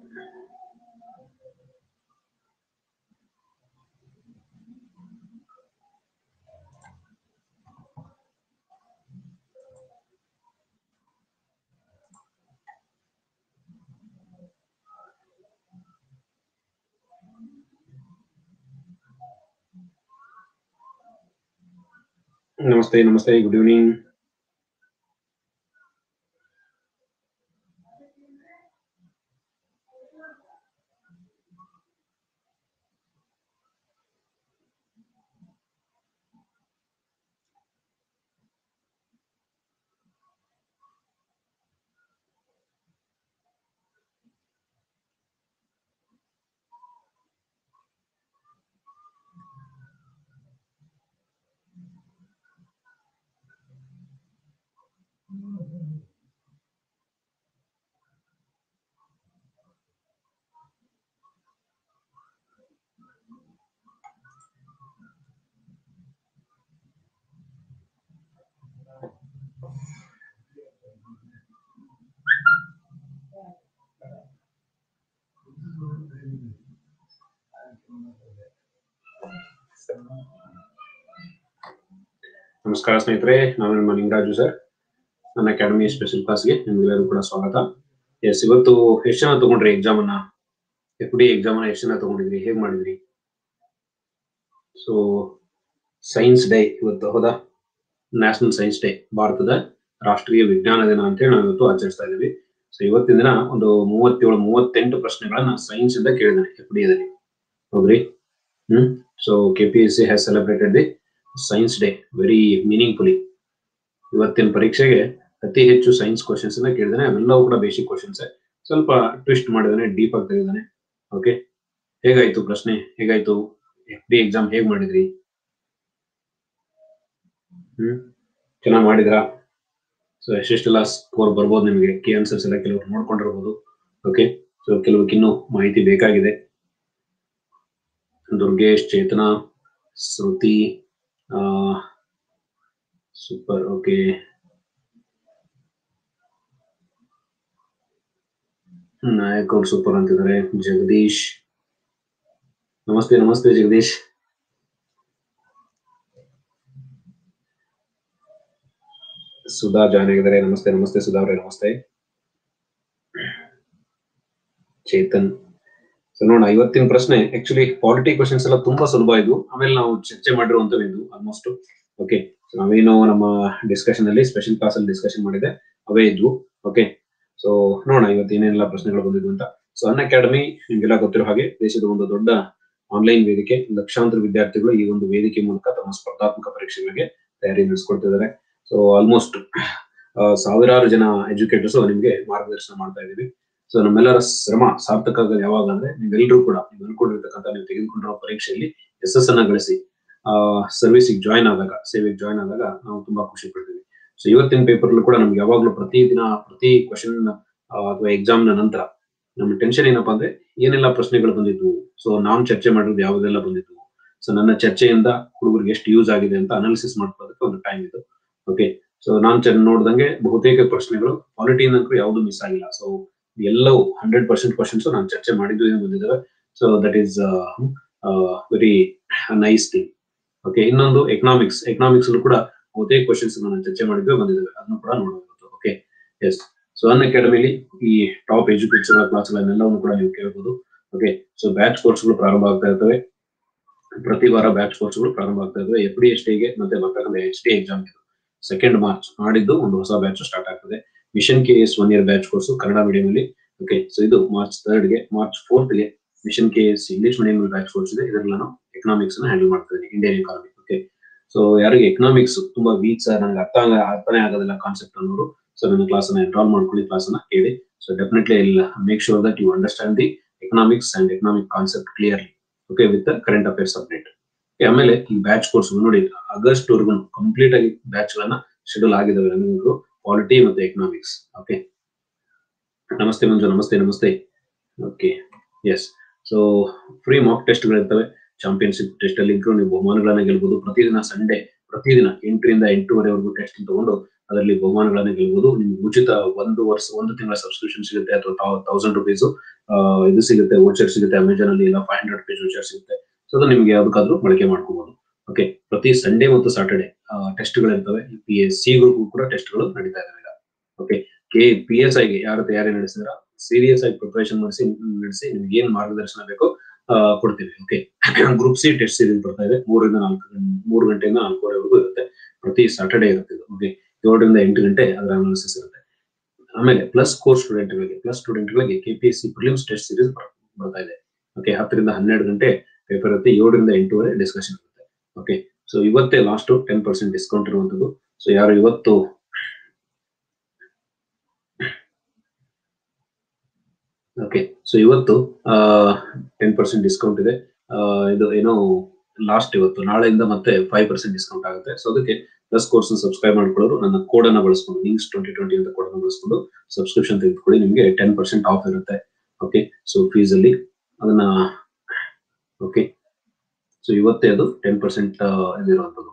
Namaste, namaste, good evening. ನಮಸ್ಕಾರ ಸ್ನೇಹಿತರೆ, ನಾನು ನಿಮ್ಮ ಲಿಂಗರಾಜು ಸರ್. ನನ್ನ ಅಕಾಡೆಮಿ ಸ್ಪೆಷಲ್ ಕ್ಲಾಸ್ಗೆ ನಿಮ್ಗೆಲ್ಲರೂ ಕೂಡ ಸ್ವಾಗತ. ಎಸ್, ಇವತ್ತು ಎಷ್ಟು ಜನ ತಗೊಂಡ್ರಿ ಎಕ್ಸಾಮ್ ಅನ್ನ? FD ಎಕ್ಸಾಮ್ ಅನ್ನ ಎಷ್ಟು ಜನ ತಗೊಂಡಿದ್ರಿ? ಹೇಗ್ ಮಾಡಿದ್ರಿ? ಸೊ ಸೈನ್ಸ್ ಡೇ ಇವತ್ತು, ಹೌದಾ? ನ್ಯಾಷನಲ್ ಸೈನ್ಸ್ ಡೇ, ಭಾರತದ ರಾಷ್ಟ್ರೀಯ ವಿಜ್ಞಾನ ದಿನ ಅಂತ ಹೇಳಿ ನಾವು ಇವತ್ತು ಆಚರಿಸ್ತಾ ಇದ್ದೀವಿ. ಸೊ ಇವತ್ತಿನ ದಿನ ಒಂದು 37-38 ಪ್ರಶ್ನೆಗಳನ್ನ ಸೈನ್ಸ್ ಇಂದ ಕೇಳಿದಾನೆ FD ದಲ್ಲಿ. ಹೌದ್ರಿ? So KPSC has celebrated the science day very meaningfully. ಇವತ್ತಿನ ಪರೀಕ್ಷೆಗೆ ಅತಿ ಹೆಚ್ಚು ಸೈನ್ಸ್ ಕ್ವಶನ್ಸ್ ಅನ್ನ ಕೇಳಿದಾನೆ. ಅವೆಲ್ಲವೂ ಕೂಡ ಬೇಸಿಕ್ ಕ್ವಶನ್ಸ್, ಸ್ವಲ್ಪ ಟ್ವಿಸ್ಟ್ ಮಾಡಿದಾನೆ, ಡೀಪ್ ಆಗಿ ತೆಗೆದಾನೆ. ಓಕೆ, ಹೇಗಾಯ್ತು ಪ್ರಶ್ನೆ? ಹೇಗಾಯ್ತು FD ಎಕ್ಸಾಮ್? ಹೇಗ್ ಮಾಡಿದ್ರಿ? ಚೆನ್ನಾಗಿ ಮಾಡಿದ್ರಾ? ಸೊ ಎಷ್ಟೆಷ್ಟೆಲ್ಲ ಸ್ಕೋರ್ ಬರ್ಬೋದು ನಿಮಗೆ? ಕೀ ಆನ್ಸರ್ಸ್ ಎಲ್ಲ ಕೆಲವರು ನೋಡ್ಕೊಂಡಿರ್ಬೋದು. ಓಕೆ, ಸೊ ಕೆಲವಕ್ಕೆ ಇನ್ನೂ ಮಾಹಿತಿ ಬೇಕಾಗಿದೆ. ದುರ್ಗೇಶ್, ಚೇತನಾ, ಶ್ರುತಿ, ಸೂಪರ್. ಓಕೆ, ನಾಯಕ್ ಅವ್ರು ಸೂಪರ್ ಅಂತಿದ್ದಾರೆ. ಜಗದೀಶ್, ನಮಸ್ತೆ ನಮಸ್ತೆ ಜಗದೀಶ್. ಸುಧಾ ಜಾಯ್ನ್ ಆಗಿದ್ದಾರೆ. ನಮಸ್ತೆ ನಮಸ್ತೆ ಸುಧಾ ಅವರೇ, ನಮಸ್ತೆ. ಚೇತನ್. ಸೊ ನೋಡೋಣ, ಇವತ್ತಿನ ಪ್ರಶ್ನೆ ಆಕ್ಚುಲಿ ಪಾಲಿಟಿ ಕ್ವಶನ್ಸ್ ಎಲ್ಲ ತುಂಬಾ ಸುಲಭ ಇದು. ಆಮೇಲೆ ನಾವು ಚರ್ಚೆ ಮಾಡಿರುವಂತದ್ದು ಇದು ಆಲ್ಮೋಸ್ಟ್. ಓಕೆ, ನಾವೇನು ನಮ್ಮ ಡಿಸ್ಕಷನ್ ಅಲ್ಲಿ, ಸ್ಪೆಷಲ್ ಕ್ಲಾಸ್ ಅಲ್ಲಿ ಡಿಸ್ಕಷನ್ ಮಾಡಿದೆ ಅವೇ ಇದ್ವು. ಓಕೆ, ಸೊ ನೋಡೋಣ ಇವತ್ತು ಏನೇನೆಲ್ಲ ಪ್ರಶ್ನೆಗಳು ಬಂದಿದ್ವು ಅಂತ. ಸೊ ಅನ್ ಅಕಾಡೆಮಿ ನಿಮ್ಗೆಲ್ಲ ಗೊತ್ತಿರೋ ಹಾಗೆ ದೇಶದ ಒಂದು ದೊಡ್ಡ ಆನ್ಲೈನ್ ವೇದಿಕೆ. ಲಕ್ಷಾಂತರ ವಿದ್ಯಾರ್ಥಿಗಳು ಈ ಒಂದು ವೇದಿಕೆ ಮೂಲಕ ತಮ್ಮ ಸ್ಪರ್ಧಾತ್ಮಕ ಪರೀಕ್ಷೆಗಳಿಗೆ ತಯಾರಿ ನಡೆಸ್ಕೊಳ್ತಿದ್ದಾರೆ. ಸೊ ಆಲ್ಮೋಸ್ಟ್ ಸಾವಿರಾರು ಜನ ಎಜುಕೇಟರ್ಸ್ ನಿಮ್ಗೆ ಮಾರ್ಗದರ್ಶನ ಮಾಡ್ತಾ ಇದ್ದೀವಿ. ಸೊ ನಮ್ಮೆಲ್ಲರ ಶ್ರಮ ಸಾರ್ಥಕ ಆಗೋದು ಯಾವಾಗ ಅಂದ್ರೆ, ನೀವೆಲ್ಲರೂ ಕೂಡ ನೀವು ಅನ್ಕೊಂಡಿರ್ತಕ್ಕಂಥ, ನೀವು ತೆಗೆದುಕೊಂಡಿರೋ ಪರೀಕ್ಷೆಯಲ್ಲಿ ಯಶಸ್ಸನ್ನ ಗಳಿಸಿ ಸರ್ವಿಸಿಗೆ ಜಾಯ್ನ್ ಆದಾಗ, ಸೇವೆಗೆ ಜಾಯ್ನ್ ಆದಾಗ ನಾವು ತುಂಬಾ ಖುಷಿ ಪಡ್ತೀವಿ. ಸೊ ಇವತ್ತಿನ ಪೇಪರ್ ಕೂಡ ನಮ್ಗೆ ಯಾವಾಗ್ಲೂ ಪ್ರತಿದಿನ ಪ್ರತಿ ಕ್ವಶನ್ ಅಥವಾ ಎಕ್ಸಾಮ್ ನ ನಂತರ ನಮ್ಮ ಟೆನ್ಷನ್ ಏನಪ್ಪಾ ಅಂದ್ರೆ, ಏನೆಲ್ಲ ಪ್ರಶ್ನೆಗಳು ಬಂದಿದ್ವು, ಸೊ ನಾನ್ ಚರ್ಚೆ ಮಾಡಿರೋದು ಯಾವುದೆಲ್ಲ ಬಂದಿದ್ವು, ಸೊ ನನ್ನ ಚರ್ಚೆಯಿಂದ ಹುಡುಗರಿಗೆ ಎಷ್ಟು ಯೂಸ್ ಆಗಿದೆ ಅಂತ ಅನಾಲಿಸಿಸ್ ಮಾಡ್ಕೊಳ್ಳೋದಕ್ಕೆ ಒಂದು ಟೈಮ್ ಇದು. ಓಕೆ, ಸೊ ನಾನ್ ನೋಡ್ದಂಗೆ ಬಹುತೇಕ ಪ್ರಶ್ನೆಗಳು ಕ್ವಾಲಿಟಿಯಿಂದ ಯಾವುದು ಮಿಸ್ ಆಗಿಲ್ಲ. ಸೊ ಎಲ್ಲವೂ 100% ಕ್ವಶನ್ಸ್ ನಾನು ಚರ್ಚೆ ಮಾಡಿದ್ದು ಏನು ಬಂದಿದ್ದಾವೆ. So that is very nice thing. Okay, ಇನ್ನೊಂದು ಎಕನಾಮಿಕ್ಸ್ ಕೂಡ ಬಹುತೇಕ ಕ್ವಶನ್ಸ್ ನಾನು ಚರ್ಚೆ ಮಾಡಿದ್ದು ಬಂದಿದ್ದಾವೆ, ಅದನ್ನು ಕೂಡ ನೋಡಬಹುದು. Okay, yes. ಸೊ ಅನ್ ಅಕಾಡೆಮಿಲಿ ಈ ಟಾಪ್ ಎಜುಕೇಶನ್ ಕ್ಲಾಸ್ಗಳನ್ನೆಲ್ಲವನ್ನು ಕೂಡ ನೀವು ಕೇಳಬಹುದು. ಓಕೆ, ಸೊ ಬ್ಯಾಚ್ ಕೋರ್ಸ್ಗಳು ಪ್ರಾರಂಭ ಆಗ್ತಾ ಇರ್ತವೆ. ಪ್ರತಿ ವಾರ ಬ್ಯಾಚ್ ಕೋರ್ಸ್ಗಳು ಪ್ರಾರಂಭ ಆಗ್ತಾ ಇರ್ತವೆ. FD ಮತ್ತೆ ಬರ್ತಕ್ಕಂಥ HD ಎಕ್ಸಾಮ್ 2 ಮಾರ್ಚ್ ನಾಡಿದ್ದು ಒಂದು ಹೊಸ ಬ್ಯಾಚ್ ಸ್ಟಾರ್ಟ್ ಆಗ್ತದೆ. Mission KS 1 year batch course Kannada medium ಅಲ್ಲಿ. ಓಕೆ, ಸೊ ಇದು ಮಾರ್ಚ್ 3ಗೆ. ಮಾರ್ಚ್ 4ಗೆ mission KS English medium batch course ಇದೆ. ಇದರಲ್ಲಿ ನಾನು ಎಕನಾಮಿಕ್ಸ್ ಅನ್ನ ಹ್ಯಾಂಡಲ್ ಮಾಡ್ತಾ ಇದ್ದೀನಿ, ಇಂಡಿಯನ್ ಎಕಾನಮಿ. ಓಕೆ, ಸೊ ಯಾರಿಗೆ ಎಕನಾಮಿಕ್ಸ್ ತುಂಬಾ ವೀಕ್ ಸರ್, ನಂಗೆ ಅರ್ಥನೇ ಆಗೋದಿಲ್ಲ ಕಾನ್ಸೆಪ್ಟ್ ಅನ್ನೋರು, ಸೊ ನನ್ನ ಕ್ಲಾಸ್ ಅನ್ನ ಎನ್ರಾಲ್ ಮಾಡ್ಕೊಳ್ಳಿ, ಕ್ಲಾಸ್ ಅನ್ನ ಕೇಳಿ. So definitely make sure that you understand the economics and economic concept clearly. Okay, with the current affairs update. ಆಮೇಲೆ ಈ ಬ್ಯಾಚ್ ಕೋರ್ಸ್ ನೋಡಿ, ಆಗಸ್ಟ್ ವರೆಗೂ ಕಂಪ್ಲೀಟ್ ಆಗಿ ಬ್ಯಾಚ್ ಗಳನ್ನ ಶೆಡ್ಯೂಲ್ ಆಗಿದ್ದಾವೆ ನಮಗೆ, ಪಾಲಿಟಿ ಮತ್ತೆ ಎಕನಾಮಿಕ್ಸ್. ಓಕೆ, ನಮಸ್ತೆ ಮಂಜು, ನಮಸ್ತೆ ನಮಸ್ತೆ. Okay, yes. So free mock test ಗಳಿರ್ತವೆ. ಚಾಂಪಿಯನ್ಶಿಪ್ ಟೆಸ್ಟ್ ಅಲ್ಲಿ ನೀವು ಬಹುಮಾನಗಳನ್ನ ಗೆಲ್ಬಹುದು. ಪ್ರತಿದಿನ ಸಂಡೇ, ಪ್ರತಿದಿನ 8 ರಿಂದ 8:30ವರೆಗೂ ಟೆಸ್ಟ್ ತಗೊಂಡು ಅದರಲ್ಲಿ ಬಹುಮಾನಗಳನ್ನ ಗೆಲ್ಬಹುದು. ನಿಮ್ಗೆ ಉಚಿತ ಒಂದು ತಿಂಗಳ ಸಬ್ಸ್ಕ್ರಿಪ್ಷನ್ ಸಿಗುತ್ತೆ, ಅಥವಾ 1000 ರುಪೀಸ್ ಇದು ಸಿಗುತ್ತೆ, ವೋಚರ್ ಸಿಗುತ್ತೆ ಅಮೆಜಾನ್ ಅಲ್ಲಿ, ಇಲ್ಲ 500 ರುಪೀಸ್ ವೋಚರ್ ಸಿಗುತ್ತೆ. ಸೊ ಅದು ನಿಮ್ಗೆ ಯಾವ್ದಕ್ಕಾದ್ರೂ ಬಳಕೆ ಮಾಡ್ಕೋಬಹುದು. ಓಕೆ, ಪ್ರತಿ ಸಂಡೇ ಮತ್ತು ಸಾಟರ್ಡೆ ಟೆಸ್ಟ್ಗಳಿರ್ತವೆ. PSC ಗಳಿಗೂ ಕೂಡ ಟೆಸ್ಟ್ಗಳು ನಡೀತಾ ಇದಾವೆ ಈಗ. ಓಕೆ, PSIಗೆ ಯಾರು ತಯಾರಿ ನಡೆಸಿದ್ರ ಸೀರಿಯಸ್ ಆಗಿ ಪ್ರಿಪರೇಷನ್ ನಡೆಸಿ ನಿಮ್ಗೆ ಏನ್ ಮಾರ್ಗದರ್ಶನ ಬೇಕೋ ಕೊಡ್ತೀವಿ. Okay, group C test series ಬರ್ತಾ ಇದೆ. 3 ಗಂಟೆಯಿಂದ 4:30ವರೆಗೂ ಇರುತ್ತೆ. ಪ್ರತಿ ಸಾಟರ್ಡೆ ಇರುತ್ತೆ. ಓಕೆ, 7 ರಿಂದ 8 ಗಂಟೆ ಅದರ ಅನಾಲಿಸಿಸ್ ಇರುತ್ತೆ. ಆಮೇಲೆ ಪ್ಲಸ್ ಸ್ಟೂಡೆಂಟ್ಗಳಿಗೆ KPSC ಪ್ರಿಲಿಮ್ಸ್ ಟೆಸ್ಟ್ ಸೀರೀಸ್ ಬರ್ತಾ ಇದೆ. ಓಕೆ, 10 ರಿಂದ 12 ಗಂಟೆ ಪೇಪರ್ ಇರುತ್ತೆ. 7 ರಿಂದ 8ವರೆಗೆ ಡಿಸ್ಕಷನ್ ಇರುತ್ತೆ. ಓಕೆ, ಸೊ ಇವತ್ತೇ ಲಾಸ್ಟ್ 10% ಡಿಸ್ಕೌಂಟ್ ಇರುವಂತದ್ದು. ಸೊ ಯಾರು ಇವತ್ತು ಇವತ್ತು 10% ಡಿಸ್ಕೌಂಟ್ ಇದೆ. ಇದು ಏನೋ ಲಾಸ್ಟ್ ಇವತ್ತು, ನಾಳೆಯಿಂದ ಮತ್ತೆ 5% ಡಿಸ್ಕೌಂಟ್ ಆಗುತ್ತೆ. ಸೊ ಅದಕ್ಕೆ ಪ್ಲಸ್ ಕೋರ್ಸ್ ಸಬ್ಸ್ಕ್ರೈಬ್ ಮಾಡ್ಕೊಳ್ಳೋರು ನನ್ನ ಕೋಡ್ ಅನ್ನ ಬಳಸ್ಕೊಂಡು ಲಿಂಕ್ಸ್ 2020 ಅಂತ ಕೋಡ್ ಅನ್ನ ಬಳಸ್ಕೊಂಡು ಸಬ್ಸ್ಕ್ರಿಪ್ಷನ್ ತೆಗೆದುಕೊಳ್ಳಿ. ನಿಮಗೆ 10% ಆಫ್ ಇರುತ್ತೆ. ಓಕೆ, ಸೊ ಫೀಸ್ ಅಲ್ಲಿ ಅದನ್ನ ಓಕೆ, ಸೊ ಇವತ್ತೇ ಅದು 10% ಇದಿರುವಂತದ್ದು.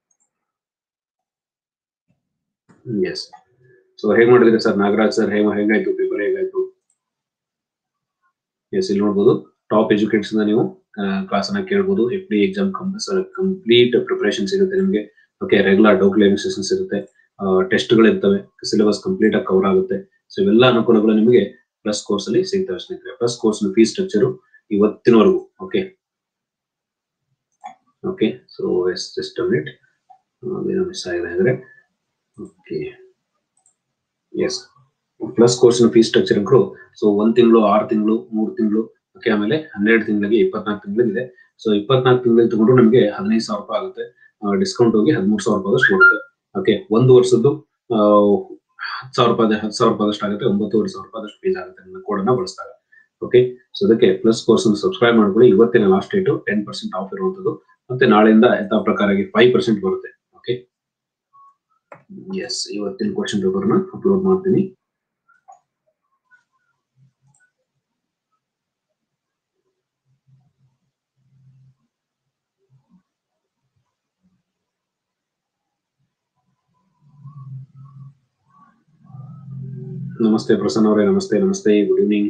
ಎಸ್, ಸೊ ಹೇಗ್ ಮಾಡಿದ್ರಿ ಸರ್ ನಾಗರಾಜ್ ಸರ್? ಹೇಗಾಯ್ತು ಪೇಪರ್, ಹೇಗಾಯ್ತು? ಎಸ್, ಇಲ್ಲಿ ನೋಡ್ಬೋದು ಟಾಪ್ ಎಜುಕೇಟರ್ಸ್ ನೀವು ಕ್ಲಾಸ್ ಅನ್ನ ಕೇಳ್ಬೋದು. FD ಎಕ್ಸಾಮ್ ಕಂಪ್ಲೀಟ್ ಪ್ರಿಪರೇಷನ್ ಸಿಗುತ್ತೆ ನಿಮಗೆ. Okay, regular doubt clearing sessions ಇರುತ್ತೆ, ಟೆಸ್ಟ್ ಗಳು ಇರ್ತವೆ, ಸಿಲೆಬಸ್ ಕಂಪ್ಲೀಟ್ ಆಗಿ ಕವರ್ ಆಗುತ್ತೆ. ಸೊ ಇವೆಲ್ಲ ಅನುಕೂಲಗಳು ನಿಮಗೆ ಪ್ಲಸ್ ಕೋರ್ಸ್ ಅಲ್ಲಿ ಸಿಗ್ತವೆ ಸ್ನೇಹಿತರೆ. ಪ್ಲಸ್ ಕೋರ್ಸ್ ನ ಫೀಸ್ ಸ್ಟ್ರಕ್ಚರ್ ಇವತ್ತಿನವರೆಗೂ. Okay, so just a minute, ಏನೋ ಮಿಸ್ ಆಗಿದೆ ಅಂದ್ರೆ. ಓಕೆ, ಎಸ್, ಪ್ಲಸ್ ಕೋರ್ಸ್ ನ ಫೀಸ್ ಸ್ಟ್ರಕ್ಚರ್ ಅಂಕರು ಸೊ 1 ತಿಂಗಳು, 6 ತಿಂಗಳು, 3 ತಿಂಗಳು, ಓಕೆ, ಆಮೇಲೆ 12 ತಿಂಗಳಿಗೆ, 24 ತಿಂಗಳಿಗೆ. ಸೊ 24 ತಿಂಗಳಿಗೆ ತಗೊಂಡ್ರು ನಿಮಗೆ 15,000 ರೂಪಾಯಿ ಆಗುತ್ತೆ. ಡಿಸ್ಕೌಂಟ್ ಹೋಗಿ 13,000 ರೂಪಾಯಿ ಬರುತ್ತೆ. ಓಕೆ, 1 ವರ್ಷದ್ದು 10,000 ರೂಪಾಯಿ ಆಗುತ್ತೆ. 9,500 ರೂಪಾಯಿ ಫೀಸ್ ಆಗುತ್ತೆ ನನ್ನ ಕೋಡ್ ಅನ್ನ ಬಳಸಿದಾಗ. ಓಕೆ, ಸೊ ಅದಕ್ಕೆ ಪ್ಲಸ್ ಕೋರ್ಸ್ ಅನ್ನು ಸಬ್ಸ್ಕ್ರೈಬ್ ಮಾಡ್ಕೊಳ್ಳಿ. ಇವತ್ತಿನ ಲಾಸ್ಟ್ ಡೇಟ್ 10% ಆಫ್ ಇರುವಂತದ್ದು. ಮತ್ತೆ ನಾಳೆಯಿಂದ ಯಥಾ ಪ್ರಕಾರ 5% ಬರುತ್ತೆ. ಓಕೆ, ಎಸ್, ಇವತ್ತಿನ ಕ್ವಶನ್ ಪೇಪರ್ ನ ಅಪ್ಲೋಡ್ ಮಾಡ್ತೀನಿ. ನಮಸ್ತೆ ಪ್ರಸನ್ನ ಅವರೇ, ನಮಸ್ತೆ. Good evening.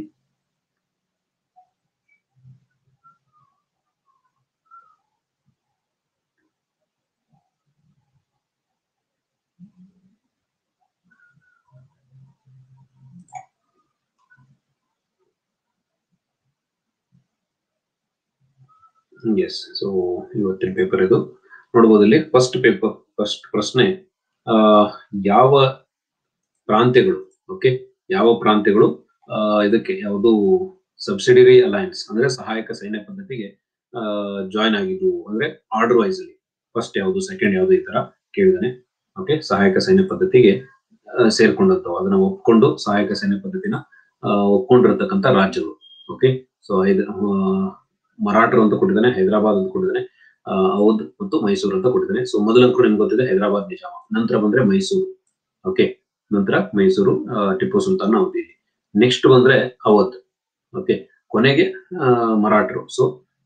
ಎಸ್, ಸೊ ಇವತ್ತಿನ ಪೇಪರ್ ಇದು ನೋಡಬಹುದು. ಇಲ್ಲಿ ಫಸ್ಟ್ ಪ್ರಶ್ನೆ, ಯಾವ ಪ್ರಾಂತ್ಯಗಳು, ಓಕೆ, ಯಾವ ಪ್ರಾಂತ್ಯಗಳು ಇದಕ್ಕೆ ಯಾವುದು ಸಬ್ಸಿಡಿಯರಿ ಅಲಯನ್ಸ್ ಅಂದ್ರೆ ಸಹಾಯಕ ಸೈನ್ಯ ಪದ್ಧತಿಗೆ ಜಾಯಿನ್ ಆಗಿದ್ವು ಅಂದ್ರೆ ಆರ್ಡರ್ ವೈಸ್ ಅಲ್ಲಿ ಫಸ್ಟ್ ಯಾವುದು, ಸೆಕೆಂಡ್ ಯಾವುದು, ಈ ತರ ಕೇಳಿದಾನೆ. ಓಕೆ, ಸಹಾಯಕ ಸೈನ್ಯ ಪದ್ಧತಿಗೆ ಸೇರ್ಕೊಂಡಂತವು, ಅದನ್ನ ಒಪ್ಕೊಂಡು ಸಹಾಯಕ ಸೈನ್ಯ ಪದ್ಧತಿನ ಒಪ್ಕೊಂಡಿರತಕ್ಕಂತ ರಾಜ್ಯಗಳು. ಓಕೆ, ಸೊ ಮರಾಠರು ಅಂತ ಕೊಟ್ಟಿದ್ದಾನೆ, ಹೈದರಾಬಾದ್ ಅಂತ ಕೊಟ್ಟಿದ್ದಾನೆ, ಅವಧ್ ಮತ್ತು ಮೈಸೂರು ಅಂತ ಕೊಟ್ಟಿದ್ದಾನೆ. ಸೊ ಮೊದಲಂಕರು ನಿಮ್ಗೆ ಗೊತ್ತಿದೆ ಹೈದರಾಬಾದ್ ನಿಜಾಮ, ನಂತರ ಬಂದ್ರೆ ಮೈಸೂರು. ಓಕೆ, ನಂತರ ಮೈಸೂರು ಟಿಪ್ಪು ಸುಲ್ತಾನ್ ಅವಧಿಯಲ್ಲಿ. ನೆಕ್ಸ್ಟ್ ಬಂದ್ರೆ ಅವಧ್. ಓಕೆ, ಕೊನೆಗೆ ಮರಾಠರು. So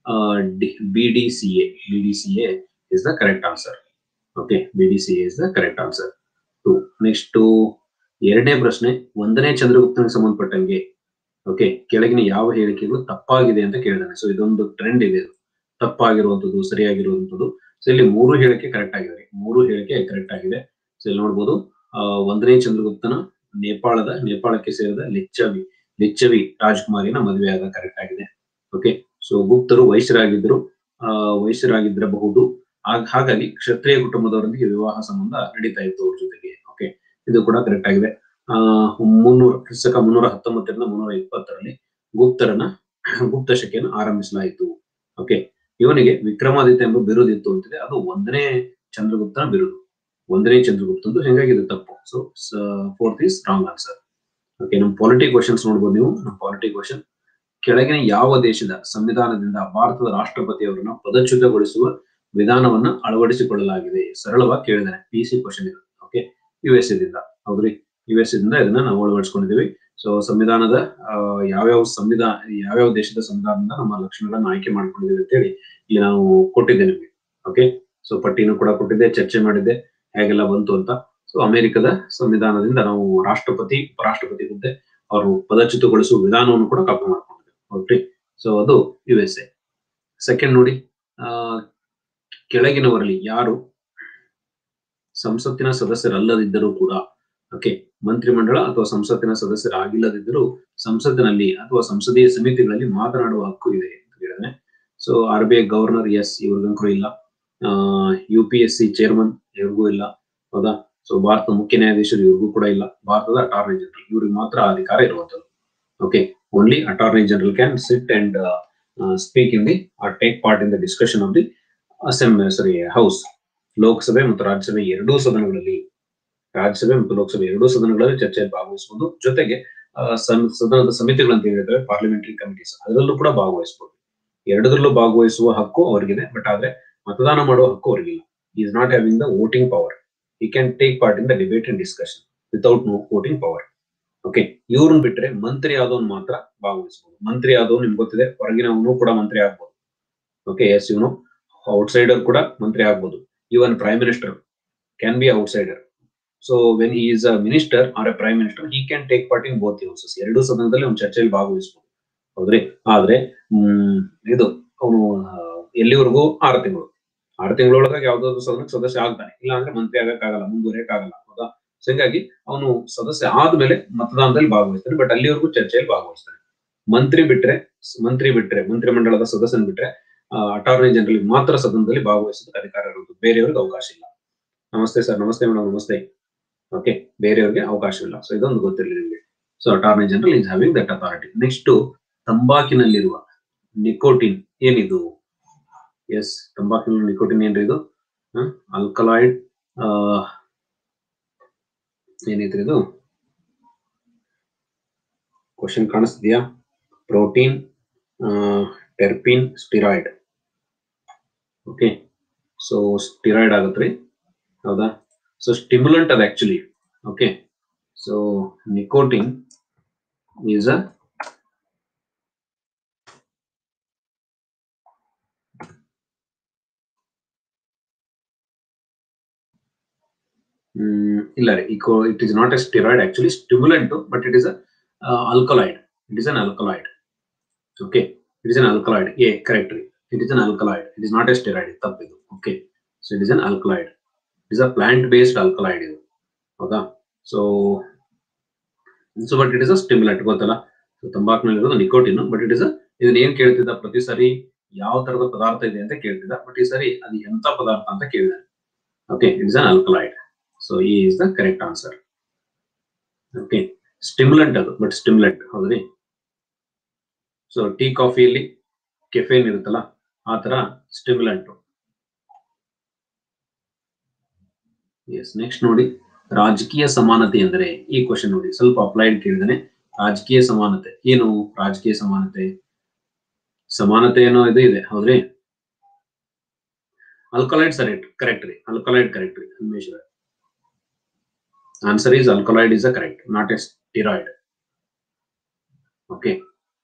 BDCA is the correct answer. Okay, BDCA is the correct answer. Next ಎರಡನೇ ಪ್ರಶ್ನೆ, 1ನೇ ಚಂದ್ರಗುಪ್ತನಿಗೆ ಸಂಬಂಧಪಟ್ಟಂಗೆ ಓಕೆ ಕೆಳಗಿನ ಯಾವ ಹೇಳಿಕೆಗಳು ತಪ್ಪಾಗಿದೆ ಅಂತ ಕೇಳಿದಾನೆ. ಸೊ ಇದೊಂದು ಟ್ರೆಂಡ್ ಇದೆ, ತಪ್ಪಾಗಿರುವಂತದ್ದು, ಸರಿಯಾಗಿರುವಂತದ್ದು. ಸೊ ಇಲ್ಲಿ 3 ಹೇಳಿಕೆ ಕರೆಕ್ಟ್ ಆಗಿದೆ. 3 ಹೇಳಿಕೆ ಕರೆಕ್ಟ್ ಆಗಿದೆ. ಸೊ ಇಲ್ಲಿ ನೋಡ್ಬೋದು, 1ನೇ ಚಂದ್ರಗುಪ್ತನ ನೇಪಾಳಕ್ಕೆ ಸೇರಿದ ಲಿಚ್ಚವಿ ರಾಜಕುಮಾರಿನ ಮದುವೆಯಾದ ಕರೆಕ್ಟ್ ಆಗಿದೆ. ಓಕೆ, ಸೊ ಗುಪ್ತರು ವೈಶ್ಯರಾಗಿದ್ದಿರಬಹುದು, ಹಾಗಾಗಿ ಕ್ಷತ್ರಿಯ ಕುಟುಂಬದವರೊಂದಿಗೆ ವಿವಾಹ ಸಂಬಂಧ ನಡೀತಾ ಇತ್ತು ಅವ್ರ ಜೊತೆಗೆ. ಓಕೆ, ಇದು ಕೂಡ ಕರೆಕ್ಟ್ ಆಗಿದೆ. 319ರಿಂದ 320ರಲ್ಲಿ ಗುಪ್ತ ಶಕೆಯನ್ನು ಆರಂಭಿಸಲಾಯಿತು. ಓಕೆ, ಇವನಿಗೆ ವಿಕ್ರಮಾದಿತ್ಯ ಎಂಬ ಬಿರುದಿತ್ತು ಅಂತಿದೆ. ಅದು 1ನೇ ಚಂದ್ರಗುಪ್ತನ ಬಿರುದು, 1ನೇ ಚಂದ್ರಗುಪ್ತಂದು. ಹೆಂಗಾಗಿದೆ ತಪ್ಪು. So 4th is wrong answer. Okay, ನಮ್ಮ ಪಾಲಿಟಿ ಕ್ವಶನ್ಸ್ ನೋಡ್ಬೋದು ನೀವು. ನಮ್ಮ ಪಾಲಿಟಿ ಕ್ವಶನ್, ಕೆಳಗಿನ ಯಾವ ದೇಶದ ಸಂವಿಧಾನದಿಂದ ಭಾರತದ ರಾಷ್ಟ್ರಪತಿಯವರನ್ನ ಪದಚ್ಯುತಗೊಳಿಸುವ ವಿಧಾನವನ್ನ ಅಳವಡಿಸಿಕೊಳ್ಳಲಾಗಿದೆ? ಸರಳವಾಗಿ ಕೇಳಿದಾನೆ, PC ಕ್ವಶನ್ ಇದು. ಓಕೆ, USA ದಿಂದ. ಹೌದ್ರಿ, USA ದಿಂದ ಇದನ್ನ ನಾವು ಅಳವಡಿಸ್ಕೊಂಡಿದ್ದೀವಿ. ಸೊ ಸಂವಿಧಾನದ ಯಾವ್ಯಾವ ದೇಶದ ಸಂವಿಧಾನದಿಂದ ನಮ್ಮ ಲಕ್ಷಣಗಳನ್ನ ಆಯ್ಕೆ ಮಾಡ್ಕೊಂಡಿದ್ದೀವಿ ಅಂತ ಹೇಳಿ ಇಲ್ಲಿ ನಾವು ಕೊಟ್ಟಿದ್ದೆ ನಿಮಗೆ. ಓಕೆ, ಸೊ ಪಟ್ಟಿನೂ ಕೂಡ ಕೊಟ್ಟಿದ್ದೆ, ಚರ್ಚೆ ಮಾಡಿದ್ದೆ ಹೇಗೆಲ್ಲ ಬಂತು ಅಂತ. ಸೊ ಅಮೆರಿಕದ ಸಂವಿಧಾನದಿಂದ ನಾವು ರಾಷ್ಟ್ರಪತಿ ಉಪರಾಷ್ಟ್ರಪತಿ ಹುದ್ದೆ ಅವರು ಪದಚ್ಯುತಗೊಳಿಸುವ ವಿಧಾನವನ್ನು ಕೂಡ ಕಾಪಿ ಮಾಡ್ಕೊಂಡಿದ್ದೇವೆ. ಓಕೆ, ಸೊ ಅದು USA. ಸೆಕೆಂಡ್ ನೋಡಿ, ಕೆಳಗಿನವರಲ್ಲಿ ಯಾರು ಸಂಸತ್ತಿನ ಸದಸ್ಯರಲ್ಲದಿದ್ದರೂ ಕೂಡ, ಓಕೆ, ಮಂತ್ರಿಮಂಡಲ ಅಥವಾ ಸಂಸತ್ತಿನ ಸದಸ್ಯರಾಗಿಲ್ಲದಿದ್ದರೂ ಸಂಸತ್ತಿನಲ್ಲಿ ಅಥವಾ ಸಂಸದೀಯ ಸಮಿತಿಗಳಲ್ಲಿ ಮಾತನಾಡುವ ಹಕ್ಕು ಇದೆ ಅಂತ ಹೇಳಿದ್ರೆ, ಸೊ RBI ಗವರ್ನರ್, ಎಸ್, ಇವ್ರಿಗಂಕೂ ಇಲ್ಲ. UPSC ಚೇರ್ಮನ್, ಇವ್ರಿಗೂ ಇಲ್ಲ, ಹೌದಾ. ಸೊ ಭಾರತದ ಮುಖ್ಯ ನ್ಯಾಯಾಧೀಶರು, ಇವ್ರಿಗೂ ಕೂಡ ಇಲ್ಲ. ಭಾರತದ ಅಟಾರ್ನಿ ಜನರಲ್, ಇವ್ರಿಗೆ ಮಾತ್ರ ಅಧಿಕಾರ ಇರುವಂತದ್ದು. Okay, only attorney general can sit and speak in the or take part in the discussion of the house. ಲೋಕಸಭೆ ಮತ್ತು ರಾಜ್ಯಸಭೆ ಎರಡೂ ಸದನಗಳಲ್ಲಿ, ರಾಜ್ಯಸಭೆ ಮತ್ತು ಲೋಕಸಭೆ ಎರಡೂ ಸದನಗಳಲ್ಲಿ ಚರ್ಚೆಯಲ್ಲಿ ಭಾಗವಹಿಸಬಹುದು. ಜೊತೆಗೆ ಸದನದ ಸಮಿತಿಗಳಂತ ಹೇಳಿದ್ರೆ ಪಾರ್ಲಿಮೆಂಟರಿ ಕಮಿಟೀಸ್, ಅದರಲ್ಲೂ ಕೂಡ ಭಾಗವಹಿಸಬಹುದು. ಎರಡರಲ್ಲೂ ಭಾಗವಹಿಸುವ ಹಕ್ಕು ಅವರಿಗಿದೆ, ಬಟ್ ಆದ್ರೆ ಮತದಾನ ಮಾಡುವ ಹಕ್ಕು ಅವರಿಗಿಲ್ಲ. Is not having the voting power. He can take part in the debate and discussion without no voting power. Okay, ಇವ್ರನ್ನ ಬಿಟ್ರೆ ಮಂತ್ರಿ ಆದವನು ಮಾತ್ರ ಭಾಗವಹಿಸಬಹುದು. ಮಂತ್ರಿ ಆದವನು ನಿಮ್ಗೆ ಗೊತ್ತಿದೆ, ಹೊರಗಿನವನು ಕೂಡ ಮಂತ್ರಿ ಆಗ್ಬಹುದು. ಓಕೆ, ಎಸ್, ಇವನು ಔಟ್ಸೈಡರ್ ಕೂಡ ಮಂತ್ರಿ ಆಗ್ಬಹುದು. Even prime minister can be outsider. So when he is a minister or a prime minister, he can take part in both houses. ಎರಡೂ ಸದನದಲ್ಲಿ ಒಂದು ಚರ್ಚೆಯಲ್ಲಿ ಭಾಗವಹಿಸಬಹುದು. ಹೌದ್ರಿ. ಆದ್ರೆ ಇದು ಅವನು ಎಲ್ಲಿವರೆಗೂ 6 ತಿಂಗಳು, 6 ತಿಂಗಳೊಳಗಾಗಿ ಯಾವ್ದಾದ್ರು ಸದನಕ್ಕೆ ಸದಸ್ಯ ಆಗ್ತಾನೆ, ಇಲ್ಲ ಅಂದ್ರೆ ಮಂತ್ರಿ ಆಗಕ್ಕಾಗಲ್ಲ, ಮುಂದುವರಿಯಕ್ಕಾಗಲ್ಲ, ಹೌದಾ. ಸೊ ಹೀಗಾಗಿ ಅವನು ಸದಸ್ಯ ಆದ್ಮೇಲೆ ಮತದಾನದಲ್ಲಿ ಭಾಗವಹಿಸ್ತಾನೆ, ಬಟ್ ಅಲ್ಲಿವರೆಗೂ ಚರ್ಚೆಯಲ್ಲಿ ಭಾಗವಹಿಸ್ತಾನೆ. ಮಂತ್ರಿ ಬಿಟ್ರೆ ಮಂತ್ರಿಮಂಡಲದ ಸದಸ್ಯನ ಬಿಟ್ರೆ ಅಟಾರ್ನಿ ಜನರಲ್ ಮಾತ್ರ ಸದನದಲ್ಲಿ ಭಾಗವಹಿಸೋದಕ್ಕೆ ಅಧಿಕಾರ ಇರುವುದು, ಬೇರೆಯವ್ರಿಗೆ ಅವಕಾಶ ಇಲ್ಲ. ನಮಸ್ತೆ ಸರ್. ನಮಸ್ತೆ ಮೇಡಮ್. ನಮಸ್ತೆ. ಓಕೆ, ಬೇರೆಯವ್ರಿಗೆ ಅವಕಾಶವಿಲ್ಲ. ಸೊ ಇದೊಂದು ಗೊತ್ತಿರಲಿ ನಿಮಗೆ. So attorney general is having that authority. Next, ತಂಬಾಕಿನಲ್ಲಿರುವ ನಿಕೋಟಿನ್ ಏನಿದು? ಎಸ್, ತಂಬಾಕಿನಲ್ಲಿ ನಿಕೋಟಿನ್ ಏನ್ರಿ ಇದು? ಆಲ್ಕಲಾಯ್ಡ್ ಏನೈತ್ರಿ ಇದು? ಕ್ವಶನ್ ಕಾಣಿಸ್ತಿದ್ಯಾ? Protein, terpene, steroid. Okay, so steroid ಆಗತ್ರಿ, ಹೌದಾ. ಸೊ ಸ್ಟಿಮ್ಯುಲೆಂಟ್ ಅದು actually. Okay, so nicotine is a ಇಲ್ಲ ರೀ, it is not a steroid actually, stimulant, but it is alkaloid. It is an alkaloid. Okay, it is an alkaloid. Yeah, correct. It is an alkaloid. It is not a steroid. Tappidu. Okay, so it is an alkaloid. It is a plant-based alkaloid. Okay, so but it is a stimulant. Gottalla. So ತಂಬಾಕಿನಲ್ಲಿರೋದು ನಿಕೋಟಿನ್, but it is ಇದನ್ನ ಏನ್ ಕೇಳ್ತಿದ್ದ ಪ್ರತಿ ಸರಿ ಯಾವ ತರದ ಪದಾರ್ಥ ಇದೆ ಅಂತ ಕೇಳ್ತಿದ್ದ, ಬಟ್ ಈ ಸರಿ ಅದು ಎಂತ ಪದಾರ್ಥ ಅಂತ ಕೇಳಿದಾನೆ. Okay, it is an alkaloid. So ಈ is the correct answer. Okay, stimulant ಅದು, ಬಟ್ ಸ್ಟಿಮ್ಯುಲೆಂಟ್, ಹೌದ್ರಿ. ಸೊ ಟೀ ಕಾಫಿಯಲ್ಲಿ ಕೆಫೇನ್ ಇರುತ್ತಲ್ಲ, ಆ ತರ ಸ್ಟಿಮ್ಯುಲೆಂಟ್. ಎಸ್, ನೆಕ್ಸ್ಟ್ ನೋಡಿ, ರಾಜಕೀಯ ಸಮಾನತೆ ಎಂದರೆ? ಈ ಕ್ವಶನ್ ನೋಡಿ, ಸ್ವಲ್ಪ ಅಪ್ಲೈಡ್ ಕೇಳಿದಾನೆ. ರಾಜಕೀಯ ಸಮಾನತೆ ಏನು? ರಾಜಕೀಯ ಸಮಾನತೆ ಏನೋ ಇದು ಇದೆ, ಹೌದ್ರಿ. ಆಲ್ಕಲಾಯ್ಡ್ ಕರೆಕ್ಟ್ ರೀ. ಆಲ್ಕಲಾಯ್ಡ್ ಕರೆಕ್ಟ್ ರೀ. Answer is alkaloid is a correct, not a steroid. Okay,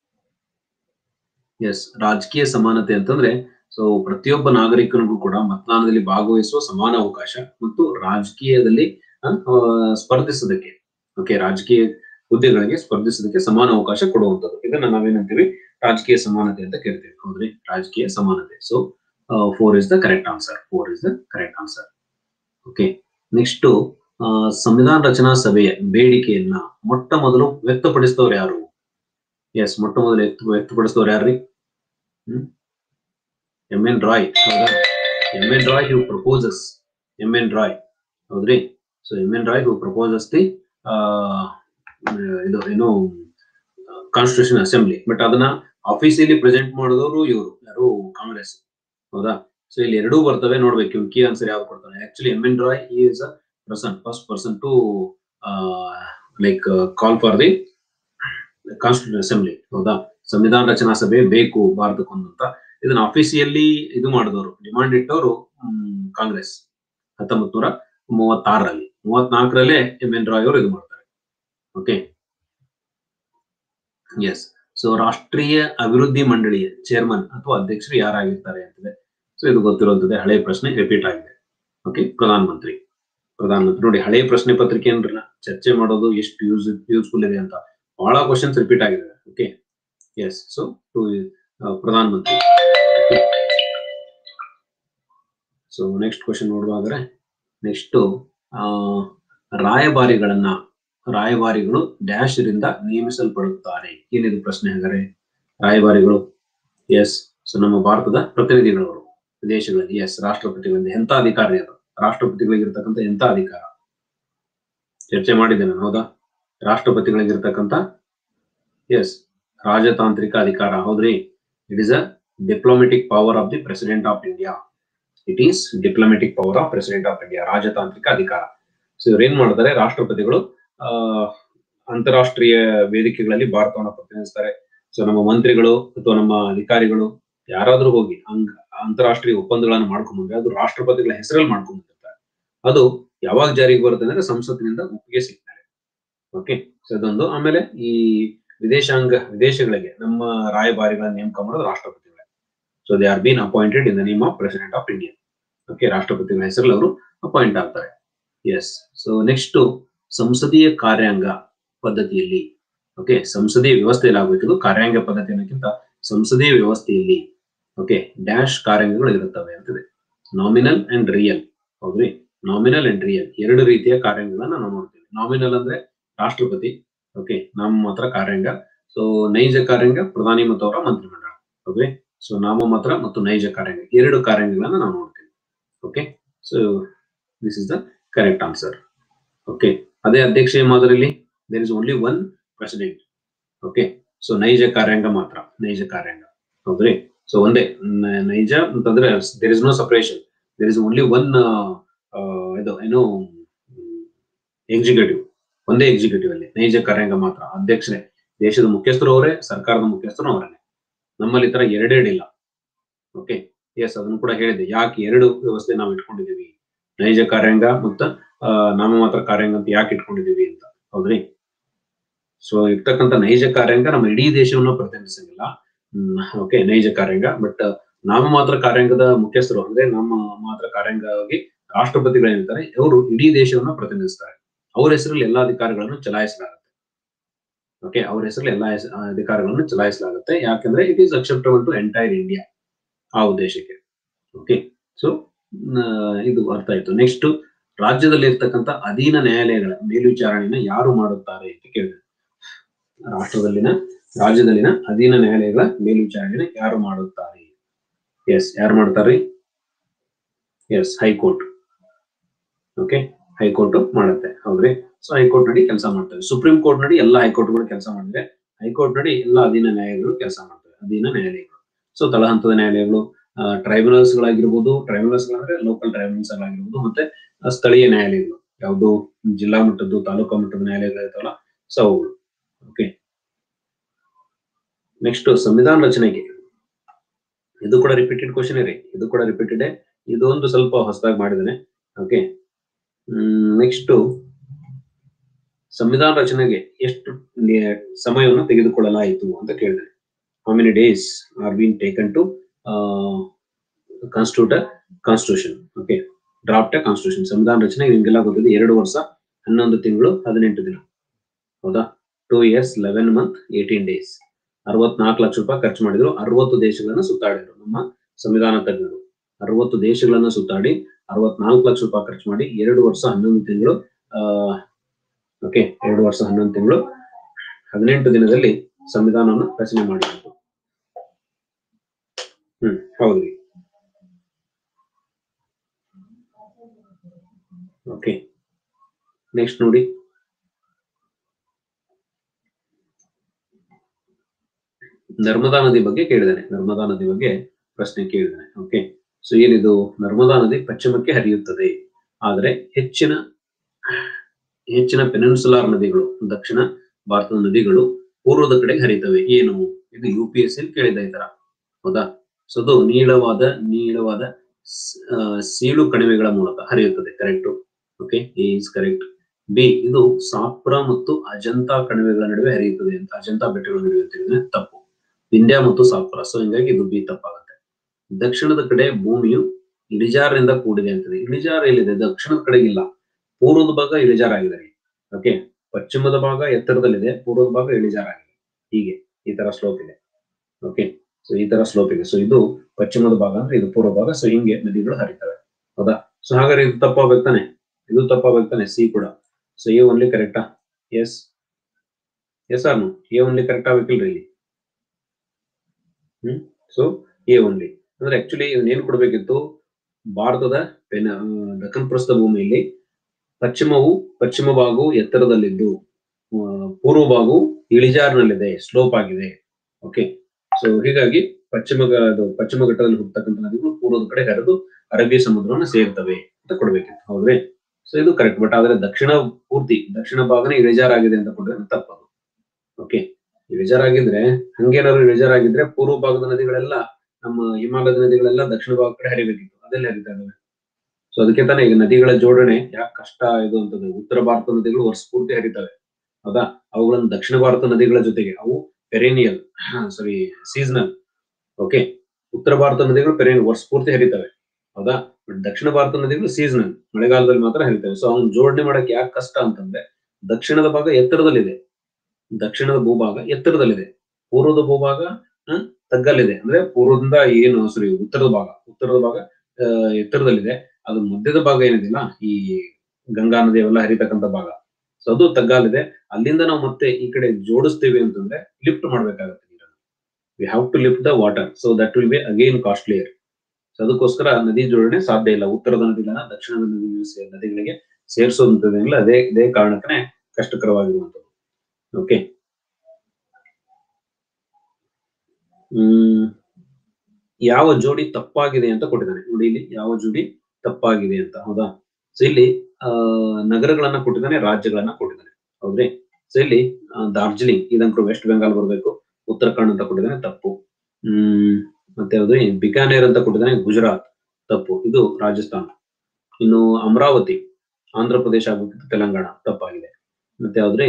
yes, ರಾಜಕೀಯ ಸಮಾನತೆ ಅಂತಂದ್ರೆ ಸೊ ಪ್ರತಿಯೊಬ್ಬ ನಾಗರಿಕನಿಗೂ ಕೂಡ ಮತದಾನದಲ್ಲಿ ಭಾಗವಹಿಸುವ ಸಮಾನ ಅವಕಾಶ ಮತ್ತು ರಾಜಕೀಯದಲ್ಲಿ ಸ್ಪರ್ಧಿಸೋದಕ್ಕೆ, ಓಕೆ, ರಾಜಕೀಯ ಹುದ್ದೆಗಳಿಗೆ ಸ್ಪರ್ಧಿಸೋದಕ್ಕೆ ಸಮಾನ ಅವಕಾಶ ಕೊಡುವಂಥದ್ದು. ಇದನ್ನ ನಾವೇನಂತೀವಿ? ರಾಜಕೀಯ ಸಮಾನತೆ ಅಂತ ಕೇಳ್ತೀವಿ, ಹೌದ್ರಿ. ರಾಜಕೀಯ ಸಮಾನತೆ. So 4 is the correct answer. 4 is the correct answer. Okay, next, ಸಂವಿಧಾನ ರಚನಾ ಸಭೆಯ ಬೇಡಿಕೆಯನ್ನ ಮೊಟ್ಟ ಮೊದಲು ವ್ಯಕ್ತಪಡಿಸಿದವರು ಯಾರು? ಎಸ್, ಮೊಟ್ಟ ಮೊದಲು ವ್ಯಕ್ತಪಡಿಸಿದವರು ಯಾರ್ರಿ? M.N. Roy. M.N. Roy who proposes. M.N. Roy, ಹೌದ್ರಿ. So M.N. Roy who proposes the ಇದು ಕಾನ್ಸ್ಟಿಟ್ಯೂಷನ್ ಅಸೆಂಬ್ಲಿ, ಬಟ್ ಅದನ್ನ ಆಫೀಸಿಯಲಿ ಪ್ರೆಸೆಂಟ್ ಮಾಡಿದವರು ಇವರು ಯಾರು? ಕಾಂಗ್ರೆಸ್, ಹೌದಾ. ಸೊ ಇಲ್ಲಿ ಎರಡೂ ಬರ್ತವೆ, ನೋಡ್ಬೇಕು ಇವ್ನು ಕೀ ಆನ್ಸರ್ ಯಾವ್ದು ಕೊಡ್ತಾನೆ. Actually M.N. Roy he is a first person to call for the constitution assembly, ಹೌದಾ. ಸಂವಿಧಾನ ರಚನಾ ಸಭೆ ಬೇಕು ಭಾರತಕ್ಕೊಂದು ಅಂತ ಇದನ್ನ ಆಫೀಸಿಯಲಿ ಇದು ಮಾಡಿದವರು, ಡಿಮಾಂಡ್ ಇಟ್ಟವರು ಕಾಂಗ್ರೆಸ್ 1936ರಲ್ಲಿ. 34ರಲ್ಲೇ M.N. Roy ಅವರು ಇದು ಮಾಡ್ತಾರೆ. Okay, yes. ಸೊ ರಾಷ್ಟ್ರೀಯ ಅಭಿವೃದ್ಧಿ ಮಂಡಳಿಯ ಚೇರ್ಮನ್ ಅಥವಾ ಅಧ್ಯಕ್ಷರು ಯಾರಾಗಿರ್ತಾರೆ ಅಂತಿದೆ. ಸೊ ಇದು ಗೊತ್ತಿರುವಂತದ್ದೇ, ಹಳೆಯ ಪ್ರಶ್ನೆ ರಿಪೀಟ್ ಆಗಿದೆ. ಓಕೆ, ಪ್ರಧಾನ ಮಂತ್ರಿ. ಪ್ರಧಾನಮಂತ್ರಿ. ನೋಡಿ, ಹಳೆ ಪ್ರಶ್ನೆ ಪತ್ರಿಕೆ ಚರ್ಚೆ ಮಾಡೋದು ಎಷ್ಟು ಯೂಸ್ಫುಲ್ ಇದೆ ಅಂತ. ಬಹಳ ಕ್ವಶನ್ಸ್ ರಿಪೀಟ್ ಆಗಿದೆ. Okay, yes. ಸೊ ಪ್ರಧಾನಮಂತ್ರಿ. ಸೊ ನೆಕ್ಸ್ಟ್ ಕ್ವಶನ್ ನೋಡುವಾದ್ರೆ, ನೆಕ್ಸ್ಟ್ ರಾಯಭಾರಿಗಳು ಡ್ಯಾಶ್ ರಿಂದ ನೇಮಿಸಲ್ಪಡುತ್ತಾರೆ. ಏನಿದು ಪ್ರಶ್ನೆ ಹಾಗಾದ್ರೆ? ರಾಯಭಾರಿಗಳು, ಎಸ್. ಸೊ ನಮ್ಮ ಭಾರತದ ಪ್ರತಿನಿಧಿಗಳವರು ವಿದೇಶಗಳಲ್ಲಿ. ಎಸ್, ರಾಷ್ಟ್ರಪತಿಗಳಿಂದ. ಎಂತ ಅಧಿಕಾರ ಅದು? ರಾಷ್ಟ್ರಪತಿಗಳಿಗಿರ್ತಕ್ಕಂಥ ಎಂತ ಅಧಿಕಾರ ಚರ್ಚೆ ಮಾಡಿದ್ದೇನೆ, ಹೌದಾ? ರಾಷ್ಟ್ರಪತಿಗಳಿಗಿರ್ತಕ್ಕಂಥ, ಎಸ್, ರಾಜತಾಂತ್ರಿಕ ಅಧಿಕಾರ. ಹೌದ್ರಿ? It is a diplomatic power of the president of India. It is diplomatic power of president of India, ರಾಜತಾಂತ್ರಿಕ ಅಧಿಕಾರ. ಸೊ ಇವ್ರು ಏನ್ ಮಾಡ್ತಾರೆ? ರಾಷ್ಟ್ರಪತಿಗಳು ಅಂತಾರಾಷ್ಟ್ರೀಯ ವೇದಿಕೆಗಳಲ್ಲಿ ಭಾರತವನ್ನು ಪ್ರತಿನಿಧಿಸ್ತಾರೆ. ಸೊ ನಮ್ಮ ಮಂತ್ರಿಗಳು ಅಥವಾ ನಮ್ಮ ಅಧಿಕಾರಿಗಳು ಯಾರಾದ್ರೂ ಹೋಗಿ ಅಂತಾರಾಷ್ಟ್ರೀಯ ಒಪ್ಪಂದಗಳನ್ನು ಮಾಡ್ಕೊಂಡ್ಬಂದ್ರೆ ಅದು ರಾಷ್ಟ್ರಪತಿಗಳ ಹೆಸರಲ್ಲಿ ಮಾಡ್ಕೊಂಡ್ಬಂದಿರ್ತಾರೆ. ಅದು ಯಾವಾಗ ಜಾರಿಗೆ ಬರುತ್ತೆ ಅಂದ್ರೆ ಸಂಸತ್ತಿನಿಂದ ಒಪ್ಪಿಗೆ ಸಿಗ್ತಾರೆ. ಓಕೆ, ಸೊ ಅದೊಂದು. ಆಮೇಲೆ ಈ ವಿದೇಶಗಳಿಗೆ ನಮ್ಮ ರಾಯಭಾರಿಗಳನ್ನ ನೇಮಕ ಮಾಡೋದು ರಾಷ್ಟ್ರಪತಿಗಳೇ. So they are been appointed in the name of president of India. Okay, ರಾಷ್ಟ್ರಪತಿಗಳ ಹೆಸರಲ್ಲಿ ಅವರು ಅಪಾಯಿಂಟ್ ಆಗ್ತಾರೆ. ಎಸ್. ಸೊ ನೆಕ್ಸ್ಟ್, ಸಂಸದೀಯ ಕಾರ್ಯಾಂಗ ಪದ್ಧತಿಯಲ್ಲಿ, ಓಕೆ, ಸಂಸದೀಯ ವ್ಯವಸ್ಥೆಯಲ್ಲಿ ಆಗಬೇಕಿದು. ಕಾರ್ಯಾಂಗ ಪದ್ಧತಿ ಅನ್ನೋಕ್ಕಿಂತ ಸಂಸದೀಯ ವ್ಯವಸ್ಥೆಯಲ್ಲಿ, ಓಕೆ, ಡ್ಯಾಶ್ ಕಾರ್ಯಾಂಗಗಳು ಇರುತ್ತವೆ ಅಂತಿದೆ. Nominal and real. ಹೌದ್ರಿ? ನಾಮಿನಲ್ ಅಂಡ್ ರಿಯಲ್ ಎರಡು ರೀತಿಯ ಕಾರ್ಯಾಂಗಗಳನ್ನ ನಾವು ನೋಡ್ತೀವಿ. ನಾಮಿನಲ್ ಅಂದ್ರೆ ರಾಷ್ಟ್ರಪತಿ, ಓಕೆ, ನಾಮ ಮಾತ್ರ ಕಾರ್ಯಾಂಗ. ಸೊ ನೈಜ ಕಾರ್ಯಾಂಗ ಪ್ರಧಾನಿ ಮತ್ತು ಅವರ ಮಂತ್ರಿಮಂಡಲ. ಓಕೆ, ಸೊ ನಾಮಮಾತ್ರ ಮತ್ತು ನೈಜ ಕಾರ್ಯಾಂಗ ಎರಡು ಕಾರ್ಯಾಂಗಗಳನ್ನ ನಾವು ನೋಡ್ತೀವಿ. Okay, so this is the correct answer. Okay, ಅದೇ ಅಧ್ಯಕ್ಷೀಯ ಮಾದರಿಯಲ್ಲಿ there is only one president. Okay, so ನೈಜ ಕಾರ್ಯಾಂಗ ಮಾತ್ರ, ನೈಜ ಕಾರ್ಯಾಂಗ. ಹೌದ್ರಿ? ಸೊ ಒಂದೇ ನೈಜ ಅಂತಂದ್ರೆ there is no separation. There is only one ಇದು ಏನು ಎಕ್ಸಿಕ್ಯೂಟಿವ್, ಒಂದೇ ಎಕ್ಸಿಕ್ಯೂಟಿವ್ ಅಲ್ಲಿ ನೈಜ ಕಾರ್ಯಾಂಗ ಮಾತ್ರ. ಅಧ್ಯಕ್ಷರೇ, ದೇಶದ ಮುಖ್ಯಸ್ಥರು ಅವರೇ, ಸರ್ಕಾರದ ಮುಖ್ಯಸ್ಥರು ಅವರೇ. ನಮ್ಮಲ್ಲಿ ಈ ತರ ಎರಡೆರಡಿಲ್ಲ. ಓಕೆ, ಎಸ್, ಅದನ್ನು ಕೂಡ ಹೇಳಿದೆ. ಯಾಕೆ ಎರಡು ವ್ಯವಸ್ಥೆ ನಾವು ಇಟ್ಕೊಂಡಿದೀವಿ, ನೈಜ ಕಾರ್ಯಾಂಗ ಮತ್ತು ನಾಮಮಾತ್ರ ಕಾರ್ಯಾಂಗ ಅಂತ ಯಾಕೆ ಇಟ್ಕೊಂಡಿದೀವಿ ಅಂತ. ಹೌದ್ರಿ? ಸೊ ಇರ್ತಕ್ಕಂಥ ನೈಜ ಕಾರ್ಯಾಂಗ ನಮ್ಮ ಇಡೀ ದೇಶವನ್ನು ಪ್ರತಿನಿಧಿಸಂಗಿಲ್ಲ. ಓಕೆ, ನೈಜ ಕಾರ್ಯಾಂಗ. ಬಟ್ ನಾಮಮಾತ್ರ ಕಾರ್ಯಾಂಗದ ಮುಖ್ಯಸ್ಥರು ಅಂದ್ರೆ ನಮ್ಮ ಮಾತ್ರ ಕಾರ್ಯಾಂಗವಾಗಿ ರಾಷ್ಟ್ರಪತಿಗಳೇನಿರ್ತಾರೆ ಅವರು ಇಡೀ ದೇಶವನ್ನು ಪ್ರತಿನಿಧಿಸ್ತಾರೆ. ಅವ್ರ ಹೆಸರಲ್ಲಿ ಎಲ್ಲಾ ಅಧಿಕಾರಗಳನ್ನು ಚಲಾಯಿಸಲಾಗುತ್ತೆ. ಓಕೆ, ಅವ್ರ ಹೆಸರಲ್ಲಿ ಎಲ್ಲಾ ಅಧಿಕಾರಗಳನ್ನು ಚಲಾಯಿಸಲಾಗುತ್ತೆ. ಯಾಕಂದ್ರೆ it is acceptable to entire India, ಆ ಉದ್ದೇಶಕ್ಕೆ. ಓಕೆ, ಸೊ ಇದು ಅರ್ಥ ಆಯ್ತು. ನೆಕ್ಸ್ಟ್, ರಾಜ್ಯದಲ್ಲಿ ಇರ್ತಕ್ಕಂಥ ಅಧೀನ ನ್ಯಾಯಾಲಯಗಳ ಮೇಲ್ವಿಚಾರಣೆಯನ್ನ ಯಾರು ಮಾಡುತ್ತಾರೆ ಅಂತ ಕೇಳಿದೆ. ರಾಜ್ಯದಲ್ಲಿನ ಅಧೀನ ನ್ಯಾಯಾಲಯಗಳ ಮೇಲ್ವಿಚಾರಣೆಯನ್ನ ಯಾರು ಮಾಡುತ್ತಾರೆ? ಎಸ್, ಯಾರು ಮಾಡ್ತಾರೆ? S, high court. ಓಕೆ, ಹೈಕೋರ್ಟ್ ಮಾಡುತ್ತೆ. ಹೌದ್ರಿ? ಸೊ ಹೈಕೋರ್ಟ್ ನಡಿ ಕೆಲಸ ಮಾಡ್ತವೆ. ಸುಪ್ರೀಂ ಕೋರ್ಟ್ ನಡಿ ಎಲ್ಲಾ ಹೈಕೋರ್ಟ್ಗಳು ಕೆಲಸ ಮಾಡಿದ್ರೆ, ಹೈಕೋರ್ಟ್ ನಡಿ ಎಲ್ಲಾ ಅಧೀನ ನ್ಯಾಯಾಲಯಗಳು ಕೆಲಸ ಮಾಡ್ತವೆ. ಅಧೀನ ನ್ಯಾಯಾಲಯಗಳು, ಸೊ ತಳಹಂತದ ನ್ಯಾಯಾಲಯಗಳು, ಟ್ರೈಬ್ಯುನಲ್ಸ್ ಗಳಾಗಿರ್ಬೋದು, ಟ್ರೈಬ್ಯುನಲ್ಸ್ ಅಂದ್ರೆ ಲೋಕಲ್ ಟ್ರೈಬ್ಯುನಲ್ಸ್ ಆಗಿರ್ಬೋದು, ಮತ್ತೆ ಸ್ಥಳೀಯ ನ್ಯಾಯಾಲಯಗಳು, ಯಾವುದು ಜಿಲ್ಲಾ ಮಟ್ಟದ್ದು, ತಾಲೂಕಾ ಮಟ್ಟದ ನ್ಯಾಯಾಲಯಗಳಿರ್ತಾವಲ್ಲ, ಸೊ ಅವುಗಳು. ಓಕೆ, ನೆಕ್ಸ್ಟ್, ಸಂವಿಧಾನ ರಚನೆಗೆ ಇದು ಕೂಡ ರಿಪೀಟೆಡ್ ಕ್ವಶನ್ ಇದೆ. ಇದು ಕೂಡ ರಿಪೀಟೆಡ್. ಇದೊಂದು ಸ್ವಲ್ಪ ಹೊಸದಾಗಿ ಮಾಡಿದ್ದೇನೆ. ಓಕೆ, ನೆಕ್ಸ್ಟ್, ಸಂವಿಧಾನ ರಚನೆಗೆ ಎಷ್ಟು ಸಮಯವನ್ನು ತೆಗೆದುಕೊಳ್ಳಲಾಯಿತು ಅಂತ ಕೇಳಿದೆ. How many days are been taken to constitute a constitution? Okay, draft a constitution. ಸಂವಿಧಾನ ರಚನೆಗೆ ನಿಮ್ಗೆಲ್ಲ ಗೊತ್ತಿದೆ 2 ವರ್ಷ 11 ತಿಂಗಳು 18 ದಿನ. ಹೌದಾ? 2 years 11 months 18 days. 64 ಲಕ್ಷ ರೂಪಾಯಿ ಖರ್ಚು ಮಾಡಿದ್ರು. 60 ದೇಶಗಳನ್ನ ಸುತ್ತಾಡಿದ್ರು ನಮ್ಮ ಸಂವಿಧಾನ ತಜ್ಞರು. 60 ದೇಶಗಳನ್ನ ಸುತ್ತಾಡಿ 64 ಲಕ್ಷ ರೂಪಾಯಿ ಖರ್ಚು ಮಾಡಿ 2 ವರ್ಷ 11 ತಿಂಗಳು ಓಕೆ, 2 ವರ್ಷ 11 ತಿಂಗಳು 18 ದಿನದಲ್ಲಿ ಸಂವಿಧಾನವನ್ನು ರಚನೆ ಮಾಡಿದ್ರು. ಹೌದ್ರಿ? ಓಕೆ, ನೆಕ್ಸ್ಟ್ ನೋಡಿ, ನರ್ಮದಾ ನದಿ ಬಗ್ಗೆ ಕೇಳಿದಾನೆ. ನರ್ಮದಾ ನದಿ ಬಗ್ಗೆ ಪ್ರಶ್ನೆ ಕೇಳಿದಾನೆ. ಓಕೆ, ಸೊ ಏನಿದು? ನರ್ಮದಾ ನದಿ ಪಶ್ಚಿಮಕ್ಕೆ ಹರಿಯುತ್ತದೆ, ಆದರೆ ಹೆಚ್ಚಿನ ಪೆನಿನ್ಸುಲಾರ್ ನದಿಗಳು, ದಕ್ಷಿಣ ಭಾರತದ ನದಿಗಳು ಪೂರ್ವದ ಕಡೆಗೆ ಹರಿತವೆ. ಏನು ಇದು? UPSC ಕೇಳಿದ ಈ ತರ. ಹೌದಾ? ಸೊ ಅದು ನೀಳವಾದ ಸೀಳು ಕಣಿವೆಗಳ ಮೂಲಕ ಹರಿಯುತ್ತದೆ. Correct. Okay, is correct. B, ಇದು ಸಾಪ್ರಾ ಮತ್ತು ಅಜಂತಾ ಕಣಿವೆಗಳ ನಡುವೆ ಹರಿಯುತ್ತದೆ ಅಂತ. ಅಜಂತಾ ಬೆಟ್ಟಗಳ ನಡುವೆ ಅಂತ ತಪ್ಪು. ವಿಂಧ್ಯ ಮತ್ತು ಸಾಪ್ರಾ. ಸೊ ಹಿಂಗಾಗಿ ಇದು ಬಿ ತಪ್ಪಾಗುತ್ತೆ. ದಕ್ಷಿಣದ ಕಡೆ ಭೂಮಿಯು ಇಳಿಜಾರಿನಿಂದ ಕೂಡಿದೆ ಅಂತಿದೆ. ಇಳಿಜಾರು ಎಲ್ಲಿದೆ? ದಕ್ಷಿಣದ ಕಡೆಗಿಲ್ಲ. ಪೂರ್ವದ ಭಾಗ ಇಳಿಜಾರಾಗಿದೆ. ಓಕೆ, ಪಶ್ಚಿಮದ ಭಾಗ ಎತ್ತರದಲ್ಲಿದೆ, ಪೂರ್ವದ ಭಾಗ ಇಳಿಜಾರಾಗಿದೆ. ಹೀಗೆ ಈ ತರ ಸ್ಲೋಪ್ ಇದೆ. ಓಕೆ, ಸೊ ಈ ತರ ಸ್ಲೋಪ್ ಇದೆ. ಸೊ ಇದು ಪಶ್ಚಿಮದ ಭಾಗ ಅಂದ್ರೆ ಇದು ಪೂರ್ವ ಭಾಗ. ಸೊ ಹಿಂಗೆ ನದಿಗಳು ಹರಿತವೆ. ಹೌದಾ? ಸೊ ಹಾಗಾದ್ರೆ ಇದು ತಪ್ಪಾಗಬೇಕು ತಾನೆ, ಇದು ತಪ್ಪಾಗಬೇಕು ತಾನೆ, ಸಿ ಕೂಡ. ಸೊ ಎ ಓನ್ಲಿ ಕರೆಕ್ಟಾ? Yes yes or no? A only correct ಆಗ್ಬೇಕಿಲ್ರಿ ಇಲ್ಲಿ? ಸೊ ಎ ಓನ್ಲಿ ಅಂದ್ರೆ ಆಕ್ಚುಲಿ ಏನ್ ಕೊಡ್ಬೇಕಿತ್ತು, ಭಾರತದ ದಕ್ಕನ್ ಪ್ರಸ್ಥ ಭೂಮಿಯಲ್ಲಿ ಪಶ್ಚಿಮ ಭಾಗವು ಎತ್ತರದಲ್ಲಿದ್ದು ಪೂರ್ವ ಭಾಗವು ಇಳಿಜಾರಿನಲ್ಲಿದೆ, ಸ್ಲೋಪ್ ಆಗಿದೆ. ಓಕೆ, ಸೊ ಹೀಗಾಗಿ ಪಶ್ಚಿಮ ಘಟ್ಟದಲ್ಲಿ ಹುಟ್ಟತಕ್ಕಂಥ ನದಿಗಳು ಪೂರ್ವದ ಕಡೆ ಹರಿದು ಅರಬ್ಬಿ ಸಮುದ್ರವನ್ನು ಸೇರ್ತವೆ ಅಂತ ಕೊಡ್ಬೇಕಿತ್ತು. ಹೌದ್ರಿ? ಸೊ ಇದು ಕರೆಕ್ಟ್. ಬಟ್ ಆದ್ರೆ ದಕ್ಷಿಣ ಭಾಗನೇ ಇಳಿಜಾರಾಗಿದೆ ಅಂತ ಕೊಟ್ಟರೆ ತಪ್ಪದು. ಓಕೆ, ಇಳಿಜಾರಾಗಿದ್ರೆ ಹಂಗೇನಾದ್ರು ಇಳಿಜಾರಾಗಿದ್ರೆ ಪೂರ್ವ ಭಾಗದ ನದಿಗಳೆಲ್ಲ, ನಮ್ಮ ಹಿಮಾಲಯದ ನದಿಗಳೆಲ್ಲ ದಕ್ಷಿಣ ಭಾಗ ಕಡೆ ಹರಿಬೇಕಿತ್ತು. ಅದೆಲ್ಲ ಹರಿತಾ ಇದಾವೆ. ಸೊ ಅದಕ್ಕೆ ತಾನೇ ಈಗ ನದಿಗಳ ಜೋಡಣೆ ಯಾಕೆ ಕಷ್ಟ ಇದು ಅಂತದ್ದು. ಉತ್ತರ ಭಾರತ ನದಿಗಳು ವರ್ಷ ಪೂರ್ತಿ ಹರಿತವೆ. ಹೌದಾ? ಅವುಗಳನ್ನು ದಕ್ಷಿಣ ಭಾರತ ನದಿಗಳ ಜೊತೆಗೆ ಅವು ಪೆರೇನಿಯಲ್ ಸೀಸನಲ್. ಓಕೆ, ಉತ್ತರ ಭಾರತ ನದಿಗಳು ಪೆರೇನಿಯಲ್ ವರ್ಷ ಪೂರ್ತಿ ಹರಿತವೆ. ಹೌದಾ? ಬಟ್ ದಕ್ಷಿಣ ಭಾರತ ನದಿಗಳು ಸೀಸನಲ್, ಮಳೆಗಾಲದಲ್ಲಿ ಮಾತ್ರ ಹರಿತವೆ. ಸೊ ಅವ್ನ ಜೋಡಣೆ ಮಾಡಕ್ಕೆ ಯಾಕೆ ಕಷ್ಟ ಅಂತಂದ್ರೆ ದಕ್ಷಿಣದ ಭಾಗ ಎತ್ತರದಲ್ಲಿದೆ, ದಕ್ಷಿಣದ ಭೂಭಾಗ ಎತ್ತರದಲ್ಲಿದೆ, ಪೂರ್ವದ ಭೂಭಾಗ ತಗ್ಗಲ್ಲಿದೆ. ಅಂದ್ರೆ ಪೂರ್ವದಿಂದ ಉತ್ತರದ ಭಾಗ ಎತ್ತರದಲ್ಲಿದೆ. ಅದು ಮಧ್ಯದ ಭಾಗ ಏನಿದಿಲ್ಲ, ಈ ಗಂಗಾ ನದಿ ಅವೆಲ್ಲ ಹರಿತಕ್ಕಂಥ ಭಾಗ, ಸೊ ಅದು ತಗ್ಗಾಲಿದೆ. ಅಲ್ಲಿಂದ ನಾವು ಮತ್ತೆ ಈ ಕಡೆ ಜೋಡಿಸ್ತೀವಿ ಅಂತಂದ್ರೆ ಲಿಫ್ಟ್ ಮಾಡ್ಬೇಕಾಗತ್ತೆ ನೀರನ್ನು. We have to lift the water, so that will be again costlier. So ಅದಕ್ಕೋಸ್ಕರ ನದಿ ಜೋಡಣೆ ಸಾಧ್ಯ ಇಲ್ಲ. ಉತ್ತರದ ನದಿಗಳನ್ನ ದಕ್ಷಿಣದ ನದಿಗಳಿಗೆ ಸೇರಿಸುವಂತದಿಲ್ಲ. ಇದೇ ಕಾರಣಕ್ಕೆ ಕಷ್ಟಕರವಾಗಿರುವಂತದ್ದು. ಓಕೆ, ಯಾವ ಜೋಡಿ ತಪ್ಪಾಗಿದೆ ಅಂತ ಕೊಟ್ಟಿದ್ದಾನೆ ನೋಡಿ. ಇಲ್ಲಿ ಯಾವ ಜೋಡಿ ತಪ್ಪಾಗಿದೆ ಅಂತ. ಹೌದಾ? ಸೊ ಇಲ್ಲಿ ನಗರಗಳನ್ನ ಕೊಟ್ಟಿದ್ದಾನೆ, ರಾಜ್ಯಗಳನ್ನ ಕೊಟ್ಟಿದ್ದಾನೆ. ಹೌದ್ರಿ? ಸೊ ಇಲ್ಲಿ ಡಾರ್ಜಿಲಿಂಗ್ ಇದಂಕರು ವೆಸ್ಟ್ ಬೆಂಗಾಲ್ ಬರಬೇಕು. ಉತ್ತರಾಖಂಡ್ ಅಂತ ಕೊಟ್ಟಿದ್ದಾನೆ, ತಪ್ಪು. ಮತ್ತೆ ಯಾವ್ದು ಬಿಕಾನೇರ್ ಅಂತ ಕೊಟ್ಟಿದ್ದಾನೆ, ಗುಜರಾತ್, ತಪ್ಪು. ಇದು ರಾಜಸ್ಥಾನ. ಇನ್ನು ಅಮರಾವತಿ ಆಂಧ್ರ ಪ್ರದೇಶ ಆಗ್ಬೇಕಿತ್ತು, ತೆಲಂಗಾಣ, ತಪ್ಪಾಗಿದೆ. ಮತ್ತೆ ಯಾವ್ದ್ರಿ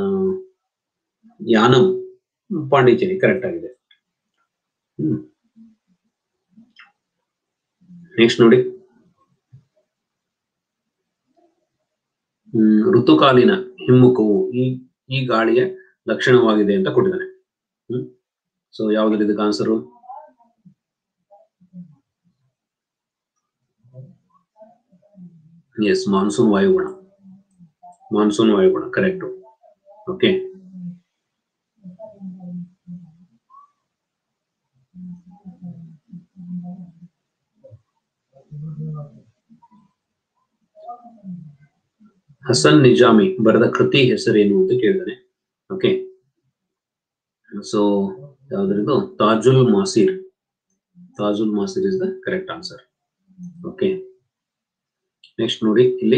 ಯಾನಂ ಪಾಂಡಿಚೇರಿ, ಕರೆಕ್ಟ್ ಆಗಿದೆ. ನೆಕ್ಸ್ಟ್ ನೋಡಿ, ಋತುಕಾಲೀನ ಹಿಮ್ಮುಖವು ಈ ಗಾಳಿಯ ಲಕ್ಷಣವಾಗಿದೆ ಅಂತ ಕೊಟ್ಟಿದ್ದಾನೆ. ಸೊ ಯಾವ್ದ್ರಲ್ಲಿ ಇದಕ್ಕೆ ಆನ್ಸರು? ಎಸ್, ಮಾನ್ಸೂನ್ ವಾಯುಗುಣ. ಕರೆಕ್ಟ್. ಓಕೆ, ಹಸನ್ ನಿಜಾಮಿ ಬರೆದ ಕೃತಿ ಹೆಸರೇನು ಅಂತ ಕೇಳಿದಾನೆ. ಓಕೆ, ಸೊ ಯಾವ್ದ್ರದ್ದು? Tajul Maasir is the correct answer. Okay, next ನೋಡಿ ಇಲ್ಲಿ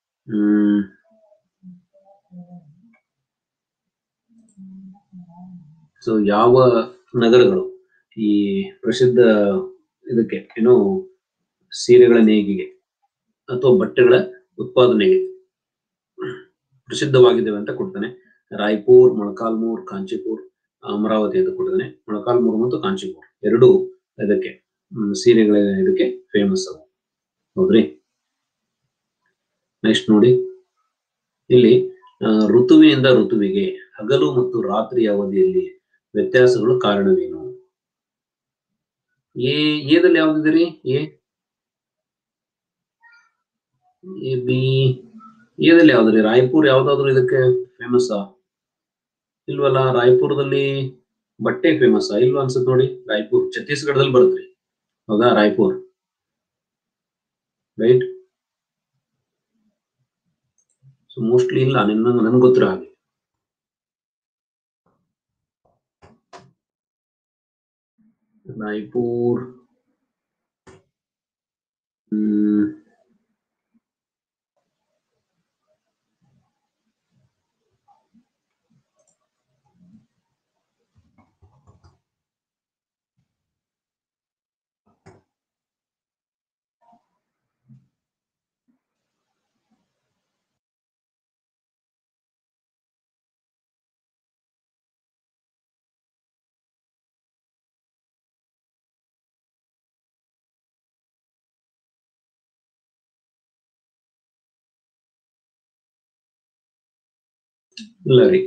ಸೊ ಯಾವ ನಗರಗಳು ಈ ಪ್ರಸಿದ್ಧ ಇದಕ್ಕೆ ಏನೋ ಸೀರೆಗಳ ನೇಯ್ಗೆಗೆ ಅಥವಾ ಬಟ್ಟೆಗಳ ಉತ್ಪಾದನೆಗೆ ಪ್ರಸಿದ್ಧವಾಗಿದ್ದೇವೆ ಅಂತ ಕೊಡ್ತಾನೆ. ರಾಯ್ಪುರ್, ಮೊಳಕಾಲ್ಮೂರ್, ಕಾಂಚೀಪುರ್, ಅಮರಾವತಿ ಅಂತ ಕೊಟ್ಟಿದ್ದಾನೆ. ಮೊಳಕಾಲ್ಮೂರು ಮತ್ತು ಕಾಂಚೀಪುರ್ ಎರಡು ಇದಕ್ಕೆ ಸೀರೆಗಳ ಇದಕ್ಕೆ ಫೇಮಸ್ ಅವು. ಹೌದ್ರಿ? ನೆಕ್ಸ್ಟ್ ನೋಡಿ ಇಲ್ಲಿ ಋತುವಿನಿಂದ ಋತುವಿಗೆ ಹಗಲು ಮತ್ತು ರಾತ್ರಿ ಅವಧಿಯಲ್ಲಿ ವ್ಯತ್ಯಾಸಗಳು ಕಾರಣವೇನು? ಏದಲ್ಲಿ ಯಾವ್ದಿದೆ? ಏದಲ್ಲಿ ಯಾವ್ದ್ರಿ? ರಾಯ್ಪುರ್ ಯಾವ್ದಾದ್ರು ಇದಕ್ಕೆ ಫೇಮಸ್ ಇಲ್ವಲ್ಲ? ರಾಯ್ಪುರದಲ್ಲಿ ಬಟ್ಟೆ ಫೇಮಸ್ ಇಲ್ವಾ ಅನ್ಸುತ್ತೆ ನೋಡಿ. ರಾಯ್ಪುರ್ ಛತ್ತೀಸ್ಗಢದಲ್ಲಿ ಬರುತ್ತ್ರಿ. ಹೌದಾ? ರಾಯ್ಪುರ್, ರೈಟ್? ಸೊ ಮೋಸ್ಟ್ಲಿ ಇಲ್ಲ, ನನ್ಗೆ ಗೊತ್ತಿರೋ ಹಾಗೆ. ರಾಯ್ಪುರ್ ಇಲ್ಲ ರೀ,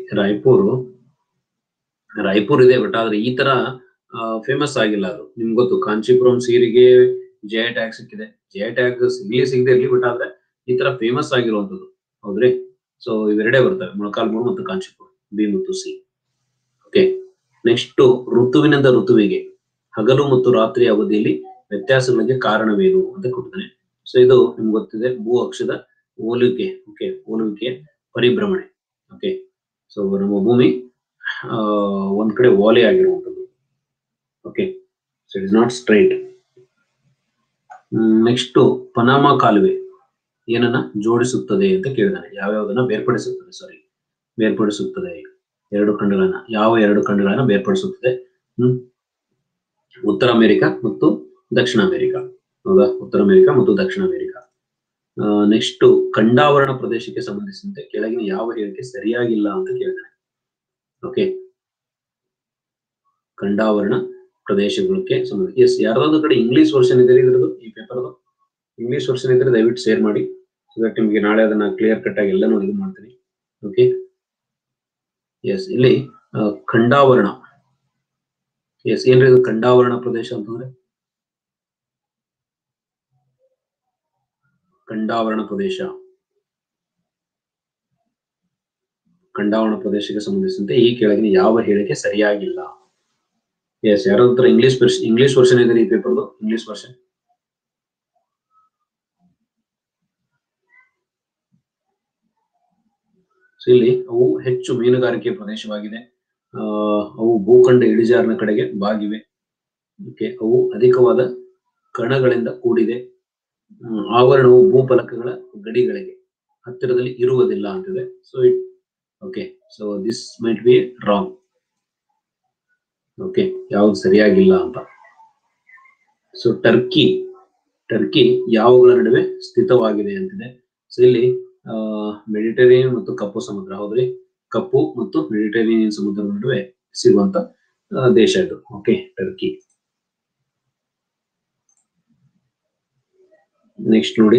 ರಾಯಪುರ್ ಇದೆ, ಬಟ್ ಆದ್ರೆ ಈ ತರ ಫೇಮಸ್ ಆಗಿಲ್ಲ ಅದು. ನಿಮ್ಗೆ ಗೊತ್ತು, ಕಾಂಚೀಪುರಂ ಸೀರೆಗೆ ಜೆ ಟ್ಯಾಗ್ ಸಿಕ್ಕಿದೆ. ಜೆ ಟ್ಯಾಗ್ ಸಿಗದೆ ಇರ್ಲಿ, ಬಟ್ ಆದ್ರೆ ಈ ತರ ಫೇಮಸ್ ಆಗಿರುವಂತದ್ದು. ಹೌದ್ರಿ? ಸೊ ಇವೆರಡೇ ಬರ್ತವೆ, ಮೊಳಕಾಲ್ಮೂರು ಮತ್ತು ಕಾಂಚೀಪುರ, ಬಿ ಮತ್ತು ಸಿ. ಓಕೆ, ನೆಕ್ಸ್ಟ್, ಋತುವಿನಿಂದ ಋತುವಿಗೆ ಹಗಲು ಮತ್ತು ರಾತ್ರಿ ಅವಧಿಯಲ್ಲಿ ವ್ಯತ್ಯಾಸಗಳಿಗೆ ಕಾರಣವೇನು ಅಂತ ಕೊಡ್ತಾನೆ. ಸೊ ಇದು ನಿಮ್ಗೆ ಗೊತ್ತಿದೆ, ಭೂ ಅಕ್ಷದ ಓಲುವಿಕೆ. ಓಕೆ, ಓಲುವಿಕೆ ಪರಿಭ್ರಮಣೆ. ಓಕೆ, ಸೊ ನಮ್ಮ ಭೂಮಿ ಒಂದ್ ಕಡೆ ಓಲೆ ಆಗಿರುವಂತದ್ದು. Okay, so it is not straight. Next, Panama ಕಾಲುವೆ ಏನನ್ನ ಜೋಡಿಸುತ್ತದೆ ಅಂತ ಕೇಳಿದಾನೆ. ಯಾವ್ಯಾವ್ದನ್ನ ಬೇರ್ಪಡಿಸುತ್ತದೆ ಎರಡು ಖಂಡಗಳನ್ನ. ಯಾವ ಎರಡು ಖಂಡಗಳನ್ನ ಬೇರ್ಪಡಿಸುತ್ತದೆ? ಉತ್ತರ ಅಮೆರಿಕ ಮತ್ತು ದಕ್ಷಿಣ ಅಮೆರಿಕ. ಹೌದಾ? ಉತ್ತರ ಅಮೆರಿಕ ಮತ್ತು ದಕ್ಷಿಣ ಅಮೆರಿಕ. ನೆಕ್ಸ್ಟ್, ಖಂಡಾವರಣ ಪ್ರದೇಶಕ್ಕೆ ಸಂಬಂಧಿಸಿದಂತೆ ಕೆಳಗಿನ ಯಾವ ಹೇಳಿಕೆ ಸರಿಯಾಗಿಲ್ಲ ಅಂತ ಕೇಳಿದಾನೆ. ಓಕೆ, ಖಂಡಾವರಣ ಪ್ರದೇಶಗಳಿಗೆ ಸಂಬಂಧ. ಎಸ್, ಯಾರ್ದಾದ್ರು ಕಡೆ ಇಂಗ್ಲಿಷ್ ವರ್ಷನ್ ಇದೆ ಇದ್ರದ್ದು, ಈ ಪೇಪರ್ದು ಇಂಗ್ಲಿಷ್ ವರ್ಷನ್ ಇದ್ರೆ ದಯವಿಟ್ಟು ಶೇರ್ ಮಾಡಿ, ಸೊ ದಟ್ ನಿಮ್ಗೆ ನಾಳೆ ಅದನ್ನ ಕ್ಲಿಯರ್ ಕಟ್ ಆಗಿ ಎಲ್ಲಾನು ಇದು ಮಾಡ್ತೀನಿ. ಓಕೆ, ಎಸ್, ಇಲ್ಲಿ ಖಂಡಾವರಣ. ಎಸ್, ಏನ್ರಿ ಇದು ಖಂಡಾವರಣ ಪ್ರದೇಶ ಅಂತಂದ್ರೆ? ಖಂಡಾವರಣ ಪ್ರದೇಶಕ್ಕೆ ಸಂಬಂಧಿಸಿದಂತೆ ಈ ಕೆಳಗಿನ ಯಾವ ಹೇಳಿಕೆ ಸರಿಯಾಗಿಲ್ಲ? ಎಸ್, ಯಾರಾದ್ರೂ ಇಂಗ್ಲಿಷ್ ವರ್ಷನ್ ಇದೆ ಈ ಪೇಪರ್ದು, ಇಂಗ್ಲಿಷ್ ವರ್ಷನ್. ಇಲ್ಲಿ ಅವು ಹೆಚ್ಚು ಮೀನುಗಾರಿಕೆ ಪ್ರದೇಶವಾಗಿದೆ. ಅವು ಭೂಖಂಡ ಇಳಿಜಾರಿನ ಕಡೆಗೆ ಬಾಗಿವೆ. ಓಕೆ, ಅವು ಅಧಿಕವಾದ ಕಣಗಳಿಂದ ಕೂಡಿದೆ. ಆವರಣವು ಭೂಫಲಕಗಳ ಗಡಿಗಳಿಗೆ ಹತ್ತಿರದಲ್ಲಿ ಇರುವುದಿಲ್ಲ ಅಂತಿದೆ. So okay, so this might be wrong. Okay, ಯಾವ್ದು ಸರಿಯಾಗಿಲ್ಲ ಅಂತ. ಸೊ ಟರ್ಕಿ ಯಾವುಗಳ ನಡುವೆ ಸ್ಥಿತವಾಗಿದೆ ಅಂತಿದೆ. ಸೊ ಇಲ್ಲಿ ಮೆಡಿಟರೇನಿಯನ್ ಮತ್ತು ಕಪ್ಪು ಸಮುದ್ರ. ಹೌದ್ರಿ? ಕಪ್ಪು ಮತ್ತು ಮೆಡಿಟರೇನಿಯನ್ ಸಮುದ್ರದ ನಡುವೆ ಸಿಗುವಂತ ದೇಶ ಇದು. Okay, Turkey. ನೆಕ್ಸ್ಟ್ ನೋಡಿ,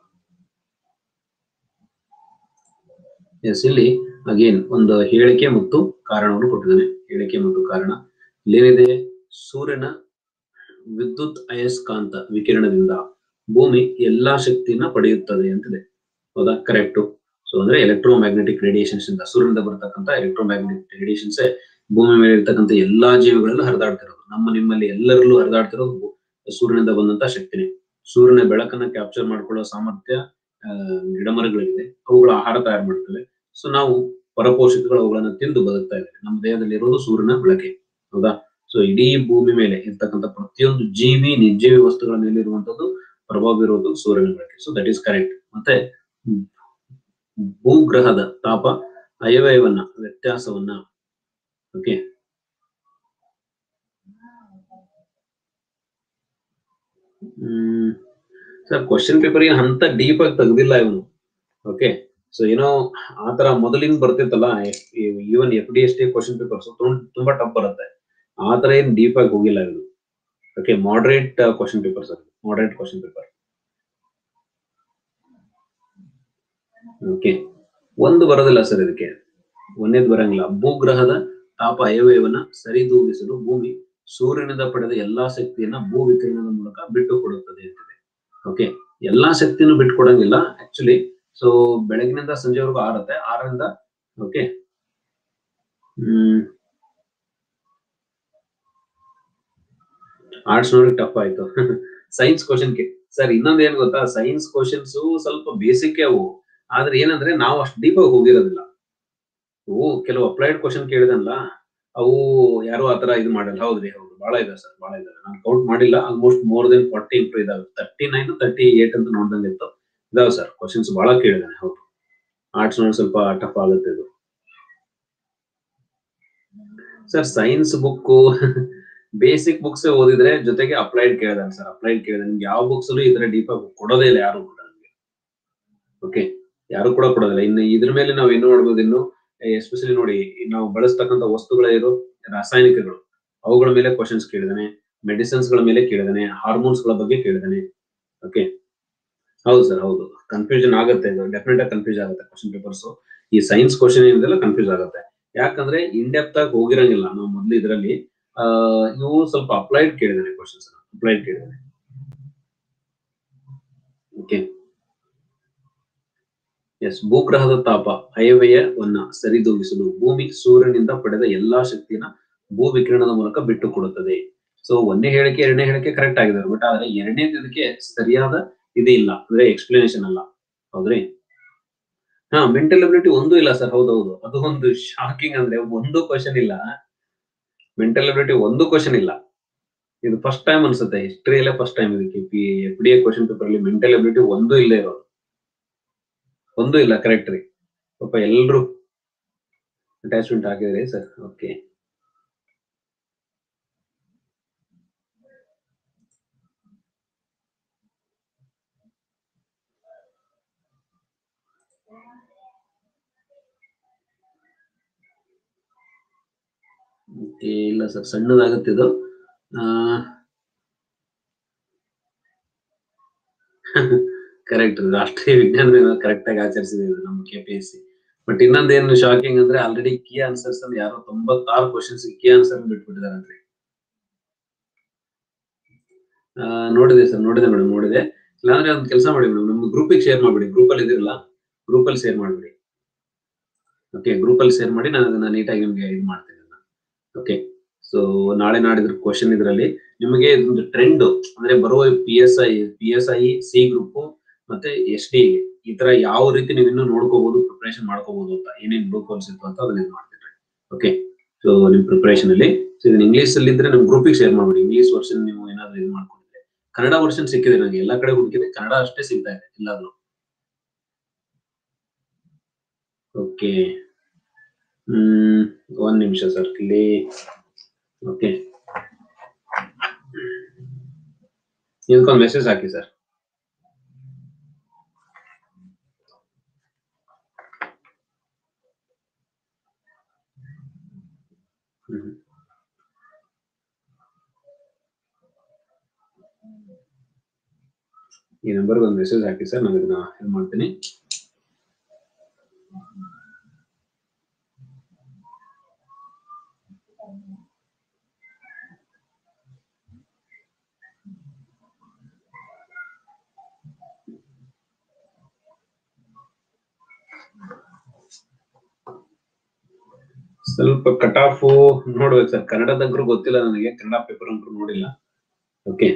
ಎಸ್, ಇಲ್ಲಿ ಅಗೇನ್ ಒಂದು ಹೇಳಿಕೆ ಮತ್ತು ಕಾರಣವನ್ನು ಕೊಟ್ಟಿದ್ದಾನೆ. ಹೇಳಿಕೆ ಮತ್ತು ಕಾರಣ ಇಲ್ಲೇನಿದೆ? ಸೂರ್ಯನ ವಿದ್ಯುತ್ ಅಯಸ್ಕಾಂತ ವಿಕಿರಣದಿಂದ ಭೂಮಿ ಎಲ್ಲಾ ಶಕ್ತಿಯನ್ನ ಪಡೆಯುತ್ತದೆ ಅಂತಿದೆ. ಹೌದಾ? ಕರೆಕ್ಟು. ಸೊ ಅಂದ್ರೆ ಎಲೆಕ್ಟ್ರೋಮ್ಯಾಗ್ನೆಟಿಕ್ ರೇಡಿಯೇಷನ್ಸ್ ಇಂದ, ಸೂರ್ಯನಿಂದ ಬರ್ತಕ್ಕಂಥ ಎಲೆಕ್ಟ್ರೋಮ್ಯಾಗ್ನೆಟಿಕ್ ರೇಡಿಯೇಷನ್ಸ್ ಭೂಮಿ ಮೇಲೆ ಇರ್ತಕ್ಕಂಥ ಎಲ್ಲಾ ಜೀವಿಗಳಲ್ಲೂ ಹರಿದಾಡ್ತಿರೋದು. ನಿಮ್ಮಲ್ಲಿ ಎಲ್ಲರಲ್ಲೂ ಹರಿದಾಡ್ತಿರೋದು ಸೂರ್ಯನಿಂದ ಬಂದಂತ ಶಕ್ತಿನೇ. ಸೂರ್ಯನ ಬೆಳಕನ್ನ ಕ್ಯಾಪ್ಚರ್ ಮಾಡ್ಕೊಳ್ಳೋ ಸಾಮರ್ಥ್ಯ ಗಿಡಮರಗಳಿದೆ. ಅವುಗಳ ಆಹಾರ ತಯಾರು ಮಾಡ್ತವೆ. ಸೊ ನಾವು ಪರಪೋಷಕಗಳು ಅವುಗಳನ್ನ ತಿಂದು ಬದುಕ್ತಾ ಇದ್ದೇವೆ. ನಮ್ಮ ದೇಹದಲ್ಲಿ ಇರೋದು ಸೂರ್ಯನ ಬೆಳಕೆ. ಹೌದಾ? ಸೊ ಇಡೀ ಭೂಮಿ ಮೇಲೆ ಇರ್ತಕ್ಕಂಥ ಪ್ರತಿಯೊಂದು ಜೀವಿ, ನಿರ್ಜೀವಿ ವಸ್ತುಗಳ ಮೇಲೆ ಇರುವಂತದ್ದು ಪ್ರಭಾವ ಬೀರೋದು ಸೂರ್ಯನ ಬೆಳಕೆ. So that is correct. ಮತ್ತೆ ಭೂಗ್ರಹದ ತಾಪ ಅಯವಯವನ್ನ ವ್ಯತ್ಯಾಸವನ್ನ. ಓಕೆ, ಸರ್ ಕ್ವಶನ್ ಪೇಪರ್ ಏನ್ ಅಂತ ಡೀಪ್ ಆಗಿ ತೆಗ್ದಿಲ್ಲ ಇವನು. ಓಕೆ, ಸೊ ಏನೋ ಆತರ ಮೊದಲಿಂದ ಬರ್ತಿತ್ತಲ್ಲ, ಈವನ್ FDST ಕ್ವಶನ್ ಪೇಪರ್ಸ್ ತುಂಬಾ ಟಫ್ ಬರುತ್ತೆ. ಆತರ ಏನ್ ಡೀಪ್ ಆಗಿ ಹೋಗಿಲ್ಲ ಇವನು. Okay, moderate question papers, moderate question paper. Okay, ಒಂದು ಬರೋದಿಲ್ಲ ಸರ್ ಇದಕ್ಕೆ, ಒಂದೇದು ಬರಂಗಿಲ್ಲ. ಭೂಗ್ರಹದ ತಾಪ ಅಯವಯವನ್ನ ಸರಿದೂಗಿಸಲು ಭೂಮಿ ಸೂರ್ಯನಿಂದ ಪಡೆದ ಎಲ್ಲಾ ಶಕ್ತಿಯನ್ನ ಭೂ ವಿಕಿರಣದ ಮೂಲಕ ಬಿಟ್ಟು ಕೊಡುತ್ತದೆ ಅಂತಿದೆ. ಓಕೆ, ಎಲ್ಲಾ ಶಕ್ತಿನೂ ಬಿಟ್ಟು ಕೊಡಂಗಿಲ್ಲ ಆಕ್ಚುಲಿ. ಸೊ ಬೆಳಗಿನಿಂದ ಸಂಜೆವರೆಗೂ ಆರುತ್ತೆ, 6ರಿಂದ. ಓಕೆ, ಆರ್ಟ್ಸ್ ನೋಡಿ ಟಫ್ ಆಯ್ತು. ಸೈನ್ಸ್ ಕ್ವಶನ್ ಸರ್ ಇನ್ನೊಂದ್ ಏನ್ ಗೊತ್ತಾ, ಸೈನ್ಸ್ ಕ್ವಶನ್ಸ್ ಸ್ವಲ್ಪ ಬೇಸಿಕ್ ಅವು, ಆದ್ರೆ ಏನಂದ್ರೆ ನಾವು ಅಷ್ಟು ಡೀಪ್ ಆಗಿ ಹೋಗಿರೋದಿಲ್ಲ. ಕೆಲವು ಅಪ್ಲೈಡ್ ಕ್ವಶನ್ ಕೇಳಿದಲ್ಲ, ಅವು ಯಾರು ಆತರ ಇದು ಮಾಡಲ್ಲ. ಹೌದ್ರಿ, ಹೌದು, ಬಹಳ ಇದೆ ಸರ್, ಬಹಳ ಇದೆ. ನಾನು ಕೌಂಟ್ ಮಾಡಿಲ್ಲ, ಆಲ್ಮೋಸ್ಟ್ ಮೋರ್ ದೆನ್ 40 ಇಂಟು ಇದಾವೆ. 39, 38 ಅಂತ ನೋಡ್ದಂಗೆ ಇತ್ತು. ಇದಾವೆ ಸರ್ ಕ್ವಶನ್ಸ್, ಬಹಳ ಕೇಳಿದಾನೆ. ಹೌದು, ಆರ್ಟ್ಸ್ ನೋಡಿ ಸ್ವಲ್ಪ ಟಫ್ ಆಗುತ್ತೆ ಇದು. Sir science book basic books ಓದಿದ್ರೆ ಜೊತೆಗೆ ಅಪ್ಲೈಡ್ ಕೇಳಿದಾನೆ ಸರ್. ಅಪ್ಲೈಡ್ ಕೇಳಿದಾನೆ. ನಿಮ್ಗೆ ಯಾವ ಬುಕ್ಸ್ ಅಲ್ಲೂ ಇದ್ರೆ ಡೀಪ್ ಆಗಿ ಕೊಡೋದೇ ಇಲ್ಲ ಯಾರು ಕೂಡ ನಮ್ಗೆ. ಓಕೆ, ಯಾರು ಕೂಡ ಕೊಡೋದಿಲ್ಲ. ಇನ್ನು ಇದ್ರ ಮೇಲೆ ನಾವು ಏನು ಮಾಡ್ಬೋದು, ಇನ್ನು ಎಸ್ಪೆಷಲಿ ನೋಡಿ, ನಾವು ಬಳಸ್ತಕ್ಕಂಥ ವಸ್ತುಗಳಿರೋ ರಾಸಾಯನಿಕಗಳು, ಅವುಗಳ ಮೇಲೆ ಕ್ವಶನ್ಸ್ ಕೇಳಿದಾನೆ. ಮೆಡಿಸಿನ್ಸ್ ಗಳ ಮೇಲೆ ಕೇಳಿದಾನೆ. ಹಾರ್ಮೋನ್ಸ್ ಗಳ ಬಗ್ಗೆ ಕೇಳಿದಾನೆ. ಓಕೆ, ಹೌದು ಸರ್, ಹೌದು, ಕನ್ಫ್ಯೂಷನ್ ಆಗುತ್ತೆ, ಡೆಫಿನೆಟ್ ಆಗಿ ಕನ್ಫ್ಯೂಸ್ ಆಗುತ್ತೆ ಕ್ವಶನ್ ಪೇಪರ್ಸ್. ಈ ಸೈನ್ಸ್ ಕ್ವಶನ್ ಏನಿದೆಲ್ಲ ಕನ್ಫ್ಯೂಸ್ ಆಗುತ್ತೆ. ಯಾಕಂದ್ರೆ ಇನ್ ಡೆಪ್ತ್ ಆಗಿ ಹೋಗಿರಂಗಿಲ್ಲ ನಾವು ಮೊದಲು ಇದರಲ್ಲಿ. ಇವು ಸ್ವಲ್ಪ ಅಪ್ಲೈಡ್ ಕೇಳಿದಾನೆ ಕ್ವಶನ್ಸ್, ಅಪ್ಲೈಡ್ ಕೇಳಿದಾನೆ. ಓಕೆ, ಎಸ್, ಭೂಗ್ರಹದ ತಾಪ ಅಯವ್ಯಯವನ್ನ ಸರಿದೂಗಿಸಲು ಭೂಮಿ ಸೂರ್ಯನಿಂದ ಪಡೆದ ಎಲ್ಲಾ ಶಕ್ತಿಯನ್ನ ಭೂ ವಿಕಿರಣದ ಮೂಲಕ ಬಿಟ್ಟು ಕೊಡುತ್ತದೆ. ಸೊ ಒಂದನೇ ಹೇಳಿಕೆ ಎರಡನೇ ಹೇಳಿಕೆ ಕರೆಕ್ಟ್ ಆಗಿದೆ, ಬಟ್ ಆದ್ರೆ ಎರಡನೇ ಇದಕ್ಕೆ ಸರಿಯಾದ ಇದು ಇಲ್ಲ, ಅಂದ್ರೆ ಎಕ್ಸ್ಪ್ಲನೇಷನ್ ಅಲ್ಲ. ಹೌದ್ರಿ? ಹಾ, ಮೆಂಟಲ್ ಎಬಿಲಿಟಿ ಒಂದು ಇಲ್ಲ ಸರ್. ಹೌದೌದು, ಅದು ಒಂದು ಶಾಕಿಂಗ್. ಅಂದ್ರೆ ಒಂದು ಕ್ವಶನ್ ಇಲ್ಲ, ಮೆಂಟಲ್ ಎಬಿಲಿಟಿ ಒಂದು ಕ್ವಶನ್ ಇಲ್ಲ. ಇದು ಫಸ್ಟ್ ಟೈಮ್ ಅನ್ಸುತ್ತೆ ಹಿಸ್ಟ್ರಿಯಲ್ಲೇ, ಫಸ್ಟ್ ಟೈಮ್ ಇದಕ್ಕೆ FDA ಕ್ವಶನ್ ಪೇಪರ್ ಅಲ್ಲಿ ಮೆಂಟಲ್ ಎಬಿಲಿಟಿ ಒಂದು ಇಲ್ಲೇ ಇರೋದು, ಒಂದು ಇಲ್ಲ. ಕರೆಕ್ಟ್ ರೀ. ಪಾಪ ಎಲ್ರು ಅಟ್ಯಾಚ್ಮೆಂಟ್ ಹಾಕಿದ್ರಿ ಸರ್. ಓಕೆ, ಇಲ್ಲ ಸರ್, ಸಣ್ಣದಾಗುತ್ತೆ ಇದು. ಕರೆಕ್ಟ್, ರಾಷ್ಟ್ರೀಯ ವಿಜ್ಞಾನ ದಿನ ಕರೆಕ್ಟ್ ಆಗಿ ಆಚರಿಸಿದೆ ನಮ್ಮ KPSC. ಬಟ್ ಇನ್ನೊಂದೇನು ಶಾಕಿಂಗ್ ಅಂದ್ರೆ ಆಲ್ರೆಡಿ ಕೀ ಆನ್ಸರ್ಸ್ ಅಲ್ಲಿ ಯಾರೋ 96 ಕ್ವಶನ್ಸ್ ಕೀ ಆನ್ಸರ್ ಬಿಟ್ಬಿಟ್ಟಿದಾರೆ. ನೋಡಿದೆ ಸರ್, ನೋಡಿದೆ ಮೇಡಮ್, ನೋಡಿದೆ. ಇಲ್ಲಾಂದ್ರೆ ಒಂದು ಕೆಲಸ ಮಾಡಿ ಮೇಡಮ್, ನಮ್ಮ ಗ್ರೂಪಿಗೆ ಶೇರ್ ಮಾಡ್ಬಿಡಿ. ಗ್ರೂಪ್ ಅಲ್ಲಿ ಇದಿರಲ್ಲ, ಗ್ರೂಪ್ ಅಲ್ಲಿ ಶೇರ್ ಮಾಡ್ಬಿಡಿ. ಓಕೆ, ಗ್ರೂಪ್ ಅಲ್ಲಿ ಶೇರ್ ಮಾಡಿ, ನಾನು ಅದನ್ನ ನೀಟಾಗಿ ನಿಮ್ಗೆ ಇದು ಮಾಡ್ತೇನೆ. ಓಕೆ, ಸೊ ನಾಳೆ ನಾಡಿದ್ರ ಕ್ವಶನ್ ಇದರಲ್ಲಿ ನಿಮಗೆ ಒಂದು ಟ್ರೆಂಡ್ ಅಂದ್ರೆ ಬರುವ PSI ಸಿ ಗ್ರೂಪ್ ಮತ್ತೆ SD ಈ ತರ ಯಾವ ರೀತಿ ನೀವು ಇನ್ನೂ ನೋಡ್ಕೋಬಹುದು, ಪ್ರಿಪರೇಷನ್ ಮಾಡ್ಕೋಬಹುದು ಅಂತ, ಏನೇನ್ ಗ್ರೂಪ್ ಕಾಲ್ಸ್ ಇತ್ತು ಅಂತ ಅದನ್ನ ಮಾಡ್ತಿದ್ರಿ. ಓಕೆ, ಸೊ ನಿಮ್ ಪ್ರಿಪರೇಷನ್ ಅಲ್ಲಿ ಇದನ್ನ ಇಂಗ್ಲಿಷ್ ಅಲ್ಲಿ ಇದ್ರೆ ನಮ್ ಗ್ರೂಪಿಗೆ ಶೇರ್ ಮಾಡ್ಬಿಡಿ. ಇಂಗ್ಲಿಷ್ ವರ್ಷನ್ ನೀವು ಏನಾದ್ರು ಇದು ಮಾಡ್ಕೊಂಡಿದ್ರೆ, ಕನ್ನಡ ವರ್ಷನ್ ಸಿಕ್ಕಿದೆ ನನಗೆ, ಎಲ್ಲಾ ಕಡೆ ಹುಡುಕಿದೆ, ಕನ್ನಡ ಅಷ್ಟೇ ಸಿಗ್ತಾ ಇದೆ ಎಲ್ಲಾದ್ರೂ. ಓಕೆ, ಒಂದ್ ನಿಮಿಷ ಸರ್ ಇಲ್ಲಿ. ಓಕೆ, ಇದಕ್ಕೊಂದು ಮೆಸೇಜ್ ಹಾಕಿ ಸರ್. ಈ ನಂಬರ್ಗೆ ಒಂದು ಮೆಸೇಜ್ ಹಾಕಿ ಸರ್, ನಾನು ಇದನ್ನ ಇದು ಮಾಡ್ತೀನಿ. ಸ್ವಲ್ಪ ಕಟ್ ಆಫ್ ನೋಡ್ಬೇಕು ಸರ್. ಕನ್ನಡದಂಕರು ಗೊತ್ತಿಲ್ಲ ನನಗೆ, ಕನ್ನಡ ಪೇಪರ್ ಅಂತೂ ನೋಡಿಲ್ಲ. ಓಕೆ,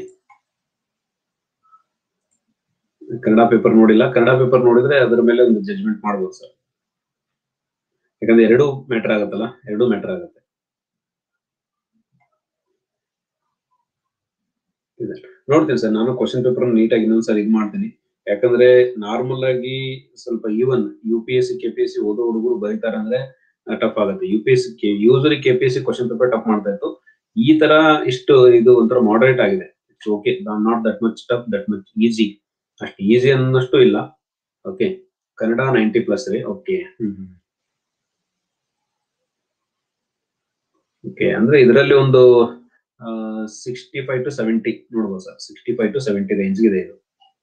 ಕನ್ನಡ ಪೇಪರ್ ನೋಡಿಲ್ಲ. ಕನ್ನಡ ಪೇಪರ್ ನೋಡಿದ್ರೆ ಅದ್ರ ಮೇಲೆ ಒಂದು ಜಡ್ಜ್ಮೆಂಟ್ ಮಾಡ್ಬೋದು ಸರ್. ಯಾಕಂದ್ರೆ ಎರಡೂ ಮ್ಯಾಟರ್ ಆಗುತ್ತಲ್ಲ, ಎರಡೂ ಮ್ಯಾಟರ್ ಆಗುತ್ತೆ. ನೋಡ್ತೀನಿ ಸರ್, ನಾನು ಕ್ವಶನ್ ಪೇಪರ್ ನೀಟಾಗಿ ಇನ್ನೊಂದ್ಸರಿ ಇದು ಮಾಡ್ತೀನಿ. ಯಾಕಂದ್ರೆ ನಾರ್ಮಲ್ ಆಗಿ ಸ್ವಲ್ಪ ಈವನ್ UPSC KPSC ಓದೋ ಹುಡುಗರು ಬರೀತಾರೆ ಅಂದ್ರೆ ಟಫ್ ಆಗುತ್ತೆ. Usually KPSC question paper tough ಮಾಡ್ತಾ ಇತ್ತು. ಈ ತರ ಇಷ್ಟು ಇದು ಒಂಥರ ಮಾಡರೇಟ್ ಆಗಿದೆ. It's okay, not that much tough, that much easy. ಅಷ್ಟು ಈಸಿ ಅನ್ನಷ್ಟು ಇಲ್ಲ. ಓಕೆ, ಕನ್ನಡ 90+ ರೀ. ಓಕೆ, ಓಕೆ, ಅಂದ್ರೆ ಇದರಲ್ಲಿ ಒಂದು 65 to 70 ನೋಡ್ಬೋದು ಸರ್. 65 to 70 ರೇಂಜ್ ಇದೆ ಇದು.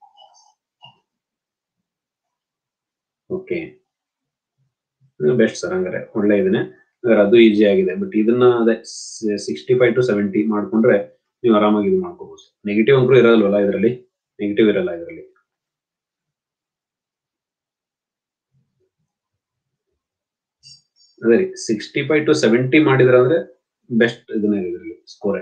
Okay, best sir. ಹಂಗಾರೆ ಒಳ್ಳೆ ಇದನ್ನೇ, ಅದು ಈಸಿ ಆಗಿದೆ. ಬಟ್ ಇದನ್ನ ಅದೇ 65 to 70 ಮಾಡ್ಕೊಂಡ್ರೆ ನೀವು ಆರಾಮಾಗಿ ಇದು ಮಾಡ್ಕೋಬಹುದು. ನೆಗೆಟಿವ್ ಅಂಕೂ ಇರಲ್ವಲ್ಲ ಇದರಲ್ಲಿ, ನೆಗೆಟಿವ್ ಇರಲ್ಲ ಇದರಲ್ಲಿ. ಅದೇ ರೀ, 65 to 70 ಮಾಡಿದ್ರೆ ಅಂದ್ರೆ ಬೆಸ್ಟ್ ಇದನ್ನೇ ಇದರಲ್ಲಿ ಸ್ಕೋರ್.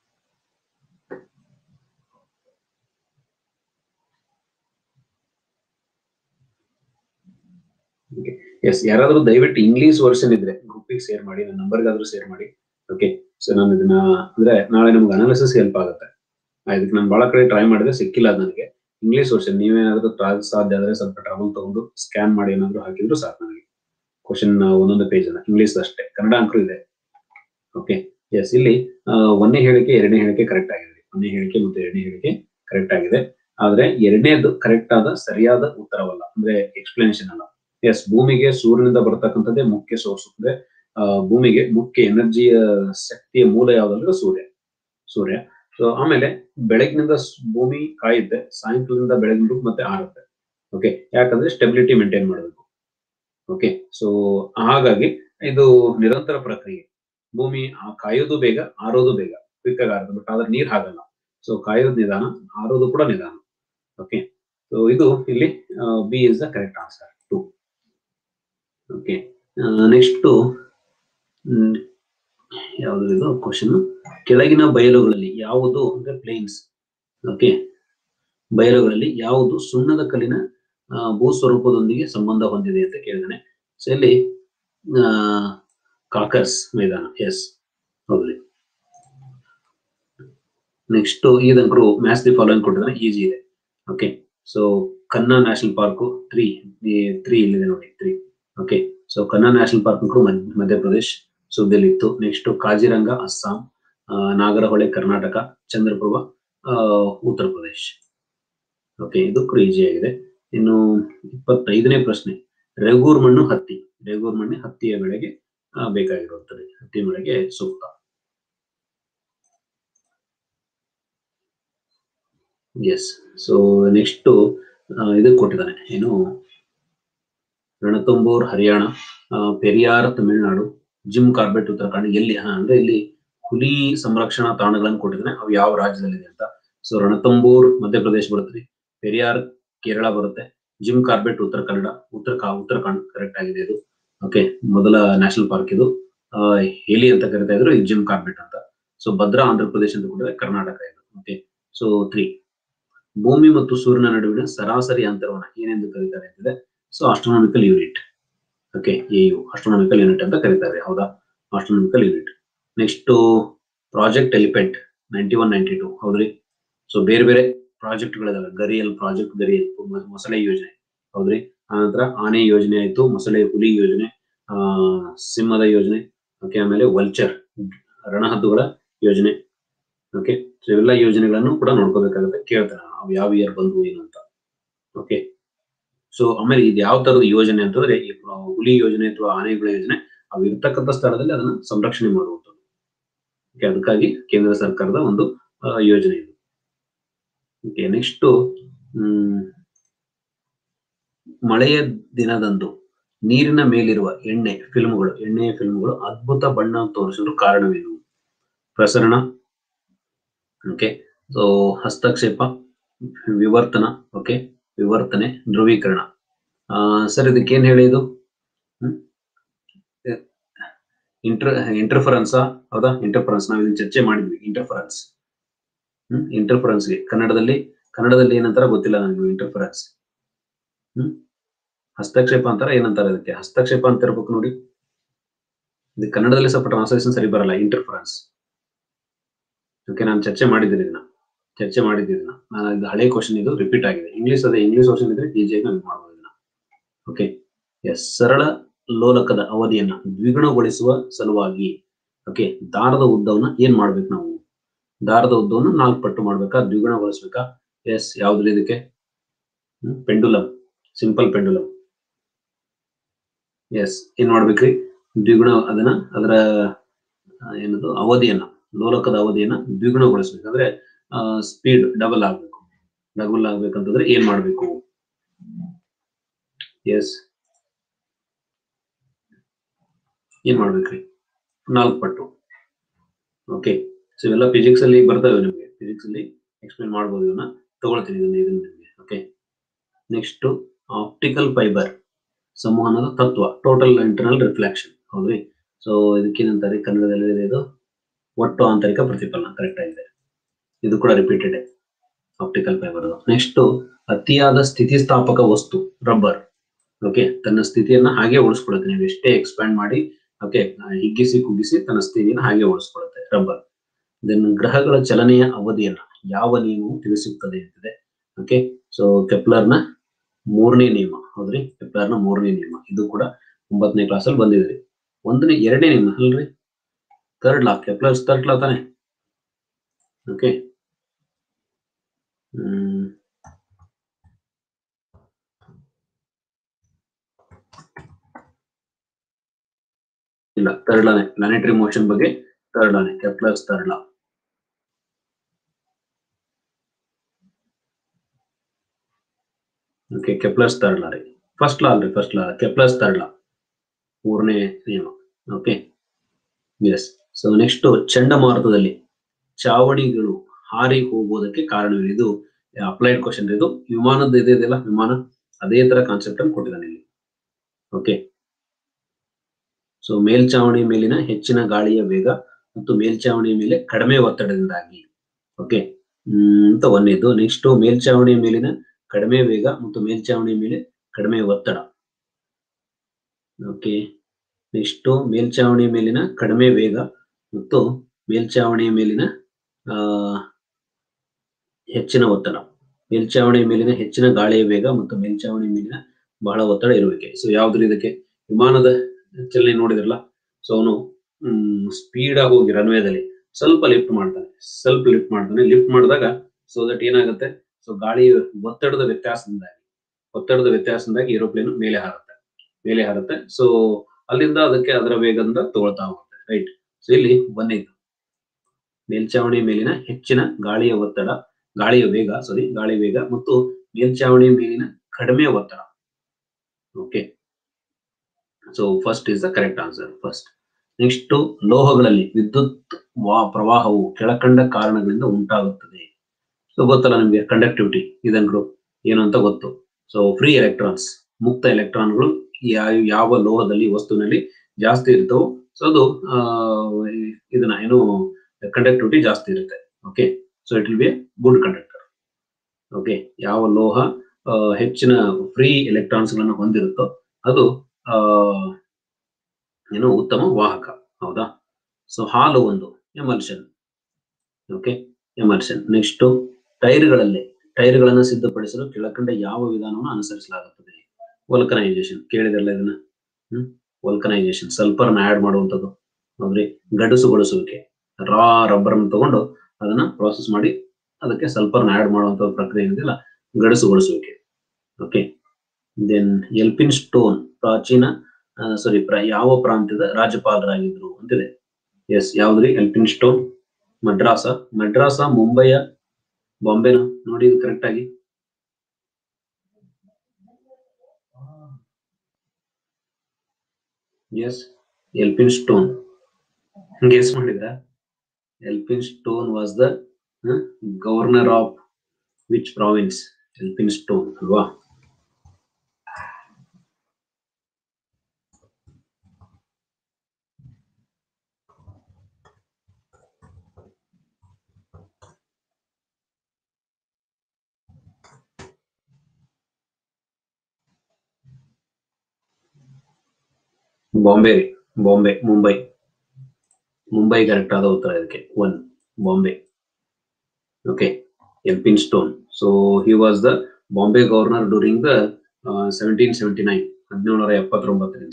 ಎಸ್, ಯಾರಾದ್ರೂ ದಯವಿಟ್ಟು ಇಂಗ್ಲಿಷ್ ವರ್ಷನ್ ಇದ್ರೆ ಗ್ರೂಪಿಗೆ ಶೇರ್ ಮಾಡಿ, ನನ್ನ ನಂಬರ್ಗಾದ್ರೂ ಶೇರ್ ಮಾಡಿ. ಓಕೆ, ಸೊ ನಾನು ಇದನ್ನ ಅಂದ್ರೆ ನಾಳೆ ನಮ್ಗೆ ಅನಾಲಿಸಿಸ್ ಹೆಲ್ಪ್ ಆಗುತ್ತೆ. ಇದಕ್ಕೆ ನಾನು ಬಹಳ ಕಡೆ ಟ್ರೈ ಮಾಡಿದ್ರೆ ಸಿಕ್ಕಿಲ್ಲ ಅದು ನನಗೆ. ಇಂಗ್ಲಿಷ್ ವರ್ಷನ್ ನೀವೇನಾದ್ರೂ ಸಾಧ್ಯ ಆದ್ರೆ ಸ್ವಲ್ಪ ಟ್ರಾವೆಲ್ ತಗೊಂಡು ಸ್ಕ್ಯಾನ್ ಮಾಡಿ ಏನಾದ್ರು ಹಾಕಿದ್ರು ಸಾಕು ನನಗೆ. ಕ್ವಶನ್ ಒಂದೊಂದು ಪೇಜ್ ಅನ್ನ ಇಂಗ್ಲಿಷ್ ಅಷ್ಟೇ, ಕನ್ನಡ ಅಂಕರು ಇದೆ. ಓಕೆ, ಎಸ್, ಇಲ್ಲಿ ಒಂದನೇ ಹೇಳಿಕೆ ಎರಡನೇ ಹೇಳಿಕೆ ಕರೆಕ್ಟ್ ಆಗಿದೆ. ಒಂದನೇ ಹೇಳಿಕೆ ಮತ್ತೆ ಎರಡನೇ ಹೇಳಿಕೆ ಕರೆಕ್ಟ್ ಆಗಿದೆ. ಆದ್ರೆ ಎರಡನೇದು ಕರೆಕ್ಟ್ ಆದ ಸರಿಯಾದ ಉತ್ತರವಲ್ಲ, ಅಂದ್ರೆ ಎಕ್ಸ್ಪ್ಲನೇಷನ್ ಅಲ್ಲ. ಎಸ್, ಭೂಮಿಗೆ ಸೂರ್ಯನಿಂದ ಬರ್ತಕ್ಕಂಥದ್ದೇ ಮುಖ್ಯ ಸೋರ್ಸ್. ಅಂದ್ರೆ ಭೂಮಿಗೆ ಮುಖ್ಯ ಎನರ್ಜಿಯ ಶಕ್ತಿಯ ಮೂಲ ಯಾವ್ದಂದ್ರೆ ಸೂರ್ಯ. ಸೊ ಆಮೇಲೆ ಬೆಳಗಿನಿಂದ ಭೂಮಿ ಕಾಯುತ್ತೆ, ಸಾಯಂಕಾಲದಿಂದ ಬೆಳಗಿನ ಮತ್ತೆ ಆರುತ್ತೆ. ಓಕೆ, ಯಾಕಂದ್ರೆ ಸ್ಟೆಬಿಲಿಟಿ ಮೇಂಟೈನ್ ಮಾಡಬೇಕು. ಓಕೆ, ಸೊ ಹಾಗಾಗಿ ಇದು ನಿರಂತರ ಪ್ರಕ್ರಿಯೆ. ಭೂಮಿ ಕಾಯೋದು ಬೇಗ, ಆರೋದು ಬೇಗ, ಕ್ವಿಕ್ ಆಗಿ ಆರುತ್ತೆ. ಬಟ್ ಆದ್ರೆ ನೀರ್ ಹಾಗಲ್ಲ. ಸೊ ಕಾಯೋದು ನಿಧಾನ, ಆರೋದು ಕೂಡ ನಿಧಾನ. ಓಕೆ, ಸೊ ಇದು ಇಲ್ಲಿ B is the correct answer 2. Okay, next ಯಾವುದು ಇದು ಕ್ವಶನ್? ಕೆಳಗಿನ ಬಯಲುಗಳಲ್ಲಿ ಯಾವುದು ಅಂದ್ರೆ ಪ್ಲೇನ್ಸ್. ಓಕೆ, ಬಯಲುಗಳಲ್ಲಿ ಯಾವುದು ಸುಣ್ಣದ ಕಲ್ಲಿನ ಭೂಸ್ವರೂಪದೊಂದಿಗೆ ಸಂಬಂಧ ಹೊಂದಿದೆ ಅಂತ ಕೇಳಿದಾನೆ. ಸೊ ಇಲ್ಲಿ ಕಾಕರ್ಸ್ ಮೈದಾನ. ಎಸ್, ಹೌದ್ರಿ. ನೆಕ್ಸ್ಟ್ ಇದಂಕರು ಮ್ಯಾಚ್ ದಿ ಫಾಲೋಯಿಂಗ್ ಕೊಟ್ಟಿದ್ದಾನೆ, ಈಜಿ ಇದೆ. Okay, so Kanha national park 3 ಇಲ್ಲಿದೆ ನೋಡಿ, 3. Okay, so Kanha national park Madhya Pradesh ಸುದ್ದಿಯಲ್ಲಿತ್ತು. ನೆಕ್ಸ್ಟ್ ಕಾಜಿರಂಗ ಅಸ್ಸಾಂ, ನಾಗರಹೊಳೆ ಕರ್ನಾಟಕ, ಚಂದ್ರಪ್ರಭ ಉತ್ತರ ಪ್ರದೇಶ್. ಓಕೆ, ಇದು ಈಜಿ ಆಗಿದೆ. ಇನ್ನು 25ನೇ ಪ್ರಶ್ನೆ, ರೇಗೂರ್ ಮಣ್ಣು ಹತ್ತಿ. ರೇಗೂರ್ ಮಣ್ಣು ಹತ್ತಿಯ ಬೆಳೆಗೆ ಬೇಕಾಗಿರುತ್ತದೆ, ಹತ್ತಿ ಬೆಳೆಗೆ ಸೂಕ್ತ. ಎಸ್, ಸೊ ನೆಕ್ಸ್ಟ್ ಇದು ಕೊಟ್ಟಿದ್ದಾನೆ, ಏನು ರಣತಂಬೋರ್ ಹರಿಯಾಣ, ಪೆರಿಯಾರ್ ತಮಿಳುನಾಡು, ಜಿಮ್ ಕಾರ್ಬೆಟ್ ಉತ್ತರಾಖಂಡ್. ಎಲ್ಲಿ ಅಂದ್ರೆ ಇಲ್ಲಿ ಹುಲಿ ಸಂರಕ್ಷಣಾ ತಾಣಗಳನ್ನು ಕೊಟ್ಟಿದ್ದಾನೆ, ಅವು ಯಾವ ರಾಜ್ಯದಲ್ಲಿದೆ ಅಂತ. ಸೊ ರಣತಂಬೋರ್ ಮಧ್ಯಪ್ರದೇಶ ಬರುತ್ತೆ, ಪೆರಿಯಾರ್ ಕೇರಳ ಬರುತ್ತೆ, Jim Corbett Uttara Kannada, Uttarakhand correct ಆಗಿದೆ ಇದು. ಓಕೆ, ಮೊದಲ ನ್ಯಾಷನಲ್ ಪಾರ್ಕ್ ಇದು. ಹೇಲಿ ಅಂತ ಕರಿತಾ ಇದ್ರು, ಇದು ಜಿಮ್ ಕಾರ್ಬೆಟ್ ಅಂತ. ಸೊ ಭದ್ರಾ ಆಂಧ್ರ ಪ್ರದೇಶ ಅಂತ ಕೂಡ ಕರ್ನಾಟಕ ಇದು. ಓಕೆ, ಸೊ 3, ಭೂಮಿ ಮತ್ತು ಸೂರ್ಯನ ನಡುವಿನ ಸರಾಸರಿ ಅಂತರವನ್ನ ಏನೆಂದು ಕರೀತಾರೆ ಅಂತಿದೆ. So astronomical unit. Okay, AU astronomical unit ಅಂತ ಕರೀತಾರೆ. ಹೌದಾ, astronomical unit. Next project elephant 91-92. ಹೌದ್ರಿ. ಸೊ ಬೇರೆ ಬೇರೆ ಪ್ರಾಜೆಕ್ಟ್ಗಳಿದಾವೆ. ಗರಿಯಲ್ ಪ್ರಾಜೆಕ್ಟ್, ಗರಿಯಲ್ ಮೊಸಳೆ ಯೋಜನೆ. ಹೌದ್ರಿ. ಆನಂತರ ಆನೆ ಯೋಜನೆ ಆಯ್ತು, ಮೊಸಳೆ ಹುಲಿ ಯೋಜನೆ, ಸಿಂಹದ ಯೋಜನೆ. ಓಕೆ, ಆಮೇಲೆ ವಲ್ಚರ್ ರಣಹದ್ದುಗಳ ಯೋಜನೆ. ಓಕೆ, ಸೊ ಇವೆಲ್ಲ ಯೋಜನೆಗಳನ್ನು ಕೂಡ ನೋಡ್ಕೋಬೇಕಾಗುತ್ತೆ. ಕೇಳ್ತಾನೆ ಅವು ಯಾವ ಇಯರ್ ಬಂದು ಏನು ಅಂತ. ಓಕೆ, ಸೊ ಆಮೇಲೆ ಇದು ಯಾವ ತರದ ಯೋಜನೆ ಅಂತಂದ್ರೆ ಈ ಹುಲಿ ಯೋಜನೆ ಅಥವಾ ಆನೆಗಳ ಯೋಜನೆ, ಅವು ಇರ್ತಕ್ಕಂಥ ಸ್ಥಳದಲ್ಲಿ ಅದನ್ನ ಸಂರಕ್ಷಣೆ ಮಾಡುವಂಥದ್ದು. ಓಕೆ, ಅದಕ್ಕಾಗಿ ಕೇಂದ್ರ ಸರ್ಕಾರದ ಒಂದು ಯೋಜನೆ ಇದು. ಓಕೆ, ನೆಕ್ಸ್ಟ್ ಮಳೆಯ ದಿನದಂದು ನೀರಿನ ಮೇಲಿರುವ ಎಣ್ಣೆಯ ಫಿಲ್ಮ್ಗಳು ಅದ್ಭುತ ಬಣ್ಣ ತೋರಿಸಲು ಕಾರಣವೇನು? ಪ್ರಸರಣ. ಓಕೆ, ಸೊ ಹಸ್ತಕ್ಷೇಪ, ವಿವರ್ತನ. ಓಕೆ, ವಿವರ್ತನೆ, ಧ್ರುವೀಕರಣ. ಸರ್ ಇದಕ್ಕೆ ಏನ್ ಹೇಳಿದು? ಇಂಟರ್ಫರೆನ್ಸ್. ಹೌದಾ, ಇಂಟರ್ಫರೆನ್ಸ್ ನಾವು ಇದನ್ನ ಚರ್ಚೆ ಮಾಡಿದ್ವಿ. ಇಂಟರ್ಫರೆನ್ಸ್ಗೆ ಕನ್ನಡದಲ್ಲಿ ಏನಂತಾರ ಗೊತ್ತಿಲ್ಲ ನನಗೆ. ಇಂಟರ್ಫರೆನ್ಸ್ ಹಸ್ತಕ್ಷೇಪ ಅಂತಾರ, ಏನಂತಾರ ಇದಕ್ಕೆ? ಹಸ್ತಕ್ಷೇಪ ಅಂತ ಇರ್ಬೇಕು ನೋಡಿ. ಇದು ಕನ್ನಡದಲ್ಲಿ ಸ್ವಲ್ಪ ಟ್ರಾನ್ಸ್ಲೇಷನ್ ಸರಿ ಬರಲ್ಲ, ಇಂಟರ್ಫರೆನ್ಸ್. ಓಕೆ, ನಾನು ಚರ್ಚೆ ಮಾಡಿದ್ದೀನಿ ಇದನ್ನ. ನಾನು ಇದು ಹಳೆ ಕ್ವಶನ್, ಇದು ರಿಪೀಟ್ ಆಗಿದೆ. ಇಂಗ್ಲಿಷ್ ಕ್ವಶನ್ ಇದ್ರೆ ಈಜಿಯಾಗಿ ನಾವು ಮಾಡ್ಬೋದು ಇದನ್ನ. ಓಕೆ, ಎಸ್, ಸರಳ ಲೋಲಕದ ಅವಧಿಯನ್ನ ದ್ವಿಗುಣಗೊಳಿಸುವ ಸಲುವಾಗಿ ಓಕೆ ದಾರದ ಉದ್ದವನ್ನ ಏನ್ ಮಾಡ್ಬೇಕು ನಾವು? ದಾರದ ಉದ್ದವನ್ನು 4 ಪಟ್ಟು ಮಾಡ್ಬೇಕಾ, ದ್ವಿಗುಣಗೊಳಿಸ್ಬೇಕಾ? ಎಸ್, ಯಾವ್ದ್ರಿ ಇದಕ್ಕೆ? Pendulum, simple pendulum. ಎಸ್, ಏನ್ ಮಾಡ್ಬೇಕ್ರಿ? ದ್ವಿಗುಣ ಅದರ ಏನದು ಅವಧಿಯನ್ನ, ಲೋಲಕದ ಅವಧಿಯನ್ನ ದ್ವಿಗುಣಗೊಳಿಸ್ಬೇಕು. ಅಂದ್ರೆ ಸ್ಪೀಡ್ ಡಬಲ್ ಆಗ್ಬೇಕಂತಂದ್ರೆ ಏನ್ ಮಾಡ್ಬೇಕು? ಎಸ್, ಏನ್ ಮಾಡ್ಬೇಕ್ರಿ? 4 ಪಟ್ಟು. ಓಕೆ, ಸೊ ಇವೆಲ್ಲ ಫಿಸಿಕ್ಸ್ ಅಲ್ಲಿ ಬರ್ತವೆ ನಿಮಗೆ. ಫಿಸಿಕ್ಸ್ ಅಲ್ಲಿ ಎಕ್ಸ್ಪ್ಲೇನ್ ಮಾಡ್ಬೋದು, ಇವನ್ನ ತಗೊಳ್ತೀನಿ ಇದನ್ನ. ಓಕೆ, ನೆಕ್ಸ್ಟ್ ಆಪ್ಟಿಕಲ್ ಫೈಬರ್ ಸಂವಹನದ ತತ್ವ, ಟೋಟಲ್ ಇಂಟರ್ನಲ್ ರಿಫ್ಲೆಕ್ಷನ್. ಹೌದ್ರಿ. ಸೊ ಇದಕ್ಕೇನಂತಾರೆ ಕನ್ನಡದಲ್ಲಿ? ಇದು ಒಟ್ಟು ಆಂತರಿಕ ಪ್ರತಿಫಲನ. ಕರೆಕ್ಟ್ ಆಗಿದೆ. ಇದು ಕೂಡ ರಿಪೀಟೆಡ್ ಆಪ್ಟಿಕಲ್ ಫೈಬರ್. ನೆಕ್ಸ್ಟ್ ಅತಿಯಾದ ಸ್ಥಿತಿಸ್ಥಾಪಕ ವಸ್ತು, ರಬ್ಬರ್. ಓಕೆ, ತನ್ನ ಸ್ಥಿತಿಯನ್ನ ಹಾಗೆ ಉಳಿಸ್ಕೊಳ್ಳುತ್ತೆ. ನೀವು ಎಷ್ಟೇ ಎಕ್ಸ್ಪ್ಯಾಂಡ್ ಮಾಡಿ, ಓಕೆ, ಹಿಗ್ಗಿಸಿ ಕುಗ್ಗಿಸಿ ತನ್ನ ಸ್ಥಿತಿಯನ್ನು ಹಾಗೆ ಉಳಿಸ್ಕೊಳ್ಳುತ್ತೆ ರಬ್ಬರ್. ದೆನ್ ಗ್ರಹಗಳ ಚಲನೆಯ ಅವಧಿಯನ್ನ ಯಾವ ನಿಯಮವು ತಿಳಿಸುತ್ತದೆ ಅಂತಿದೆ. ಓಕೆ, ಸೊ ಕೆಪ್ಲರ್ನ 3ನೇ ನಿಯಮ. ಹೌದ್ರಿ, ಕೆಪ್ಲರ್ನ 3ನೇ ನಿಯಮ. ಇದು ಕೂಡ 9ನೇ ಕ್ಲಾಸಲ್ಲಿ ಬಂದಿದ್ರಿ. 2ನೇ ನಿಯಮ ಅಲ್ರಿ, third law, Kepler's third law ತಾನೆ. ಓಕೆ, ಇಲ್ಲ, ಥರ್ಡ್ ಲಾನೆ, ಪ್ಲಾನೆಟರಿ ಮೋಷನ್ ಬಗ್ಗೆ ಥರ್ಡ್ ಲಾನೆ, Kepler's third law. Okay, Kepler's third law ರೀ. ಫಸ್ಟ್ ಲಾ ಅಲ್ರಿ, ಕೆಪ್ಲರ್ಸ್ ಥರ್ಡ್ ಲಾ. ಮೂರನೇ ನಿಯಮ. Okay, yes. ಸೊ ನೆಕ್ಸ್ಟ್, ಚಂಡಮಾರುತದಲ್ಲಿ ಚಾವಣಿಗಳು ಹಾರಿ ಹೋಗೋದಕ್ಕೆ ಕಾರಣವೇನು? ಇದು ಅಪ್ಲೈಡ್ ಕ್ವಶನ್. ಇದು ವಿಮಾನದ ಇದೆಯಲ್ಲ, ವಿಮಾನ ಅದೇ ತರ ಕಾನ್ಸೆಪ್ಟ್ ಅನ್ನು ಕೊಟ್ಟಿದ್ದಾನೆ ಇಲ್ಲಿ. ಓಕೆ, ಸೊ ಮೇಲ್ಚಾವಣಿ ಮೇಲಿನ ಹೆಚ್ಚಿನ ಗಾಳಿಯ ವೇಗ ಮತ್ತು ಮೇಲ್ಚಾವಣಿಯ ಮೇಲೆ ಕಡಿಮೆ ಒತ್ತಡದಿಂದಾಗಿ. ಓಕೆ, ಅಂತ ಒಂದೇದು. ನೆಕ್ಸ್ಟ್, ಮೇಲ್ಚಾವಣಿಯ ಮೇಲಿನ ಕಡಿಮೆ ವೇಗ ಮತ್ತು ಮೇಲ್ಚಾವಣಿಯ ಮೇಲೆ ಕಡಿಮೆ ಒತ್ತಡ. ಓಕೆ, ನೆಕ್ಸ್ಟ್, ಮೇಲ್ಚಾವಣಿಯ ಮೇಲಿನ ಕಡಿಮೆ ವೇಗ ಮತ್ತು ಮೇಲ್ಚಾವಣಿಯ ಮೇಲಿನ ಹೆಚ್ಚಿನ ಒತ್ತಡ. ಮೇಲ್ಚಾವಣಿಯ ಮೇಲಿನ ಹೆಚ್ಚಿನ ಗಾಳಿಯ ವೇಗ ಮತ್ತು ಮೇಲ್ಚಾವಣಿಯ ಮೇಲಿನ ಬಹಳ ಒತ್ತಡ ಇರುವಿಕೆ. ಸೊ ಯಾವ್ದು ಇದಕ್ಕೆ? ವಿಮಾನದ ಚಲನೆ ನೋಡಿದ್ರಲ್ಲ, ಸೊ ಅವನು ಸ್ಪೀಡ್ ಆಗಿ ಹೋಗಿ ರನ್ವೇದಲ್ಲಿ ಸ್ವಲ್ಪ ಲಿಫ್ಟ್ ಮಾಡ್ತಾನೆ. ಲಿಫ್ಟ್ ಮಾಡಿದಾಗ ಸೊ ದಟ್ ಏನಾಗುತ್ತೆ, ಸೊ ಗಾಳಿ ಒತ್ತಡದ ವ್ಯತ್ಯಾಸದಿಂದಾಗಿ ಏರೋಪ್ಲೇನ್ ಮೇಲೆ ಹಾರುತ್ತೆ. ಸೊ ಅಲ್ಲಿಂದ ಅದಕ್ಕೆ ಅದರ ವೇಗದಿಂದ ತಗೊಳ್ತಾ ಹೋಗುತ್ತೆ. ರೈಟ್. ಸೊ ಇಲ್ಲಿ ಬಂದಿದ್ದು ಮೇಲ್ಚಾವಣಿ ಮೇಲಿನ ಹೆಚ್ಚಿನ ಗಾಳಿ ವೇಗ ಮತ್ತು ಮೇಲ್ಚಾವಣಿ ಮೇಲಿನ ಕಡಿಮೆ ಒತ್ತಡ. Okay, so first is the correct answer. First. Next, ಲೋಹಗಳಲ್ಲಿ ವಿದ್ಯುತ್ ಪ್ರವಾಹವು ಕೆಳಕಂಡ ಕಾರಣಗಳಿಂದ ಉಂಟಾಗುತ್ತದೆ. ಸೊ ಗೊತ್ತಲ್ಲ ನಿಮ್ಗೆ, ಕಂಡಕ್ಟಿವಿಟಿ ಇದನ್ನು ಏನು ಅಂತ ಗೊತ್ತು. ಸೊ ಫ್ರೀ ಎಲೆಕ್ಟ್ರಾನ್ಸ್, ಮುಕ್ತ ಎಲೆಕ್ಟ್ರಾನ್ಗಳು ಯಾವ ಲೋಹದಲ್ಲಿ ವಸ್ತುವಿನಲ್ಲಿ ಜಾಸ್ತಿ ಇರ್ತವೋ ಸೊ ಅದು ಇದನ್ನ ಏನು ಕಂಡಕ್ಟಿವಿಟಿ ಜಾಸ್ತಿ ಇರುತ್ತೆ. Okay, so it will be a good conductor. Okay, ಯಾವ ಲೋಹ ಹೆಚ್ಚಿನ ಫ್ರೀ ಎಲೆಕ್ಟ್ರಾನ್ಸ್ ಗಳನ್ನು ಹೊಂದಿರುತ್ತೋ ಅದು ಏನು ಉತ್ತಮ ವಾಹಕ. ಹೌದಾ? ಸೊ ಹಾಲು ಒಂದು ಎಮಲ್ಷನ್. Okay, emulsion. ನೆಕ್ಸ್ಟ್, ಟೈರ್ಗಳನ್ನು ಸಿದ್ಧಪಡಿಸಲು ಕೆಳಕಂಡ ಯಾವ ವಿಧಾನವನ್ನು ಅನುಸರಿಸಲಾಗುತ್ತದೆ? ವಲ್ಕನೈಸೇಷನ್. ಕೇಳಿದ್ರಲ್ಲ ಇದನ್ನ. ವಲ್ಕನೈಸೇಷನ್, ಸಲ್ಫರ್ನ ಆಡ್ ಮಾಡುವಂಥದ್ದು. ಹೌದ್ರಿ. ಗಡುಸುಗೊಳಿಸುವಿಕೆ, ರಬ್ಬರ್ ಅನ್ನು ತಗೊಂಡು ಅದನ್ನ ಪ್ರಾಸೆಸ್ ಮಾಡಿ ಅದಕ್ಕೆ ಸಲ್ಫರ್ನ ಆಡ್ ಮಾಡುವಂತ ಪ್ರಕ್ರಿಯೆ ಏನಿದೆಯಲ್ಲ, ಗಡುಸುಗೊಳಿಸುವಿಕೆ. ಓಕೆ, ದೆನ್ ಎಲ್ಪಿನ್ ಸ್ಟೋನ್ ಯಾವ ಪ್ರಾಂತ್ಯದ ರಾಜ್ಯಪಾಲರಾಗಿದ್ರು ಅಂತಿದೆ. ಎಸ್, ಯಾವ್ದ್ರಿ? ಎಲ್ಪಿನ್ ಸ್ಟೋನ್ ಮಡ್ರಾಸ, ಮುಂಬೈಯ, ಬಾಂಬೆನ? ನೋಡಿ ಇದು ಕರೆಕ್ಟ್ ಆಗಿ. Yes, Elphinstone. ಗೆಸ್ ಮಾಡಿದ್ರ? Elphinstone was the governor of which province? Elphinstone ಅಲ್ವಾ? ಮುಂಬೈ ಕರೆಕ್ಟ್ ಆದ ಉತ್ತರ ಇದಕ್ಕೆ. 1 Bombay. Okay, Elphinstone. So he was the Bombay governor during the 1779, 1779ರಿಂದ.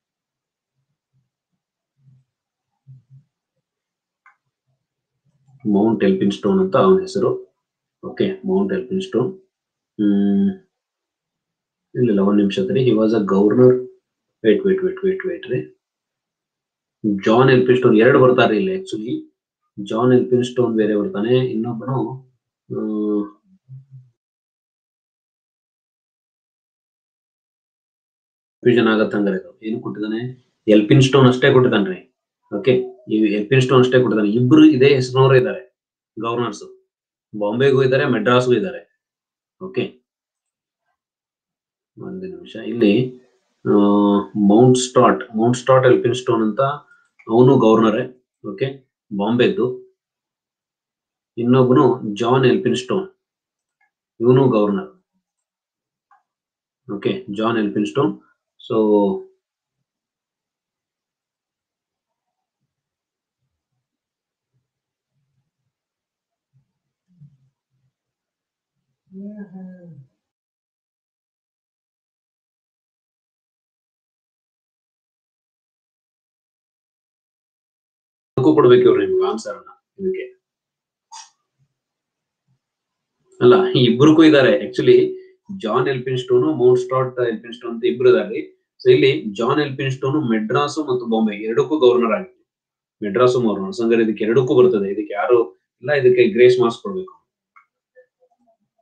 ಮೌಂಟ್ ಎಲ್ಪಿನ್ ಸ್ಟೋನ್ ಅಂತ ಅವನ ಹೆಸರು. Okay, Mount ಎಲ್ಪಿನ್ stone. ಇಲ್ಲ, 1 ನಿಮಿಷ ತಡಿ. He was a governor. Wait ರೀ. ಜಾನ್ ಎಲ್ಪಿನ್ ಸ್ಟೋನ್ 2 ಬರ್ತಾರೆ ಇಲ್ಲಿ. ಆಕ್ಚುಲಿ ಜಾನ್ ಎಲ್ಪಿನ್ ಸ್ಟೋನ್ ಬೇರೆ ಬರ್ತಾನೆ, ಇನ್ನೊಬ್ಬನು ಕನ್ಫ್ಯೂಷನ್ ಆಗತ್ತಂದ್ರೆ ಏನು ಕೊಟ್ಟಿದ್ದಾನೆ? ಎಲ್ಪಿನ್ ಸ್ಟೋನ್ ಅಷ್ಟೇ ಕೊಟ್ಟಿದ್ದಾನ್ರಿ. ಓಕೆ, ಈ ಎಲ್ಪಿನ್ ಸ್ಟೋನ್ ಅಷ್ಟೇ ಕೊಟ್ಟಿದ್ದಾನೆ. ಇಬ್ರು ಇದೇ ಹೆಸರಿನವರು ಇದ್ದಾರೆ ಗವರ್ನರ್ಸ್. ಬಾಂಬೆಗೂ ಇದ್ದಾರೆ, ಮೆಡ್ರಾಸ್ಗೂ ಇದ್ದಾರೆ. ಓಕೆ, 1 ನಿಮಿಷ. ಇಲ್ಲಿ ಮೌಂಟ್ ಸ್ಟಾಟ್ ಎಲ್ಪಿನ್ ಸ್ಟೋನ್ ಅಂತ ಅವನು ಗವರ್ನರೇ. ಓಕೆ, ಬಾಂಬೆದ್ದು. ಇನ್ನೊಬ್ಬನು ಜಾನ್ ಎಲ್ಪಿನ್ ಸ್ಟೋನ್, ಇವನು governor. Okay, John Elphinstone. So ಕೊಡ್ಬೇಕು ಇವ್ರು ನಿಮ್ಗೆ ಆನ್ಸರ್ ಅನ್ನ ಇದಕ್ಕೆ. ಅಲ್ಲ, ಇಬ್ಬರಿಗೂ ಇದ್ದಾರೆ actually. John Elphinstone, Mount Stuart Elphinstone ಅಂತ ಇಬ್ರು ಇದ್ದಾರೆ. ಸೊ ಇಲ್ಲಿ ಜಾನ್ ಎಲ್ಪಿನ್ ಸ್ಟೋನ್ ಮೆಡ್ರಾಸು ಮತ್ತು ಬಾಂಬೆ ಎರಡಕ್ಕೂ ಗವರ್ನರ್ ಆಗಿದೆ. ಮೆಡ್ರಾಸು ಗವರ್ನರ್ ಸಂಘ ಇದಕ್ಕೆ ಎರಡಕ್ಕೂ ಬರ್ತದೆ. ಇದಕ್ಕೆ ಯಾರು ಇಲ್ಲ, ಇದಕ್ಕೆ ಗ್ರೇಸ್ ಮಾರ್ಕ್ಸ್ ಕೊಡ್ಬೇಕು.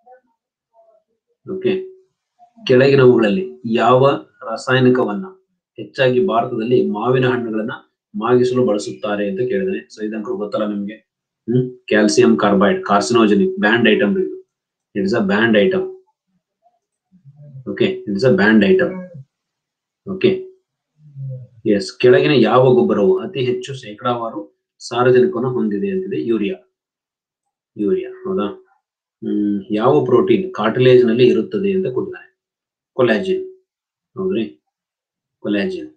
ಓಕೆ, ಕೆಳಗಿನವುಗಳಲ್ಲಿ ಯಾವ ರಾಸಾಯನಿಕವನ್ನ ಹೆಚ್ಚಾಗಿ ಭಾರತದಲ್ಲಿ ಮಾವಿನ ಹಣ್ಣುಗಳನ್ನ ಮಾಗಿಸಲು ಬಳಸುತ್ತಾರೆ ಅಂತ ಕೇಳಿದಾನೆ. ಸೊ ಇದಂಕರು ಗೊತ್ತಲ್ಲ ನಿಮ್ಗೆ. Calcium carbide carcinogenic banned item ಇದು. It's a banned item. Okay, it's a banned item. Okay, yes. ಕೆಳಗಿನ ಯಾವ ಗೊಬ್ಬರವು ಅತಿ ಹೆಚ್ಚು ಶೇಕಡಾವಾರು ಸಾರಜನಕವನ್ನು ಹೊಂದಿದೆ ಅಂತಿದೆ? ಯೂರಿಯಾ. ಯೂರಿಯಾ, ಹೌದಾ? ಯಾವ ಪ್ರೋಟೀನ್ ಕಾರ್ಟಿಲೇಜ್ ನಲ್ಲಿ ಇರುತ್ತದೆ ಅಂತ ಕೊಟ್ಟಿದ್ದಾರೆ? ಕೊಲಾಜಿನ್. ಹೌದ್ರಿ, ಕೊಲಾಜಿನ್.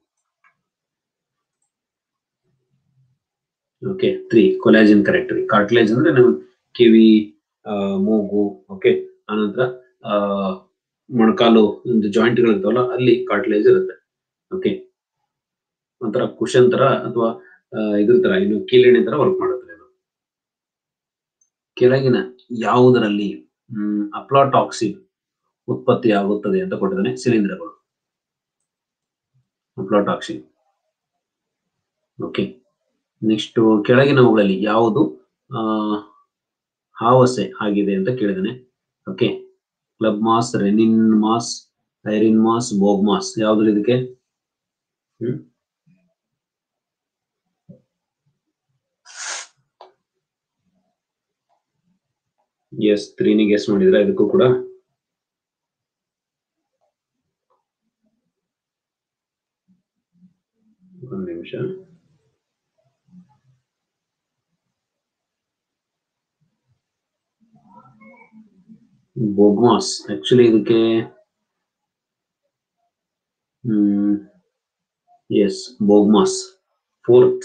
ಓಕೆ, 3 ಕೊಲಾಜಿನ್ ಕರೆಕ್ಟ್ ರೀ. ಕಾರ್ಟಿಲೇಜ್ ಅಂದ್ರೆ ನಾವು ಕಿವಿ, ಮೂಗು, ಓಕೆ, ಆನಂತರ ಮೊಣಕಾಲು ಒಂದು ಜಾಯಿಂಟ್ ಗಳು ಇರ್ತಾವಲ್ಲ ಅಲ್ಲಿ ಕಾರ್ಟಿಲೇಜ್ ಇರುತ್ತೆ. ಓಕೆ, ಒಂಥರ ಕುಶನ್ ತರ ಅಥವಾ ಇದ್ರ ತರ, ಇನ್ನು ಕೀಲಿಣಿ ತರ ವರ್ಕ್ ಮಾಡುತ್ತೆ ಅದು. ಕೆಳಗಿನ ಯಾವುದರಲ್ಲಿ ಅಪ್ಲಾಟಾಕ್ಸಿನ್ ಉತ್ಪತ್ತಿ ಆಗುತ್ತದೆ ಅಂತ ಕೊಟ್ಟಿದ್ದಾನೆ? ಶಿಲೀಂಧ್ರಗಳು. ಅಪ್ಲಾಟಾಕ್ಸಿನ್. ಓಕೆ, ನೆಕ್ಸ್ಟ್ ಕೆಳಗಿನವುಗಳಲ್ಲಿ ಯಾವುದು ಹಾವಸೆ ಆಗಿದೆ ಅಂತ ಕೇಳಿದಾನೆ? Okay, club moss, reindeer moss, Irish moss, bog moss. ಯಾವ್ದು ಇದಕ್ಕೆ? ಎಸ್, 3 ಗೆಸ್ ಮಾಡಿದ್ರೆ ಇದಕ್ಕೂ ಕೂಡ ಒಂದು ನಿಮಿಷ. ಬೋಗ್ಮಾಸ್ ಆಕ್ಚುಲಿ ಇದಕ್ಕೆ yes, bog moss 4th.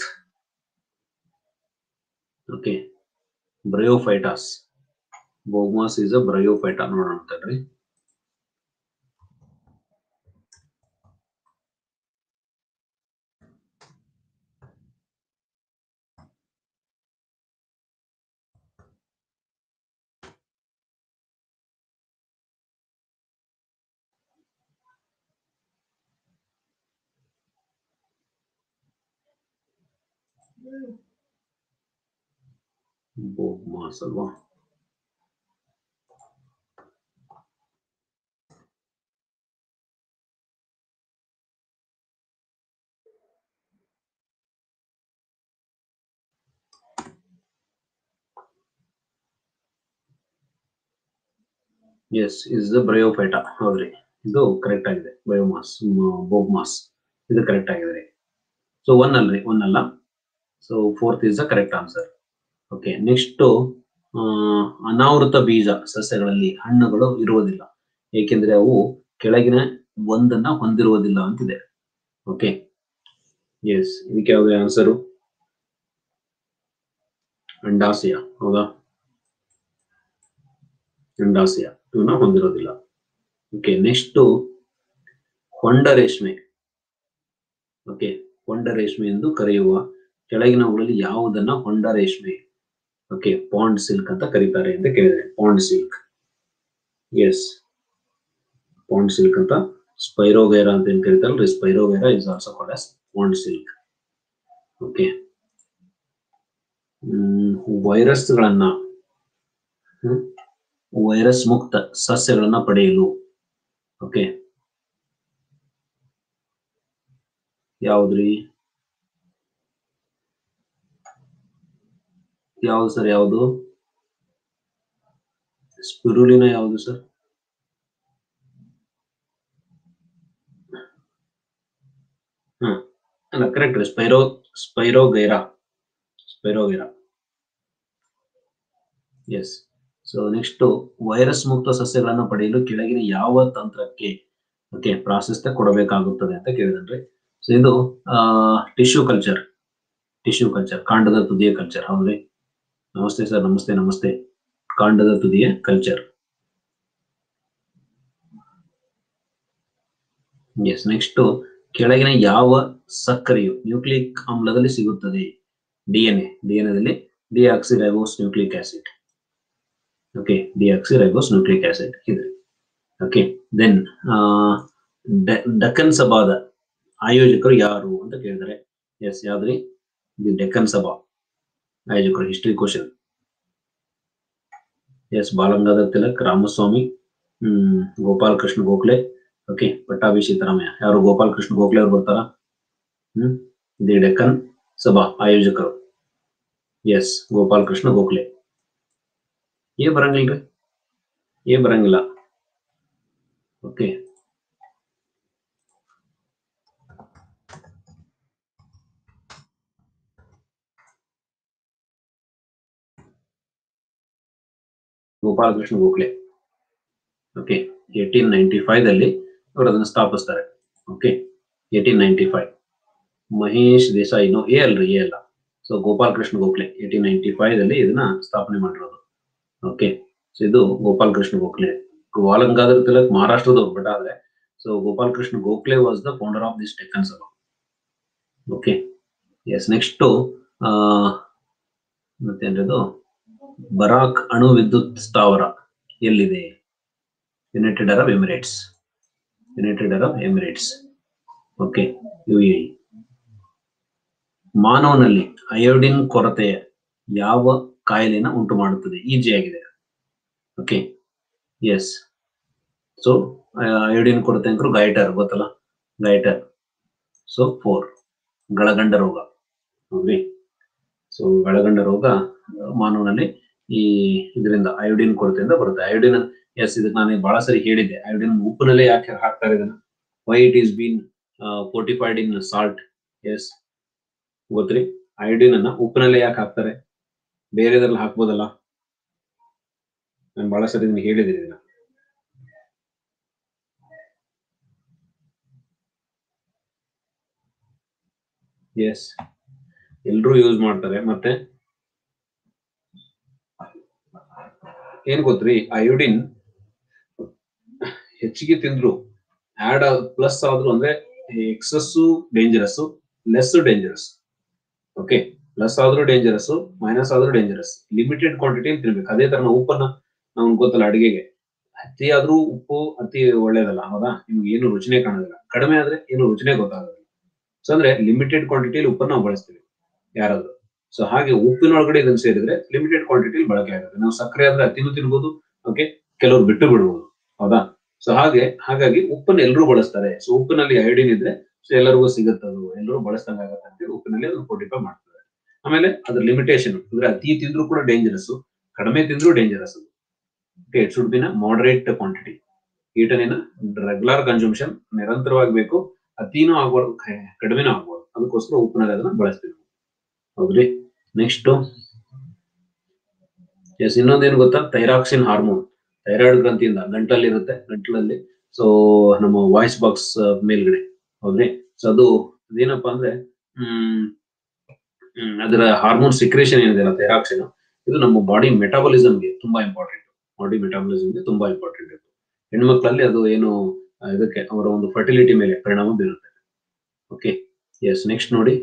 Okay, bryophytas. Bog moss is a bryophyta. ನೋಡೋಣ ಅಂತಲ್ರಿ. ಬೋಗ್ಮಾಸ್ ಅಲ್ವಾ? Yes, is the bryophyta. ಹೌದ್ರಿ, ಇದು ಕರೆಕ್ಟ್ ಆಗಿದೆ. ಬಯೋಮಾಸ್, ಬೋಗ್ಮಾಸ್ ಇದು ಕರೆಕ್ಟ್ ಆಗಿದೆ. ಸೊ 1 ಅಲ್ರಿ, 1 ಅಲ್ಲ. So 4th is the correct answer. Okay, next ಅನಾವೃತ ಬೀಜ ಸಸ್ಯಗಳಲ್ಲಿ ಹಣ್ಣುಗಳು ಇರುವುದಿಲ್ಲ, ಏಕೆಂದ್ರೆ ಅವು ಕೆಳಗಿನ ಒಂದನ್ನ ಹೊಂದಿರುವುದಿಲ್ಲ ಅಂತಿದೆ. ಓಕೆ, ಎಸ್, ಇದಕ್ಕೆ ಯಾವ್ದು ಆನ್ಸರು? ಅಂಡಾಶಯ. ಹೌದಾ? ಅಂಡಾಶಯ ಇವನ್ನ ಹೊಂದಿರೋದಿಲ್ಲ. ಓಕೆ, ನೆಕ್ಸ್ಟ್ ಹೊಂಡ ರೇಷ್ಮೆ. ಓಕೆ, ಹೊಂಡ ರೇಷ್ಮೆ ಎಂದು ಕರೆಯುವ ಕೆಳಗಿನವುಗಳಲ್ಲಿ ಯಾವುದನ್ನ ಹೊಂಡ ರೇಷ್ಮೆ, ಓಕೆ, ಪಾಂಡ್ ಸಿಲ್ಕ್ ಅಂತ ಕರೀತಾರೆ ಅಂತ ಕೇಳಿದ್ರೆ? Pond silk. Yes, pond silk ಅಂತ. ಸ್ಪೈರೋಗೈರಾ ಅಂತ ಏನ್ ಕರೀತಾರಲ್ರಿ, spirogyra is also called as pond silk. Okay, ವೈರಸ್ಗಳನ್ನ ವೈರಸ್ ಮುಕ್ತ ಸಸ್ಯಗಳನ್ನ ಪಡೆಯಲು, ಓಕೆ, ಯಾವ್ದ್ರಿ? ಯಾವ್ದು ಸರ್? ಯಾವ್ದು? ಸ್ಪಿರುಲಿನಾ ಯಾವ್ದು ಸರ್? ಅಲ್ಲ, ಕರೆಕ್ಟ್ ರೀ. Spirogyra. Spirogyra. Yes. So next, virus ಮುಕ್ತ ಸಸ್ಯಗಳನ್ನ ಪಡೆಯಲು ಕೆಳಗಿನ ಯಾವ ತಂತ್ರಕ್ಕೆ, ಓಕೆ, ಪ್ರಾಶಸ್ತ್ಯ ಕೊಡಬೇಕಾಗುತ್ತದೆ ಅಂತ ಕೇಳಿದ್ರಿ? ಸೊ ಇದು ಟಿಶ್ಯೂ ಕಲ್ಚರ್. ಟಿಶ್ಯೂ ಕಲ್ಚರ್, ಕಾಂಡದ ತುದಿಯ ಕಲ್ಚರ್. ಹೌದ್ರಿ? ನಮಸ್ತೆ ಸರ್. ನಮಸ್ತೆ. ನಮಸ್ತೆ. ಕಾಂಡದ ತುದಿಯ ಕಲ್ಚರ್. ಎಸ್. ನೆಕ್ಸ್ಟ್, ಕೆಳಗಿನ ಯಾವ ಸಕ್ಕರೆಯು ನ್ಯೂಕ್ಲಿಯಿಕ್ ಆಮ್ಲದಲ್ಲಿ ಸಿಗುತ್ತದೆ? ಡಿಎನ್ಎ. ಡಿಎನ್ಎದಲ್ಲಿ deoxyribose nucleic acid. Okay, deoxyribose nucleic acid ಇದೆ. ಓಕೆ, ದೆನ್ ಡೆಕ್ಕನ್ ಸಭಾದ ಆಯೋಜಕರು ಯಾರು ಅಂತ ಕೇಳಿದರೆ? ಎಸ್, ಯಾವ್ದ್ರಿ? ದಿ ಡೆಕ್ಕನ್ ಸಭಾ ಆಯೋಜಕರು. History question. Yes, Balagangadhar Tilak, Ramaswamy, Gopal Krishna Gokhale, okay, Pattabhi Siddaramaiah. ಯಾರು? ಗೋಪಾಲಕೃಷ್ಣ ಗೋಖಲೆ ಅವ್ರು ಬರ್ತಾರ? ದಿ ಡೆಕ್ಕನ್ ಸಭಾ ಆಯೋಜಕರು. ಎಸ್, ಗೋಪಾಲಕೃಷ್ಣ ಗೋಖಲೆ. ಬರಂಗಿಲ್ರಿ, ಬರಂಗಿಲ್ಲ. ಓಕೆ, ಗೋಪಾಲಕೃಷ್ಣ ಗೋಖಲೆ. ಓಕೆ, 1895 ಅವರು ಅದನ್ನು ಸ್ಥಾಪಿಸ್ತಾರೆ. ಓಕೆ, 1895. ಮಹೇಶ್ ದೇಸಾಯಿನೋ ಎ ಅಲ್ಲ. ಸೊ ಗೋಪಾಲಕೃಷ್ಣ ಗೋಖಲೆ 1895 ಇದನ್ನ ಸ್ಥಾಪನೆ ಮಾಡಿರೋದು. ಓಕೆ, ಸೊ ಇದು ಗೋಪಾಲಕೃಷ್ಣ ಗೋಖಲೆ. ಬಾಲಗಂಗಾಧರ ತಿಲಕ್ ಮಹಾರಾಷ್ಟ್ರದವ್ರು, ಬಟ್ ಆದ್ರೆ so Gopalakrishna Gokhale was the founder of this Deccan ಸಭಾ. Okay, yes. ನೆಕ್ಸ್ಟ್ ಮತ್ತೇನದು? ಬರಾಕ್ ಅಣು ವಿದ್ಯುತ್ ಸ್ಥಾವರ ಎಲ್ಲಿದೆ? United Arab Emirates. Okay, UAE. ಮಾನವನಲ್ಲಿ ಅಯೋಡಿನ್ ಕೊರತೆ ಯಾವ ಕಾಯಿಲೆನ ಉಂಟು ಮಾಡುತ್ತದೆ? ಈಜಿ ಆಗಿದೆ. Okay, yes. ಸೊ ಅಯೋಡಿನ್ ಕೊರತೆ ಅಂಕರು ಗೈಟರ್ ಗೊತ್ತಲ್ಲ, ಗೈಟರ್. ಸೊ 4 ಗಳಗಂಡ ರೋಗ. ಹೌದ್ರಿ? ಸೊ ಗಳಗಂಡ ರೋಗ ಮಾನವನಲ್ಲಿ ಈ ಇದರಿಂದ ಅಯೋಡಿನ್ ಕೊರತೆಯಿಂದ ಬರುತ್ತೆ. ಅಯೋಡಿನ್, ಎಸ್, ಇದಕ್ಕೆ ನಾನು ಬಹಳ ಸರಿ ಹೇಳಿದ್ದೆ. ಅಯೋಡಿನ್ ಉಪ್ಪಿನಲ್ಲೇ ಯಾಕೆ ಹಾಕ್ತಾರೆ ಇದನ್ನ? Why it is been fortified in salt? Yes, ಗೊತ್ತ್ರಿ. ಅಯೋಡಿನ್ ಅನ್ನ ಉಪ್ಪಿನಲ್ಲೇ ಯಾಕೆ ಹಾಕ್ತಾರೆ? ಬೇರೆದ್ರಲ್ಲಿ ಹಾಕ್ಬೋದಲ್ಲ. ನಾನು ಬಹಳ ಸರಿ ನಿಮ್ಗೆ ಹೇಳಿದ್ದೀನಿ ಇದನ್ನ. ಎಸ್, ಎಲ್ರೂ ಯೂಸ್ ಮಾಡ್ತಾರೆ. ಮತ್ತೆ ಏನ್ ಗೊತ್ತ್ರಿ, ಅಯೋಡಿನ್ ಹೆಚ್ಚಿಗೆ ತಿಂದ್ರು ಪ್ಲಸ್ ಆದ್ರೂ ಅಂದ್ರೆ excess dangerous, less dangerous. Okay, plus ಆದ್ರೂ ಡೇಂಜರಸ್, ಮೈನಸ್ ಆದ್ರೂ ಡೇಂಜರಸ್. ಲಿಮಿಟೆಡ್ ಕ್ವಾಂಟಿಟಿ ತಿನ್ಬೇಕು. ಅದೇ ತರ ನಾವು ಉಪ್ಪನ್ನ, ನಮ್ಗೆ ಗೊತ್ತಲ್ಲ, ಅಡಿಗೆಗೆ ಅತಿ ಆದ್ರೂ ಉಪ್ಪು ಅತಿ ಒಳ್ಳೇದಲ್ಲ, ಹೌದಾ? ನಿಮ್ಗೆ ಏನು ರುಚಿನೇ ಕಾಣೋದಿಲ್ಲ. ಕಡಿಮೆ ಆದ್ರೆ ಏನು ರುಚಿನೇ ಗೊತ್ತಾಗೋದಿಲ್ಲ. ಸೊ ಅಂದ್ರೆ ಲಿಮಿಟೆಡ್ ಕ್ವಾಂಟಿಟಿಯಲ್ಲಿ ಉಪ್ಪನ್ನ ನಾವು ಬಳಸ್ತೀವಿ ಯಾರಾದ್ರೂ. ಸೊ ಹಾಗೆ ಉಪ್ಪಿನೊಳಗಡೆ ಇದನ್ನ ಸೇರಿದ್ರೆ ಲಿಮಿಟೆಡ್ ಕ್ವಾಂಟಿಟಿಲಿ ಬಳಕೆ ಆಗುತ್ತೆ. ನಾವು ಸಕ್ಕರೆ ಆದ್ರೆ ಅತಿನೂ ತಿನ್ಬೋದು, ಓಕೆ, ಕೆಲವರು ಬಿಟ್ಟು ಬಿಡ್ಬೋದು, ಹೌದಾ? ಸೊ ಹಾಗಾಗಿ ಉಪ್ಪನ್ನ ಎಲ್ಲರೂ ಬಳಸ್ತಾರೆ. ಸೊ ಉಪ್ಪಿನಲ್ಲಿ ಅಯೋಡಿನ್ ಇದ್ರೆ ಸೊ ಎಲ್ಲರಿಗೂ ಸಿಗುತ್ತದು, ಎಲ್ಲರೂ ಬಳಸ್ದಂಗ ಆಗತ್ತೆ ಅಂತೇಳಿ ಉಪ್ಪಿನಲ್ಲಿ ಅದನ್ನು ಫೋರ್ಟಿಫೈ ಮಾಡ್ತಾರೆ. ಆಮೇಲೆ ಅದ್ರ ಲಿಮಿಟೇಷನ್ ಅಂದ್ರೆ ಅತಿ ತಿಂದ್ರು ಕೂಡ ಡೇಂಜರಸ್, ಕಡಿಮೆ ತಿಂದ್ರು dangerous. Okay, it should be ನ ಮಾಡರೇಟ್ ಕ್ವಾಂಟಿಟಿ. ಕೀಟನಿನ ರೆಗ್ಯುಲರ್ ಕನ್ಸಂಪ್ಷನ್ ನಿರಂತರವಾಗಿ ಬೇಕು, ಅತಿನೂ ಆಗ್ಬಾರ್ದು, ಕಡಿಮೆನೂ ಆಗ್ಬಾರ್ದು. ಅದಕ್ಕೋಸ್ಕರ ಉಪ್ಪಿನಲ್ಲಿ ಅದನ್ನ ಬಳಸ್ತೀವಿ. ಹೌದ್ರಿ? ನೆಕ್ಸ್ಟ್, ಎಸ್, ಇನ್ನೊಂದೇನು ಗೊತ್ತಾ? ಥೈರಾಕ್ಸಿನ್ ಹಾರ್ಮೋನ್ ಥೈರಾಯ್ಡ್ ಗ್ರಂಥಿಯಿಂದ ಗಂಟಲಲ್ಲಿ ಇರುತ್ತೆ, ಗಂಟಲಲ್ಲಿ. ಸೊ ನಮ್ಮ ವಾಯ್ಸ್ ಬಾಕ್ಸ್ ಮೇಲ್ಗಡೆ. ಹೌದ್ರಿ? ಸೊ ಅದು ಅದೇನಪ್ಪಾ ಅಂದ್ರೆ ಅದರ ಹಾರ್ಮೋನ್ ಸಿಕ್ರೇಷನ್ ಏನಿದೆ ಥೈರಾಕ್ಸಿನ್, ಇದು ನಮ್ಮ ಬಾಡಿ ಮೆಟಾಬಲಿಸಮ್ಗೆ ತುಂಬಾ ಇಂಪಾರ್ಟೆಂಟ್. ಹೆಣ್ಮಕ್ಳಲ್ಲಿ ಅದು ಏನು ಇದಕ್ಕೆ ಅವರ ಒಂದು ಫರ್ಟಿಲಿಟಿ ಮೇಲೆ ಪರಿಣಾಮ ಬೀರುತ್ತೆ. Okay, yes. ನೆಕ್ಸ್ಟ್ ನೋಡಿ,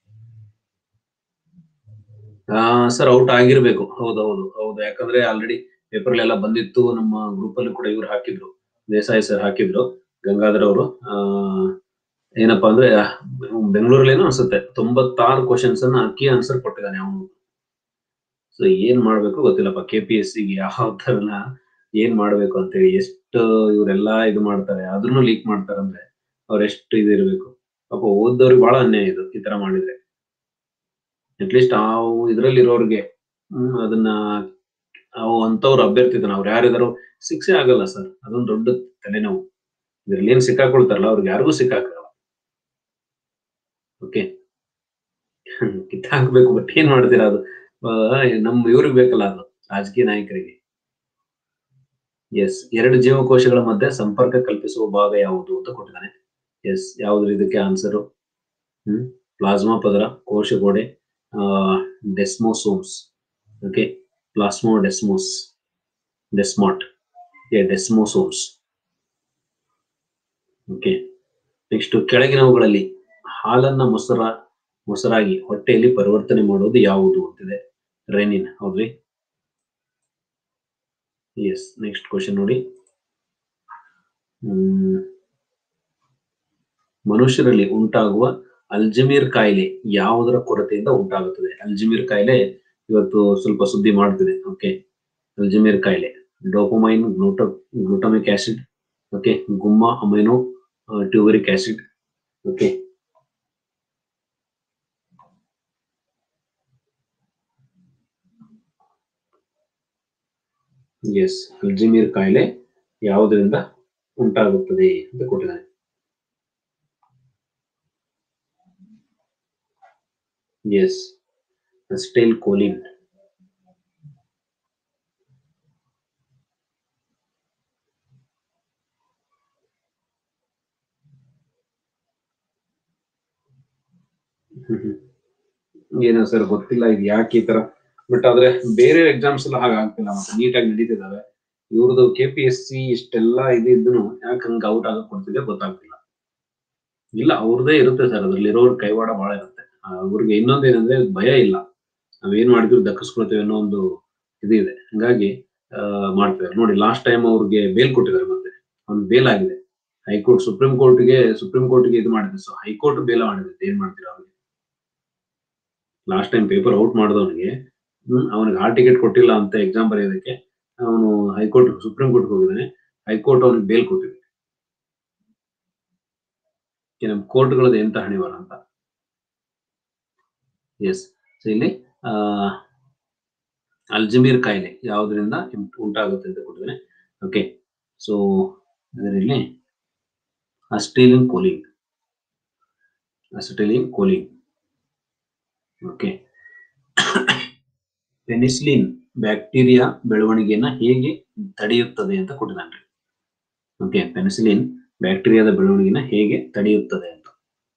ಸರ್ ಔಟ್ ಆಗಿರ್ಬೇಕು. ಹೌದು, ಯಾಕಂದ್ರೆ ಆಲ್ರೆಡಿ ಪೇಪರ್ ಎಲ್ಲ ಬಂದಿತ್ತು. ನಮ್ಮ ಗ್ರೂಪ್ ಅಲ್ಲಿ ಕೂಡ ಇವ್ರು ಹಾಕಿದ್ರು, ದೇಸಾಯಿ ಸರ್ ಹಾಕಿದ್ರು, ಗಂಗಾಧರ್ ಅವರು. ಏನಪ್ಪಾ ಅಂದ್ರೆ ಬೆಂಗಳೂರಲ್ಲೇನೋ ಅನ್ಸುತ್ತೆ 96 ಕ್ವಶನ್ಸ್ ಅನ್ನ ಕೀ ಆನ್ಸರ್ ಕೊಟ್ಟಿದ್ದಾನೆ ಅವನು. ಸೊ ಏನ್ ಮಾಡ್ಬೇಕು ಗೊತ್ತಿಲ್ಲಪ್ಪ, KPSC ಯಾವ ತರನ ಏನ್ ಮಾಡ್ಬೇಕು ಅಂತೇಳಿ. ಎಷ್ಟು ಇವರೆಲ್ಲಾ ಇದು ಮಾಡ್ತಾರೆ, ಅದನ್ನು ಲೀಕ್ ಮಾಡ್ತಾರೆ ಅಂದ್ರೆ ಅವ್ರೆಷ್ಟು ಇದಿರ್ಬೇಕು. ಪಾಪ ಓದೋರಿಗೆ ಬಹಳ ಅನ್ಯಾಯ ಇದು, ಈ ತರ ಮಾಡಿದ್ರೆ. ಅಟ್ಲೀಸ್ಟ್ ಇದ್ರಲ್ಲಿ ಇರೋರ್ಗೆ ಅದನ್ನ ಅಂತವ್ರು ಅಭ್ಯರ್ಥಿ ಅವ್ರು ಯಾರಿದಾರೋ ಶಿಕ್ಷೆ ಆಗಲ್ಲ ಸರ್. ಅದೊಂದು ದೊಡ್ಡ ತಲೆನೋವು. ಇದ್ರಲ್ಲಿ ಏನ್ ಸಿಕ್ಕಾಕೊಳ್ತಾರಲ್ಲ ಅವ್ರಿಗೆ ಯಾರಿಗೂ ಸಿಕ್ಕಾಕಲ್ಲ. ಓಕೆ, ಕಿತ್ತಾಕ್ಬೇಕು. ಬಟ್ ಏನ್ ಮಾಡ್ತೀರಾ, ಅದು ಇವ್ರಿಗೆ ಬೇಕಲ್ಲ, ಅದು ರಾಜಕೀಯ ನಾಯಕರಿಗೆ. ಎಸ್, 2 ಜೀವಕೋಶಗಳ ಮಧ್ಯೆ ಸಂಪರ್ಕ ಕಲ್ಪಿಸುವ ಭಾಗ ಯಾವುದು ಅಂತ ಕೊಟ್ಟಿದ್ದಾನೆ. ಎಸ್, ಯಾವ್ದು ಇದಕ್ಕೆ ಆನ್ಸರು? ಪ್ಲಾಸ್ಮಾ ಪದರ, ಕೋಶಗೋಡೆ, ಡೆಸ್ಮೋಸೋಮ್ಸ್. ಓಕೆ, ಪ್ಲಾಸ್ಮೋಡೆಸ್ಮೋಸ್, ಡೆಸ್ಮಾಟ್, ಡೆಸ್ಮೋಸೋಮ್ಸ್. ಓಕೆ, ನೆಕ್ಸ್ಟ್, ಕೆಳಗಿನವುಗಳಲ್ಲಿ ಹಾಲನ್ನ ಮೊಸರಾಗಿ ಹೊಟ್ಟೆಯಲ್ಲಿ ಪರಿವರ್ತನೆ ಮಾಡೋದು ಯಾವುದು ಅಂತಿದೆ? ರೆನಿನ್. ಹೌದ್ರಿ? ಎಸ್. ನೆಕ್ಸ್ಟ್ ಕ್ವಶನ್ ನೋಡಿ, ಮನುಷ್ಯರಲ್ಲಿ ಉಂಟಾಗುವ ಅಲ್ಜಿಮೀರ್ ಕಾಯಿಲೆ ಯಾವುದರ ಕೊರತೆಯಿಂದ ಉಂಟಾಗುತ್ತದೆ? ಅಲ್ಜಿಮೀರ್ ಕಾಯಿಲೆ ಇವತ್ತು ಸ್ವಲ್ಪ ಸುದ್ದಿ ಮಾಡ್ತಿದೆ. ಓಕೆ, ಅಲ್ಜಿಮೀರ್ ಕಾಯಿಲೆ dopamine, glutamic acid, okay, gamma amino butyric acid. Okay, yes, Alzheimer ಕಾಯಿಲೆ ಯಾವುದರಿಂದ ಉಂಟಾಗುತ್ತದೆ ಅಂತ ಕೊಟ್ಟಿದ್ದಾನೆ. Yes, acetyl choline. ಏನೋ ಸರ್ ಗೊತ್ತಿಲ್ಲ ಇದು ಯಾಕೆ ಈ ತರ, ಬಟ್ ಆದ್ರೆ ಬೇರೆ ಎಕ್ಸಾಮ್ಸ್ ಎಲ್ಲ ಹಾಗಾಗ್ತಿಲ್ಲ, ಮತ್ತೆ ನೀಟಾಗಿ ನಡೀತಿದಾವೆ. ಇವ್ರದ್ದು KPSC ಇಷ್ಟೆಲ್ಲ ಇದಿದ್ದು ಯಾಕೆ ಹಂಗ ಔಟ್ ಆಗಕ್ ಕೊಡ್ತಿದೆ ಗೊತ್ತಾಗ್ತಿಲ್ಲ. ಇಲ್ಲ, ಅವ್ರದೇ ಇರುತ್ತೆ ಸರ್, ಅದ್ರಲ್ಲಿ ಇರೋರ್ ಕೈವಾಡ ಬಹಳ ಇರುತ್ತೆ. ಅವ್ರಿಗೆ ಇನ್ನೊಂದೇನಂದ್ರೆ ಭಯ ಇಲ್ಲ, ನಾವೇನ್ ಮಾಡಿದ್ರು ದಕ್ಕಿಸ್ಕೊಳ್ತೇವೆ ಅನ್ನೋ ಒಂದು ಇದಿದೆ. ಹಂಗಾಗಿ ಮಾಡ್ತಿದ್ದಾರೆ. ನೋಡಿ, ಲಾಸ್ಟ್ ಟೈಮ್ ಅವ್ರಿಗೆ ಬೇಲ್ ಕೊಟ್ಟಿದ್ದಾರೆ, ಮತ್ತೆ ಅವ್ನ್ ಬೇಲ್ ಆಗಿದೆ. ಹೈಕೋರ್ಟ್ ಸುಪ್ರೀಂ ಕೋರ್ಟ್ಗೆ ಇದು ಮಾಡಿದೆ. ಸೊ ಹೈಕೋರ್ಟ್ ಬೇಲ್ ಮಾಡಿದೆ. ಏನ್ ಮಾಡ್ತೀರಾ ಅವ್ರಿಗೆ? ಲಾಸ್ಟ್ ಟೈಮ್ ಪೇಪರ್ ಔಟ್ ಮಾಡಿದವನಿಗೆ ಅವನಿಗೆ ಹಾಲ್ ಟಿಕೆಟ್ ಕೊಟ್ಟಿಲ್ಲ ಅಂತ ಎಕ್ಸಾಮ್ ಬರೆಯೋದಕ್ಕೆ ಅವನು ಸುಪ್ರೀಂ ಕೋರ್ಟ್ ಹೋಗಿದ್ದಾನೆ. ಹೈಕೋರ್ಟ್ ಅವನಿಗೆ ಬೇಲ್ ಕೊಟ್ಟಿದೆ. ನಮ್ ಕೋರ್ಟ್ಗಳದ್ದು ಎಂತ ಹಣಿವಾರ ಅಂತ. ಎಸ್, ಸೊ ಇಲ್ಲಿ ಅಲ್ಜಿಮೀರ್ ಕಾಯಿಲೆ ಯಾವುದರಿಂದ ಉಂಟಾಗುತ್ತೆ ಅಂತ ಕೊಟ್ಟಿದ್ದಾನೆ. ಓಕೆ, ಸೊ ಇದರಲ್ಲಿ acetylene choline. Okay, penicillin bacteria ಬೆಳವಣಿಗೆಯನ್ನ ಹೇಗೆ ತಡೆಯುತ್ತದೆ ಅಂತ ಕೊಟ್ಟಿದ್ದಾನೆ. ಓಕೆ, ಪೆನಿಸಿಲಿನ್ ಬ್ಯಾಕ್ಟೀರಿಯಾದ ಬೆಳವಣಿಗೆನ ಹೇಗೆ ತಡೆಯುತ್ತದೆ ಅಂತ.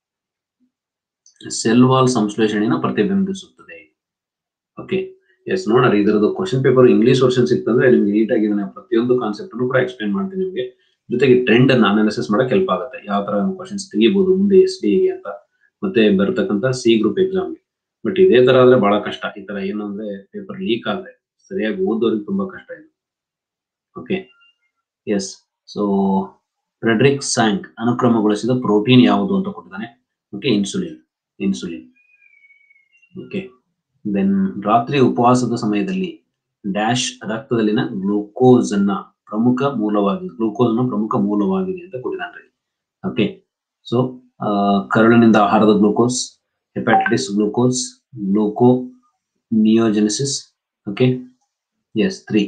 ಸೆಲ್ ವಾಲ್ ಸಂಶ್ಲೇಷಣೆಯನ್ನು ಪ್ರತಿಬಿಂಬಿಸುತ್ತದೆ. ಓಕೆ, ಎಸ್, ನೋಡ್ರಿ ಇದರದ್ದು ಕ್ವಶನ್ ಪೇಪರ್ ಇಂಗ್ಲಿಷ್ ವರ್ಷನ್ ಸಿಕ್ತಂದ್ರೆ ನಿಮ್ಗೆ ನೀಟಾಗಿ ಪ್ರತಿಯೊಂದು ಕಾನ್ಸೆಪ್ಟ್ ಕೂಡ ಎಕ್ಸ್ಪ್ಲೈನ್ ಮಾಡ್ತೀನಿ ನಿಮಗೆ. ಜೊತೆಗೆ ಟ್ರೆಂಡ್ ಅನ್ನ ಅನಾಲಿಸಿಸ್ ಮಾಡಕ್ ಹೆಲ್ಪ್ ಆಗುತ್ತೆ, ಯಾವ ತರ ಕ್ವಶನ್ಸ್ ತೆಗಿಬಹುದು ಮುಂದೆ SDA ಅಂತ, ಮತ್ತೆ ಬರ್ತಕ್ಕಂಥ C ಗ್ರೂಪ್ ಎಕ್ಸಾಮ್ಗೆ. ಬಟ್ ಇದೇ ತರ ಆದ್ರೆ ಬಹಳ ಕಷ್ಟ. ಈ ತರ ಏನು ಅಂದ್ರೆ ಪೇಪರ್ ಲೀಕ್ ಆದ್ರೆ ಸರಿಯಾಗಿ ಓದೋರಿಗೆ ತುಂಬಾ ಕಷ್ಟ ಇದೆ. Okay, yes, so Frederick Sanger ಅನುಕ್ರಮಗೊಳಿಸಿದ ಪ್ರೋಟೀನ್ ಯಾವುದು ಅಂತ ಕೊಟ್ಟಿದ್ದಾನೆ. Okay, insulin. ಓಕೆ, ದೆನ್ ರಾತ್ರಿ ಉಪವಾಸದ ಸಮಯದಲ್ಲಿ ಡ್ಯಾಶ್ ರಕ್ತದಲ್ಲಿನ ಗ್ಲೂಕೋಸ್ ಪ್ರಮುಖ ಮೂಲವಾಗಿದೆ ಅಂತ ಕೊಟ್ಟಿದ್ದಾನೆ. ಓಕೆ, ಸೊ ಕರುಳಿನಿಂದ ಆಹಾರದ glucose, hepatitis glucose, gluconeogenesis. Okay, yes, 3.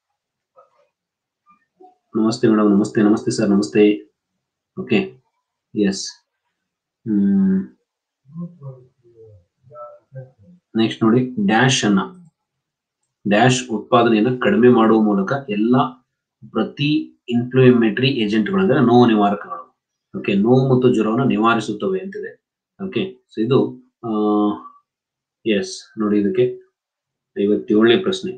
ನಮಸ್ತೆ ಮೇಡಮ್, ನಮಸ್ತೆ ಸರ್, ನಮಸ್ತೆ. Okay, yes. ನೆಕ್ಸ್ಟ್ ನೋಡಿ, ಡ್ಯಾಶ್ ಉತ್ಪಾದನೆಯನ್ನು ಕಡಿಮೆ ಮಾಡುವ ಮೂಲಕ ಎಲ್ಲಾ ಪ್ರತಿ ಇನ್ಫ್ಲಮೇಟರಿ ಏಜೆಂಟ್ಗಳು ಅಂದ್ರೆ ನೋವು ನಿವಾರಕಗಳು, ಓಕೆ, ನೋವು ಮತ್ತು ಜ್ವರವನ್ನು ನಿವಾರಿಸುತ್ತವೆ ಅಂತಿದೆ. ಓಕೆ, ಸೊ ಇದು ಎಸ್, ನೋಡಿ ಇದಕ್ಕೆ 57ನೇ ಪ್ರಶ್ನೆ.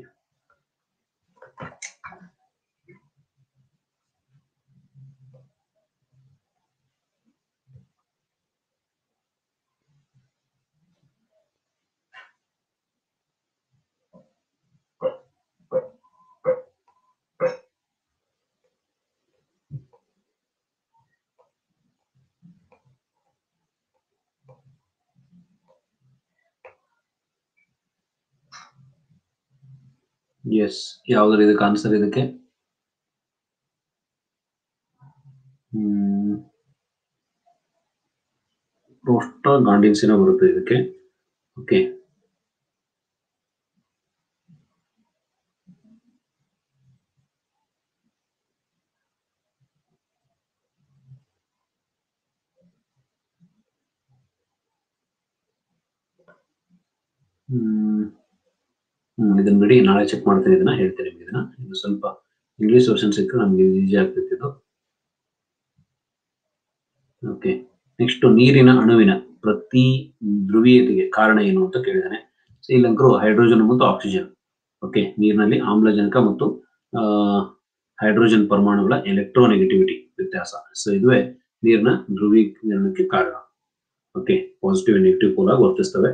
ಎಸ್, ಯಾವ್ದ್ರ ಇದಕ್ಕೆ ಆನ್ಸರ್? ಇದಕ್ಕೆ ಪ್ರೋಸ್ಟಾಗ್ಲಾಂಡಿನ್ಸಿನ ಬರುತ್ತೆ ಇದಕ್ಕೆ. ಓಕೆ, ಇದನ್ನ ಬಿಡಿ, ನಾಳೆ ಚೆಕ್ ಮಾಡ್ತೀನಿ, ಇದನ್ನ ಹೇಳ್ತೀನಿ ನಿಮ್ಗೆ. ಇದು ಸ್ವಲ್ಪ ಇಂಗ್ಲಿಷ್ ವರ್ಷನ್ ಸಿಕ್ಕರೆ ನಮ್ಗೆ ಈಸಿ ಆಗ್ತೈತಿ ಇದು. ಓಕೆ, ನೆಕ್ಸ್ಟ್ ನೀರಿನ ಅಣುವಿನ ಪ್ರತಿ ಧ್ರುವೀಯತೆಗೆ ಕಾರಣ ಏನು ಅಂತ ಕೇಳಿದಾನೆ. ಇಲ್ಲಂಕರು ಹೈಡ್ರೋಜನ್ ಮತ್ತು ಆಕ್ಸಿಜನ್. ಓಕೆ, ನೀರಿನಲ್ಲಿ ಆಮ್ಲಜನಕ ಮತ್ತು ಹೈಡ್ರೋಜನ್ ಪರಮಾಣುಗಳ ಎಲೆಕ್ಟ್ರೋನೆಗೆಟಿವಿಟಿ ವ್ಯತ್ಯಾಸ. ಸೊ ಇದುವೇ ನೀರಿನ ಧ್ರುವೀಕರಣಕ್ಕೆ ಕಾರಣ. Okay, positive and negative pole ಆಗಿ ವರ್ತಿಸ್ತವೆ.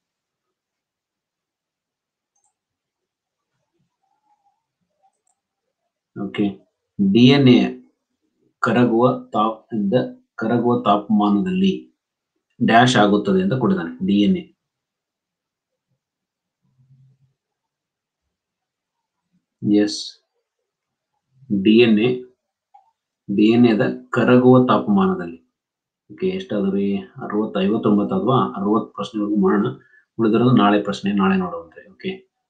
ಓಕೆ, DNA ಕರಗುವ ತಾಪಮಾನದಲ್ಲಿ ಡ್ಯಾಶ್ ಆಗುತ್ತದೆ ಅಂತ ಕೊಟ್ಟಿದ್ದಾನೆ. DNA ಎಸ್, DNA DNA ಕರಗುವ ತಾಪಮಾನದಲ್ಲಿ. ಓಕೆ, ಎಷ್ಟಾದ್ರಿ 60, 59 ಅಥವಾ 60 ಪ್ರಶ್ನೆವರೆಗೂ ಮಾಡೋಣ. ಉಳಿದಿರೋದು ನಾಳೆ ಪ್ರಶ್ನೆ, ನಾಳೆ ನೋಡುವಂತೆ. ಓಕೆ,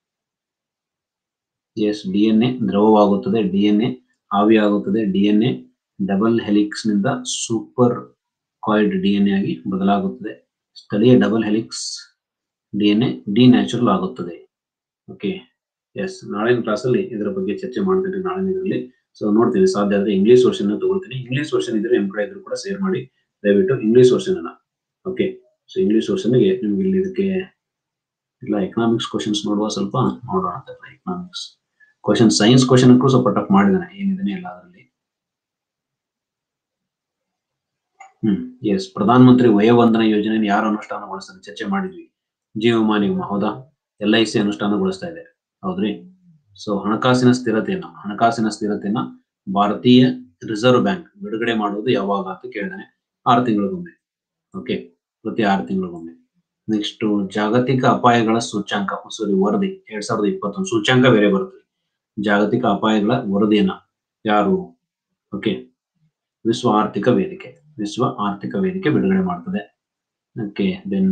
ಎಸ್, DNA ದ್ರವವಾಗುತ್ತದೆ, DNA ಆವಿಯಾಗುತ್ತದೆ, DNA ಡಬಲ್ ಹೆಲಿಕ್ಸ್ ನಿಂದ ಸೂಪರ್ ಕಾಯ್ಡ್ DNA ಆಗಿ ಬದಲಾಗುತ್ತದೆ. ಸ್ಥಳೀಯ ಡಬಲ್ ಹೆಲಿಕ್ಸ್ DNA ಡಿನ್ಯಾಚುರಲ್ ಆಗುತ್ತದೆ. ಓಕೆ, ಎಸ್, ನಾಳಿನ ಕ್ಲಾಸಲ್ಲಿ ಇದರ ಬಗ್ಗೆ ಚರ್ಚೆ ಮಾಡ್ತೀನಿ ನಾಳಿನ ಇದರಲ್ಲಿ. ಸೊ ನೋಡ್ತೀನಿ, ಸಾಧ್ಯ ಆದ್ರೆ ಇಂಗ್ಲಿಷ್ ವರ್ಷನ್ ತಗೊಳ್ತೀನಿ. ಇಂಗ್ಲಿಷ್ ವರ್ಷನ್ ಇದ್ರೆ ನಿಮ್ ಕಡೆ ಇದ್ರು ಕೂಡ ಶೇರ್ ಮಾಡಿ ದಯವಿಟ್ಟು ಇಂಗ್ಲಿಷ್ ವರ್ಷನ್ ಅನ್ನ. ಓಕೆ, ಸೊ ಇಂಗ್ಲಿಷ್ ವರ್ಷನ್ಗೆ ನಿಮ್ಗೆ ಇಲ್ಲಿ ಇದಕ್ಕೆ ಇಲ್ಲ ಎಕನಾಮಿಕ್ಸ್ ಕ್ವಶನ್ಸ್ ನೋಡುವ, ಸ್ವಲ್ಪ ನೋಡೋಣ. ಎಕನಾಮಿಕ್ಸ್ ಕ್ವಶನ್, ಸೈನ್ಸ್ ಕ್ವಶನ್ ಸ್ವಲ್ಪ ಟಫ್ ಮಾಡಿದಾನೆ, ಏನಿದೆ ಎಲ್ಲ ಅದರಲ್ಲಿ. ಎಸ್, ಪ್ರಧಾನ ಮಂತ್ರಿ ವಯೋವಂದನಾ ಯೋಜನೆ ಯಾರು ಅನುಷ್ಠಾನಗೊಳಿಸ್ತಾರೆ ಚರ್ಚೆ ಮಾಡಿದ್ವಿ. ಜೀವ ವಿಮಾ ನಿಗಮ, ಹೌದಾ? LIC ಅನುಷ್ಠಾನಗೊಳಿಸ್ತಾ ಇದೆ, ಹೌದ್ರಿ? ಸೊ ಹಣಕಾಸಿನ ಸ್ಥಿರತೆಯನ್ನ ಭಾರತೀಯ ರಿಸರ್ವ್ ಬ್ಯಾಂಕ್ ಬಿಡುಗಡೆ ಮಾಡುವುದು ಯಾವಾಗ ಅಂತ ಕೇಳಿದಾನೆ. 6 ತಿಂಗಳಿಗೊಮ್ಮೆ. ಓಕೆ, ಪ್ರತಿ 6 ತಿಂಗಳಿಗೊಮ್ಮೆ. ನೆಕ್ಸ್ಟ್, ಜಾಗತಿಕ ಅಪಾಯಗಳ ಸೂಚ್ಯಾಂಕ, ವರದಿ 2021 ಸೂಚ್ಯಾಂಕ ಬೇರೆ ಬರುತ್ತೆ. ಜಾಗತಿಕ ಅಪಾಯಗಳ ವರದಿಯನ್ನ ಯಾರು? ಓಕೆ, ವಿಶ್ವ ಆರ್ಥಿಕ ವೇದಿಕೆ ಬಿಡುಗಡೆ ಮಾಡ್ತದೆ. ಓಕೆ, ದೆನ್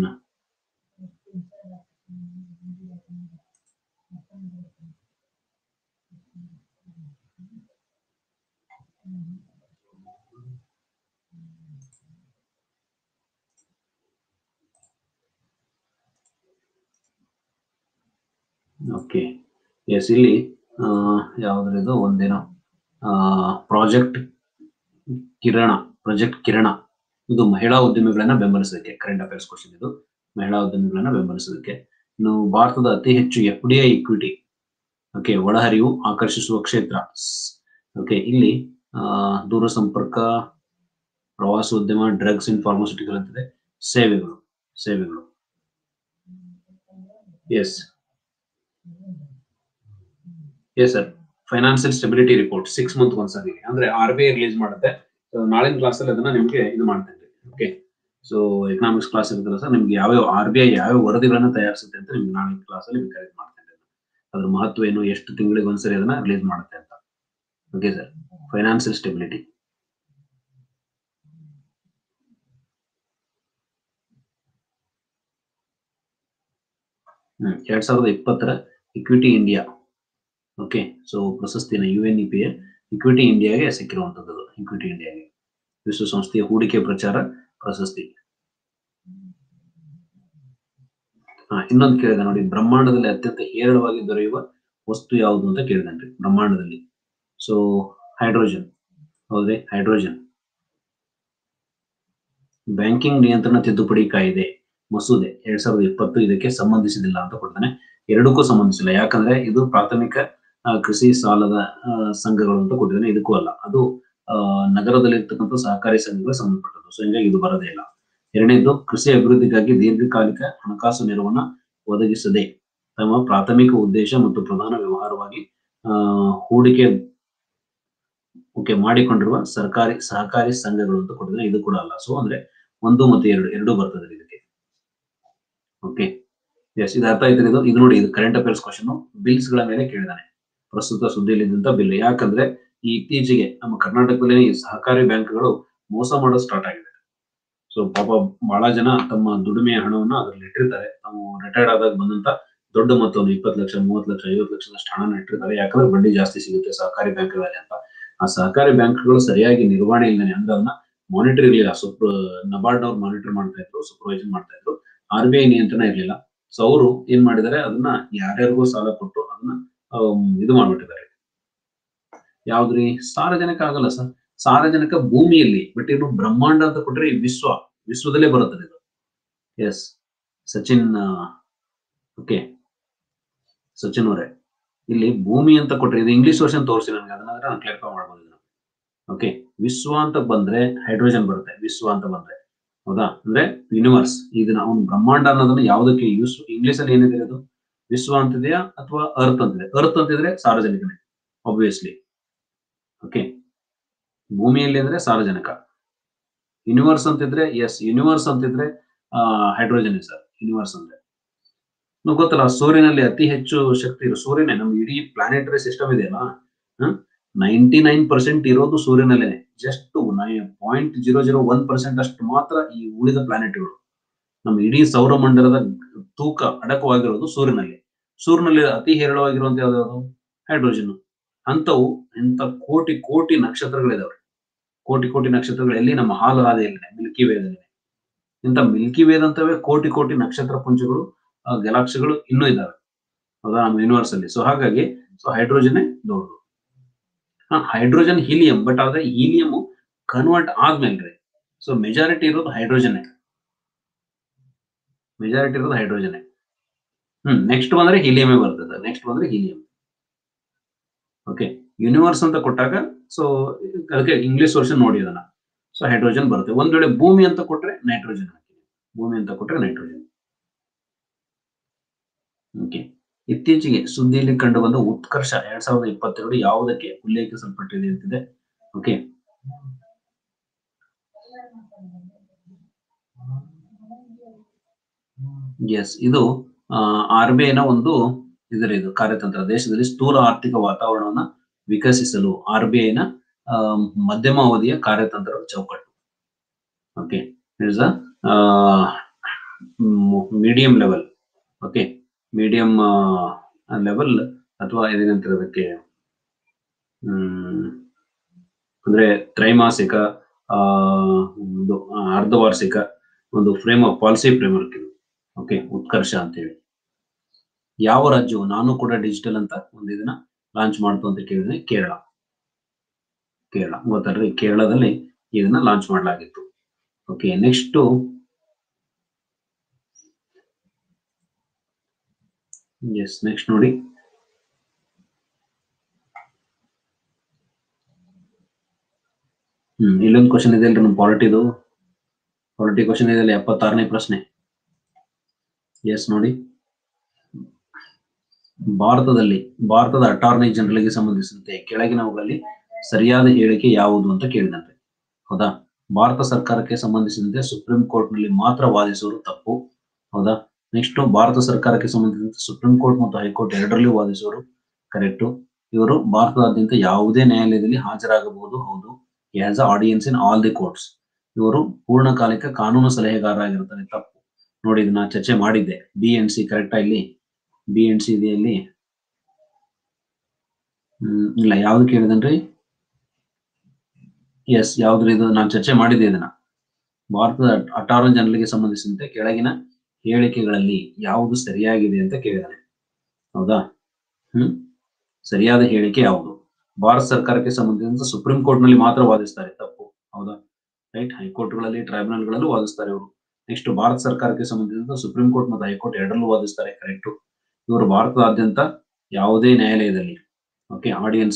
ಓಕೆ, ಎಸ್, ಇಲ್ಲಿ ಯಾವ್ದು ಒಂದೇನೋ ಪ್ರಾಜೆಕ್ಟ್ ಕಿರಣ ಇದು ಮಹಿಳಾ ಉದ್ಯಮಿಗಳನ್ನ ಬೆಂಬಲಿಸೋದಕ್ಕೆ. ಕರೆಂಟ್ ಅಫೇರ್ಸ್ ಕ್ವಶನ್ ಇದು, ಮಹಿಳಾ ಉದ್ಯಮಿಗಳನ್ನ ಬೆಂಬಲಿಸೋದಕ್ಕೆ. ಇನ್ನು ಭಾರತದ ಅತಿ ಹೆಚ್ಚು FDI ಇಕ್ವಿಟಿ, ಓಕೆ, ಒಳಹರಿವು ಆಕರ್ಷಿಸುವ ಕ್ಷೇತ್ರ. ಓಕೆ, ಇಲ್ಲಿ ದೂರಸಂಪರ್ಕ, ಪ್ರವಾಸೋದ್ಯಮ, ಡ್ರಗ್ಸ್ ಇನ್ ಫಾರ್ಮಾಸ್ಯೂಟಿಕಲ್ ಅಂತಿದೆ. ಸೇವೆಗಳು. Yes sir, financial stability report 6 month ಒಂದ್ಸರಿ ಅಂದ್ರೆ RBI ರಿಲೀಸ್ ಮಾಡುತ್ತೆ. ನಾಳಿನ ಕ್ಲಾಸ್ ಅಲ್ಲಿ ಅದನ್ನ ನಿಮ್ಗೆ ಇದು ಮಾಡ್ತೇನೆ. ಓಕೆ, ಸೊ ಎಕನಾಮಿಕ್ಸ್ ಕ್ಲಾಸ್ ಇರುತ್ತಲ್ಲ ಸರ್, ನಿಮ್ಗೆ ಯಾವ್ಯಾವ RBI ಯಾವ ವರದಿಗಳನ್ನ ತಯಾರಿಸುತ್ತೆ ಅಂತ ನಿಮ್ಗೆ ನಾಳಿನ ಕ್ಲಾಸ್ ಅಲ್ಲಿ ಗೈಡ್ ಮಾಡ್ತೇನೆ. ಅದ್ರ ಮಹತ್ವ ಏನು, ಎಷ್ಟು ತಿಂಗಳಿಗೆ ಒಂದ್ಸರಿ ಅದನ್ನ ರಿಲೀಸ್ ಮಾಡುತ್ತೆ ಅಂತ. Okay sir, financial stability. Hmm 2020 equity India. Okay, so ಪ್ರಶಸ್ತಿನ UNEP ಇಕ್ವಿಟಿ ಇಂಡಿಯಾಗೆ ಸಿಕ್ಕಿರುವಂತದ್ದು. ಇಕ್ವಿಟಿ ಇಂಡಿಯಾಗೆ ವಿಶ್ವಸಂಸ್ಥೆಯ ಹೂಡಿಕೆ ಪ್ರಚಾರ ಪ್ರಶಸ್ತಿ. ಇನ್ನೊಂದು ಕೇಳಿದೆ ನೋಡಿ, ಬ್ರಹ್ಮಾಂಡದಲ್ಲಿ ಅತ್ಯಂತ ಹೇರಳವಾಗಿ ದೊರೆಯುವ ವಸ್ತು ಯಾವುದು ಅಂತ ಕೇಳಿದನ್ರಿ ಬ್ರಹ್ಮಾಂಡದಲ್ಲಿ. ಸೊ ಹೈಡ್ರೋಜನ್, ಹೌದ್ರಿ? ಹೈಡ್ರೋಜನ್. ಬ್ಯಾಂಕಿಂಗ್ ನಿಯಂತ್ರಣ ತಿದ್ದುಪಡಿ ಕಾಯ್ದೆ ಮಸೂದೆ 2020 ಇದಕ್ಕೆ ಸಂಬಂಧಿಸಿದಿಲ್ಲ ಅಂತ ಕೊಡ್ತಾನೆ. ಎರಡಕ್ಕೂ ಸಂಬಂಧಿಸಿಲ್ಲ, ಯಾಕಂದ್ರೆ ಇದು ಪ್ರಾಥಮಿಕ ಕೃಷಿ ಸಾಲದ ಸಂಘಗಳು ಅಂತ ಕೊಟ್ಟಿದ್ದಾನೆ. ಇದಕ್ಕೂ ಅಲ್ಲ, ಅದು ನಗರದಲ್ಲಿರ್ತಕ್ಕಂಥ ಸಹಕಾರಿ ಸಂಘಗಳು ಸಂಬಂಧಪಟ್ಟದ್ದು. ಸೊ ಹೀಗಾಗಿ ಇದು ಬರೋದೇ ಇಲ್ಲ. ಎರಡನೇದು, ಕೃಷಿ ಅಭಿವೃದ್ಧಿಗಾಗಿ ದೀರ್ಘಕಾಲಿಕ ಹಣಕಾಸು ನೆರವನ್ನ ಒದಗಿಸದೆ ತಮ್ಮ ಪ್ರಾಥಮಿಕ ಉದ್ದೇಶ ಮತ್ತು ಪ್ರಧಾನ ವ್ಯವಹಾರವಾಗಿ ಹೂಡಿಕೆ ಮಾಡಿಕೊಂಡಿರುವ ಸಹಕಾರಿ ಸಂಘಗಳು ಅಂತ ಕೊಟ್ಟಿದ್ದಾನೆ. ಇದು ಕೂಡ ಅಲ್ಲ. ಸೊ ಅಂದ್ರೆ 1 ಮತ್ತು 2 ಎರಡೂ ಬರ್ತದೆ ಇದಕ್ಕೆ. ಓಕೆ, ಎಸ್, ಇದು ಅರ್ಥ ಆಯ್ತು. ಇದು ನೋಡಿ, ಇದು ಕರೆಂಟ್ ಅಫೇರ್ಸ್ ಕ್ವಶನ್. ಬಿಲ್ಸ್ ಗಳ ಮೇಲೆ ಕೇಳಿದಾನೆ. ಪ್ರಸ್ತುತ ಸುದ್ದಿಯಲ್ಲಿದ್ದಂತ ಬಿಲ್. ಯಾಕಂದ್ರೆ ಈ ಇತ್ತೀಚೆಗೆ ನಮ್ಮ ಕರ್ನಾಟಕದಲ್ಲಿ ಈ ಸಹಕಾರಿ ಬ್ಯಾಂಕ್ಗಳು ಮೋಸ ಮಾಡೋದು ಸ್ಟಾರ್ಟ್ ಆಗಿದೆ. ಸೊ ಪಾಪ ಬಹಳ ಜನ ತಮ್ಮ ದುಡಿಮೆಯ ಹಣವನ್ನ ಅದ್ರಲ್ಲಿ ಇಟ್ಟಿರ್ತಾರೆ. ತಾವು ರಿಟೈರ್ಡ್ ಆದಾಗ ಬಂದಂತ ದೊಡ್ಡ ಮೊತ್ತವನ್ನು 20 ಲಕ್ಷ, 30 ಲಕ್ಷ, 50 ಲಕ್ಷದಷ್ಟು ಹಣನ ಇಟ್ಟಿರ್ತಾರೆ. ಯಾಕಂದ್ರೆ ಬಡ್ಡಿ ಜಾಸ್ತಿ ಸಿಗುತ್ತೆ ಸಹಕಾರಿ ಬ್ಯಾಂಕ್ಗಳಲ್ಲಿ ಅಂತ. ಆ ಸಹಕಾರಿ ಬ್ಯಾಂಕ್ಗಳು ಸರಿಯಾಗಿ ನಿರ್ವಹಣೆ ಇಲ್ಲದೆ, ಅಂದ್ರೆ ಅದನ್ನ ಮಾನಿಟರ್ ಇರಲಿಲ್ಲ. ನಬಾರ್ಡ್ ಅವ್ರು ಮಾನಿಟರ್ ಮಾಡ್ತಾ ಇದ್ರು, ಸೂಪರ್ವೈಸನ್ ಮಾಡ್ತಾ ಇದ್ರು. RBI ನಿಯಂತ್ರಣ ಇರಲಿಲ್ಲ. ಸೊ ಅವರು ಏನ್ ಮಾಡಿದ್ದಾರೆ, ಅದನ್ನ ಯಾರ್ಯಾರಿಗೂ ಸಾಲ ಕೊಟ್ಟು ಅದನ್ನ ಇದು ಮಾಡ್ಬಿಟ್ಟಿದ್ದಾರೆ. ಯಾವ್ದ್ರಿ? ಸಾರ್ವಜನಿಕ ಆಗಲ್ಲ ಸರ್, ಸಾರ್ವಜನಿಕ ಭೂಮಿಯಲ್ಲಿ. ಬಟ್ ಇದು ಬ್ರಹ್ಮಾಂಡ ಅಂತ ಕೊಟ್ರೆ ವಿಶ್ವದಲ್ಲೇ ಬರುತ್ತದೆ ಇದು. ಎಸ್, ಸಚಿನ್. ಓಕೆ, ಸಚಿನ್ ಅವರೇ, ಇಲ್ಲಿ ಭೂಮಿ ಅಂತ ಕೊಟ್ರೆ ಇದು ಇಂಗ್ಲಿಷ್ ವರ್ಷನ್ ತೋರಿಸಿ ನನಗೆ, ಅದನ್ನ ನಾನು ಕ್ಲಾರಿಫೈ ಮಾಡ್ಬೋದು. ಓಕೆ, ವಿಶ್ವ ಅಂತ ಬಂದ್ರೆ ಹೈಡ್ರೋಜನ್ ಬರುತ್ತೆ. ವಿಶ್ವ ಅಂತ ಬಂದ್ರೆ, ಹೌದಾ? ಅಂದ್ರೆ ಯೂನಿವರ್ಸ್. ಇದನ್ನ ಅವ್ನು ಬ್ರಹ್ಮಾಂಡ ಅನ್ನೋದನ್ನ ಯಾವ್ದಕ್ಕೆ ಇಂಗ್ಲಿಷ್ ಅಲ್ಲಿ ಏನಿದೆ, ಅದು ವಿಶ್ವ ಅಂತಿದೆಯಾ ಅಥವಾ ಅರ್ತ್ ಅಂತಿದೆ? ಅರ್ತ್ ಅಂತಿದ್ರೆ ಸಾರ್ವಜನಿಕನೇ, ಆಬ್ವಿಯಸ್ಲಿ. ಓಕೆ, ಭೂಮಿಯಲ್ಲಿ ಅಂದ್ರೆ ಸಾರ್ವಜನಿಕ. ಯೂನಿವರ್ಸ್ ಅಂತಿದ್ರೆ, ಎಸ್, ಯೂನಿವರ್ಸ್ ಅಂತಿದ್ರೆ ಹೈಡ್ರೋಜನ್ ಸರ್. ಯೂನಿವರ್ಸ್ ಅಂದ್ರೆ ಗೊತ್ತಲ್ಲ, ಸೂರ್ಯನಲ್ಲಿ ಅತಿ ಹೆಚ್ಚು ಶಕ್ತಿ ಇರೋ ಸೂರ್ಯನೇ. ನಮ್ಗೆ ಇಡೀ ಪ್ಲಾನೆಟರಿ ಸಿಸ್ಟಮ್ ಇದೆಯಲ್ಲ, 99% ಇರೋದು ಸೂರ್ಯನಲ್ಲೇನೆ. ಜಸ್ಟ್ 0.001% ಅಷ್ಟು ಮಾತ್ರ ಈ ಉಳಿದ ಪ್ಲಾನೆಟ್ಗಳು. ನಮ್ಮ ಇಡೀ ಸೌರಮಂಡಲದ ತೂಕ ಅಡಕವಾಗಿರೋದು ಸೂರ್ಯನಲ್ಲಿ. ಸೂರ್ಯನಲ್ಲಿ ಅತಿ ಹೇರಳವಾಗಿರುವಂತ ಯಾವ್ದು? ಹೈಡ್ರೋಜನ್. ಅಂತವು ಇಂಥ ಕೋಟಿ ಕೋಟಿ ನಕ್ಷತ್ರಗಳಿದಾವೆ. ಕೋಟಿ ಕೋಟಿ ನಕ್ಷತ್ರಗಳು ಎಲ್ಲಿ? ನಮ್ಮ ಹಾಲು ಹಾದಿಯಲ್ಲಿ, ಮಿಲ್ಕಿ ವೇದಲ್ಲಿ. ಇಂಥ ಮಿಲ್ಕಿ ವೇದ್ ಅಂತವೇ ಕೋಟಿ ಕೋಟಿ ನಕ್ಷತ್ರ ಪುಂಜಗಳು, ಗ್ಯಾಲಕ್ಸಿಗಳು ಇನ್ನೂ ಇದ್ದಾವೆ. ಹೌದಾ? ನಮ್ಮ ಯೂನಿವರ್ಸ್ ಅಲ್ಲಿ. ಸೊ ಹಾಗಾಗಿ ಹೈಡ್ರೋಜನ್ ದೊಡ್ಡದು. ಹೈಡ್ರೋಜನ್ ಹೀಲಿಯಂ, ಬಟ್ ಆದ್ರೆ ಹೀಲಿಯಂ ಕನ್ವರ್ಟ್ ಆದ್ಮೇಲೆ ಸೊ ಮೆಜಾರಿಟಿ ಇರೋದು ಹೈಡ್ರೋಜನ್. ನೆಕ್ಸ್ಟ್ ಬಂದ್ರೆ ಹೀಲಿಯಮೇ ಬರ್ತದೆ. ನೆಕ್ಸ್ಟ್ ಬಂದ್ರೆ ಹೀಲಿಯಂ. ಓಕೆ, ಯೂನಿವರ್ಸ್ ಅಂತ ಕೊಟ್ಟಾಗ ಸೊ ಅದಕ್ಕೆ ಇಂಗ್ಲಿಷ್ ವರ್ಷನ್ ನೋಡಿ ಅದನ್ನ. ಸೊ ಹೈಡ್ರೋಜನ್ ಬರುತ್ತೆ. ಒಂದ್ ವೇಳೆ ಭೂಮಿ ಅಂತ ಕೊಟ್ರೆ ನೈಟ್ರೋಜನ್. ಓಕೆ, ಇತ್ತೀಚೆಗೆ ಸುದ್ದಿಯಲ್ಲಿ ಕಂಡು ಬಂದ ಉತ್ಕರ್ಷ 2022 ಯಾವುದಕ್ಕೆ ಉಲ್ಲೇಖಿಸಲ್ಪಟ್ಟಿದೆ ಅಂತಿದೆ. ಓಕೆ, ಎಸ್, ಇದು RBI ನ ಒಂದು ಇದು ಕಾರ್ಯತಂತ್ರ. ದೇಶದಲ್ಲಿ ಸ್ಥೂಲ ಆರ್ಥಿಕ ವಾತಾವರಣವನ್ನ ವಿಕಸಿಸಲು RBI ನ ಮಧ್ಯಮ ಅವಧಿಯ ಕಾರ್ಯತಂತ್ರದ ಚೌಕಟ್ಟು. Okay, it's a medium level. Okay, medium level ಅಥವಾ ಏನಂತಿರೋದಕ್ಕೆ ಅಂದ್ರೆ ತ್ರೈಮಾಸಿಕ, ಒಂದು ಅರ್ಧವಾರ್ಷಿಕ ಒಂದು ಪಾಲಿಸಿ ಫ್ರೇಮ್ವರ್ಕ್ ಇದು. ಓಕೆ, ಉತ್ಕರ್ಷ ಅಂತೇಳಿ. ಯಾವ ರಾಜ್ಯವು ನಾನು ಕೂಡ ಡಿಜಿಟಲ್ ಅಂತ ಒಂದು ಇದನ್ನ ಲಾಂಚ್ ಮಾಡ್ತು ಅಂತ ಕೇಳಿದ್ರೆ ಕೇರಳ. ಗೊತ್ತಲ್ರಿ, ಕೇರಳದಲ್ಲಿ ಇದನ್ನ ಲಾಂಚ್ ಮಾಡಲಾಗಿತ್ತು. ಓಕೆ, ನೆಕ್ಸ್ಟ್ ನೋಡಿ. ಇಲ್ಲೊಂದು ಕ್ವಶನ್ ಇದೆ ಅಲ್ರಿ, ನಮ್ಮ ಪಾಲಿಟಿ ಕ್ವಶನ್ ಇದೆ, 76ನೇ ಪ್ರಶ್ನೆ. ಎಸ್ ನೋಡಿ, ಭಾರತದ ಅಟಾರ್ನಿ ಜನರಲ್ಗೆ ಸಂಬಂಧಿಸಿದಂತೆ ಕೆಳಗಿನವುಗಳಲ್ಲಿ ಸರಿಯಾದ ಹೇಳಿಕೆ ಯಾವುದು ಅಂತ ಕೇಳಿದಂತೆ. ಹೌದಾ? ಭಾರತ ಸರ್ಕಾರಕ್ಕೆ ಸಂಬಂಧಿಸಿದಂತೆ ಸುಪ್ರೀಂ ಕೋರ್ಟ್ ನಲ್ಲಿ ಮಾತ್ರ ವಾದಿಸುವರು ತಪ್ಪು. ಹೌದಾ? ನೆಕ್ಸ್ಟ್, ಭಾರತ ಸರ್ಕಾರಕ್ಕೆ ಸಂಬಂಧಿಸಿದಂತೆ ಸುಪ್ರೀಂ ಕೋರ್ಟ್ ಮತ್ತು ಹೈಕೋರ್ಟ್ ಎರಡರಲ್ಲೂ ವಾದಿಸುವರು ಕರೆಕ್ಟು. ಇವರು ಭಾರತದಾದ್ಯಂತ ಯಾವುದೇ ನ್ಯಾಯಾಲಯದಲ್ಲಿ ಹಾಜರಾಗಬಹುದು. ಹೌದು. As a audience in all the courts. ಇವರು ಪೂರ್ಣಕಾಲಿಕ ಕಾನೂನು ಸಲಹೆಗಾರ ಆಗಿರ್ತಾರೆ. ತಪ್ಪು. ನೋಡಿ, ಇದನ್ನ ಚರ್ಚೆ ಮಾಡಿದ್ದೆ. BNC ಕರೆಕ್ಟಾ? ಇಲ್ಲಿ BNC ಇದೆಯಲ್ಲಿ ಇಲ್ಲ, ಯಾವ್ದು ಕೇಳಿದನ್ರಿ? ಎಸ್, ಯಾವ್ದು ಇದು? ನಾನು ಚರ್ಚೆ ಮಾಡಿದ್ದೆ ಇದನ್ನ. ಭಾರತದ ಅಟಾರ್ನಿ ಜನರಲ್ಗೆ ಸಂಬಂಧಿಸಿದಂತೆ ಕೆಳಗಿನ ಹೇಳಿಕೆಗಳಲ್ಲಿ ಯಾವುದು ಸರಿಯಾಗಿದೆ ಅಂತ ಕೇಳಿದಾನೆ. ಹೌದಾ? ಸರಿಯಾದ ಹೇಳಿಕೆ ಯಾವುದು? ಭಾರತ ಸರ್ಕಾರಕ್ಕೆ ಸಂಬಂಧಿಸಿದಂತೆ ಸುಪ್ರೀಂ ಕೋರ್ಟ್ ನಲ್ಲಿ ಮಾತ್ರ ವಾದಿಸ್ತಾರೆ. ತಪ್ಪು. ಹೌದಾ? ರೈಟ್. ಹೈಕೋರ್ಟ್ಗಳಲ್ಲಿ, ಟ್ರೈಬ್ಯುನಲ್ಗಳಲ್ಲೂ ವಾದಿಸ್ತಾರೆ ಇವರು. ನೆಕ್ಸ್ಟ್, ಭಾರತ ಸರ್ಕಾರಕ್ಕೆ ಸಂಬಂಧಿಸಿದಂತೆ ಸುಪ್ರೀಂ ಕೋರ್ಟ್ ಮತ್ತು ಹೈಕೋರ್ಟ್ ಎರಡರಲ್ಲೂ ವಾದಿಸ್ತಾರೆ. ಕರೆಕ್ಟು. ಇವರು ಭಾರತದಾದ್ಯಂತ ಯಾವುದೇ ನ್ಯಾಯಾಲಯದಲ್ಲಿ ಆಡಿಯನ್ಸ್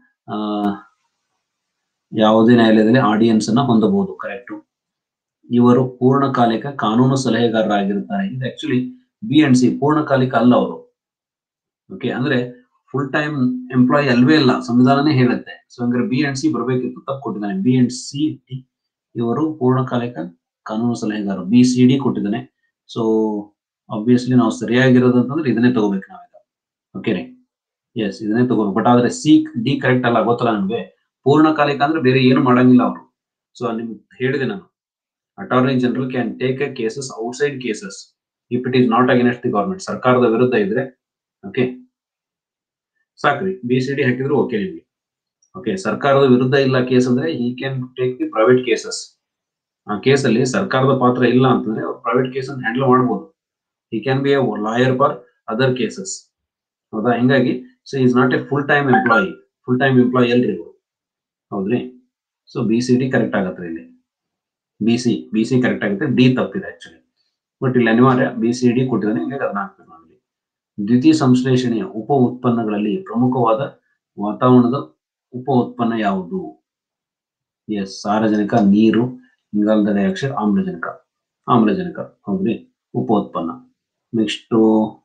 ಅನ್ನ ಹೊಂದಬಹುದು. ಕರೆಕ್ಟು. ಇವರು ಪೂರ್ಣಕಾಲಿಕ ಕಾನೂನು ಸಲಹೆಗಾರರಾಗಿರುತ್ತಾರೆ. ಇದು ಆಕ್ಚುಲಿ BNC ಪೂರ್ಣಕಾಲಿಕ ಅಲ್ಲ ಅವರು. ಓಕೆ, ಅಂದ್ರೆ ಫುಲ್ ಟೈಮ್ ಎಂಪ್ಲಾಯಿ ಅಲ್ವೇ ಅಲ್ಲ, ಸಂವಿಧಾನನೇ ಹೇಳುತ್ತೆ. ಸೊ ಅಂದ್ರೆ BNC ಬರಬೇಕಿತ್ತು, ತಪ್ಪು ಕೊಟ್ಟಿದ್ದಾನೆ. BNC ಇವರು ಪೂರ್ಣಕಾಲಿಕ ಕಾನೂನು ಸಲಹೆಗಾರ. BCD ಕೊಟ್ಟಿದ್ದಾನೆ. ಸೊ ಆಬ್ವಿಯಸ್ಲಿ ನಾವು ಸರಿಯಾಗಿರೋದು ಅಂತಂದ್ರೆ ಇದನ್ನೇ ತಗೋಬೇಕು ನಾವೀಗ. ಓಕೆ ರೀ? ಎಸ್, ಇದನ್ನೇ ತಗೋಬೇಕು. ಬಟ್ ಆದ್ರೆ D ಕರೆಕ್ಟ್ ಅಲ್ಲ, ಗೊತ್ತಲ್ಲ ನಮ್ಗೆ. ಪೂರ್ಣಕಾಲಿಕ ಅಂದ್ರೆ ಬೇರೆ ಏನು ಮಾಡಂಗಿಲ್ಲ ಅವರು. ಸೊ ನಿಮ್ಗೆ ಹೇಳಿದೆ ನಾನು, attorney general can take a cases outside cases if it is not against the government. ಸರ್ಕಾರದ ವಿರುದ್ಧ ಇದ್ರೆ ಓಕೆ ಸಾಕ್ರಿ, BCD ಹಾಕಿದ್ರು ಓಕೆ ನಿಮ್ಗೆ. ಓಕೆ, ಸರ್ಕಾರದ ವಿರುದ್ಧ ಇಲ್ಲ ಕೇಸ್ ಅಂದ್ರೆ he can take the private cases. ಆ ಕೇಸಲ್ಲಿ ಸರ್ಕಾರದ ಪಾತ್ರ ಇಲ್ಲ ಅಂತಂದ್ರೆ ಅವ್ರು ಪ್ರೈವೇಟ್ ಕೇಸ್ ಅನ್ನು ಹ್ಯಾಂಡಲ್ ಮಾಡಬಹುದು. he can be a lawyer for other cases. ಹೌದಾ? ಹಿಂಗಾಗಿ so is not a full time employee ಎಲ್ರಿ. ಹೌದ್ರಿ? ಸೊ BCD ಕರೆಕ್ಟ್ ಆಗತ್ತೆ ಇಲ್ಲಿ. BC ಕರೆಕ್ಟ್ ಆಗುತ್ತೆ. D ತಪ್ಪಿದೆ ಆಕ್ಚುಲಿ. ಬಟ್ ಇಲ್ಲಿ ಅನಿವಾರ್ಯ BCD ಕೊಟ್ಟಿದ್ದಾನೆ, ಹಿಂಗಾಗಿ ಅದನ್ನ ಹಾಕ್ಬೇಕು ನಾವು ಇಲ್ಲಿ. ದ್ವಿತೀಯ ಸಂಶ್ಲೇಷಣೆಯ ಉಪ ಉತ್ಪನ್ನಗಳಲ್ಲಿ ಪ್ರಮುಖವಾದ ವಾತಾವರಣದ ಉಪ ಉತ್ಪನ್ನ ಯಾವುದು? ಎಸ್, ಸಾರಜನಕ, ನೀರು, ಇಂಗಾಲದ ಡೈಆಕ್ಸೈಡ್, ಆಮ್ಲಜನಕ. ಹೌದ್ರಿ? ಉಪ ಉತ್ಪನ್ನ. ನೆಕ್ಸ್ಟ್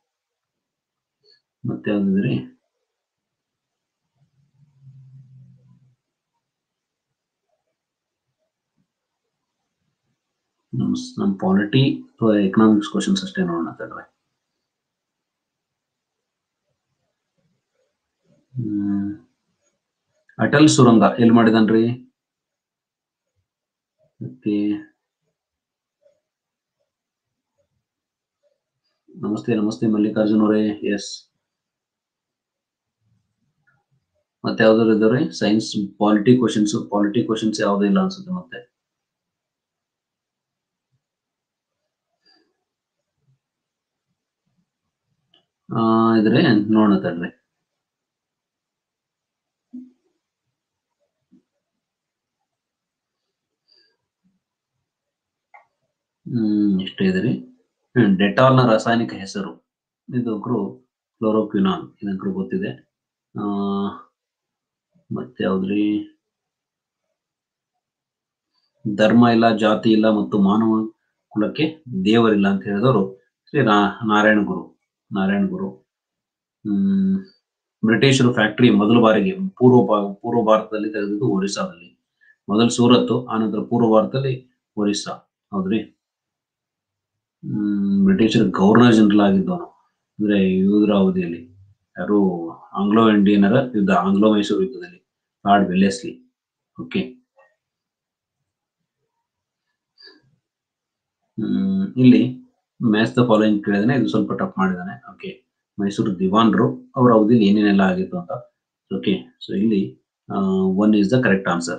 ಮತ್ತೆ ಯಾವ್ದಿದ್ರಿ? ನಮ್ಮ ಪಾಲಿಟಿ ಅಥವಾ ಎಕನಾಮಿಕ್ಸ್ ಕ್ವಶನ್ಸ್ ಅಷ್ಟೇ ನೋಡೋಣ ತಡ್ರೆ. ಅಟಲ್ ಸುರಂಗ ಎಲ್ಲಿ ಮಾಡಿದನ್ರಿ? ಓಕೆ, ನಮಸ್ತೆ ನಮಸ್ತೆ ಮಲ್ಲಿಕಾರ್ಜುನ್ ಅವರೇ. ಎಸ್, ಮತ್ತೆ ಯಾವ್ದಾದ್ರು ಇದಾವ್ರಿ? ಸೈನ್ಸ್ ಪಾಲಿಟಿ ಕ್ವಶನ್ಸ್ ಯಾವ್ದು ಇಲ್ಲ ಅನ್ಸುತ್ತೆ. ಮತ್ತೆ ಇದ್ರೆ ನೋಡೋಣ ತಡ್ರಿ. ಇಷ್ಟ ಇದೆ. ಡೆಟಾಲ್ನ ರಾಸಾಯನಿಕ ಹೆಸರು ಇದೊಂದು ಕ್ಲೋರೋಕ್ವಿನಾನ್, ಇದೊಂದು ಗೊತ್ತಿದೆ. ಮತ್ತೆ ಯಾವ್ದ್ರಿ? ಧರ್ಮ ಇಲ್ಲ, ಜಾತಿ ಇಲ್ಲ ಮತ್ತು ಮಾನವ ಕುಲಕ್ಕೆ ದೇವರಿಲ್ಲ ಅಂತ ಹೇಳಿದವರು ಶ್ರೀ ನಾರಾಯಣ ಗುರು. ಬ್ರಿಟಿಷರು ಫ್ಯಾಕ್ಟರಿ ಮೊದಲ ಬಾರಿಗೆ ಪೂರ್ವ ಭಾರತದಲ್ಲಿ ತೆಗೆದಿದ್ದು ಒರಿಸ್ಸಾದಲ್ಲಿ. ಮೊದಲು ಸೂರತ್, ಆನಂತರ ಪೂರ್ವ ಭಾರತದಲ್ಲಿ ಒರಿಸ್ಸಾ. ಹೌದ್ರಿ. ಬ್ರಿಟಿಷರ್ ಗವರ್ನರ್ ಜನರಲ್ ಆಗಿದ್ದವನು, ಅಂದ್ರೆ ಯುದ್ಧ ಅವಧಿಯಲ್ಲಿ. ಯಾರು? ಆಂಗ್ಲೋ ಇಂಡಿಯನರ ಯುದ್ಧ, ಆಂಗ್ಲೋ ಮೈಸೂರು ಯುದ್ಧದಲ್ಲಿ ಲಾರ್ಡ್ ವೆಲ್ಲೆಸ್ಲಿ. ಓಕೆ, ಇಲ್ಲಿ ಮ್ಯಾಚ್ ದ ಫಾಲೋಯಿಂಗ್ ಕೇಳಿದಾನೆ, ಇದು ಸ್ವಲ್ಪ ಟಫ್ ಮಾಡಿದಾನೆ. ಓಕೆ, ಮೈಸೂರು ದಿವಾನ್ರು ಅವರ ಅವಧಿಯಲ್ಲಿ ಏನೇನೆಲ್ಲ ಆಗಿತ್ತು ಅಂತ. ಓಕೆ, ಸೊ ಇಲ್ಲಿ 1 is the correct answer.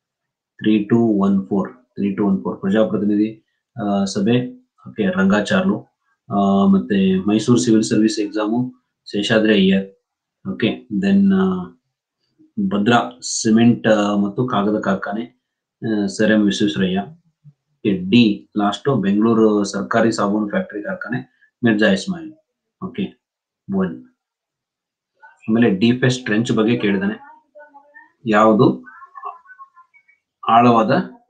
3214 ಪ್ರಜಾಪ್ರತಿನಿಧಿ ಸಭೆ. ಓಕೆ, ರಂಗಾಚಾರ್ಲು. ಮತ್ತೆ Mysore civil service exam Seshadri Iyer. Okay, then Bhadra cement ಮತ್ತು ಕಾಗದ ಕಾರ್ಖಾನೆ sir M Visvesvaraya. The last Bengaluru ಸರ್ಕಾರಿ ಸಾಬೂನು ಫ್ಯಾಕ್ಟರಿ ಕಾರ್ಖಾನೆ ಮಿರ್ಜಾ ಇಸ್ಮಾಯಿಲ್. ಓಕೆ, 1. ಆಮೇಲೆ ಡೀಪೆಸ್ಟ್ ಟ್ರೆಂಚ್ ಬಗ್ಗೆ ಕೇಳಿದಾನೆ. ಯಾವುದು ಆಳವಾದ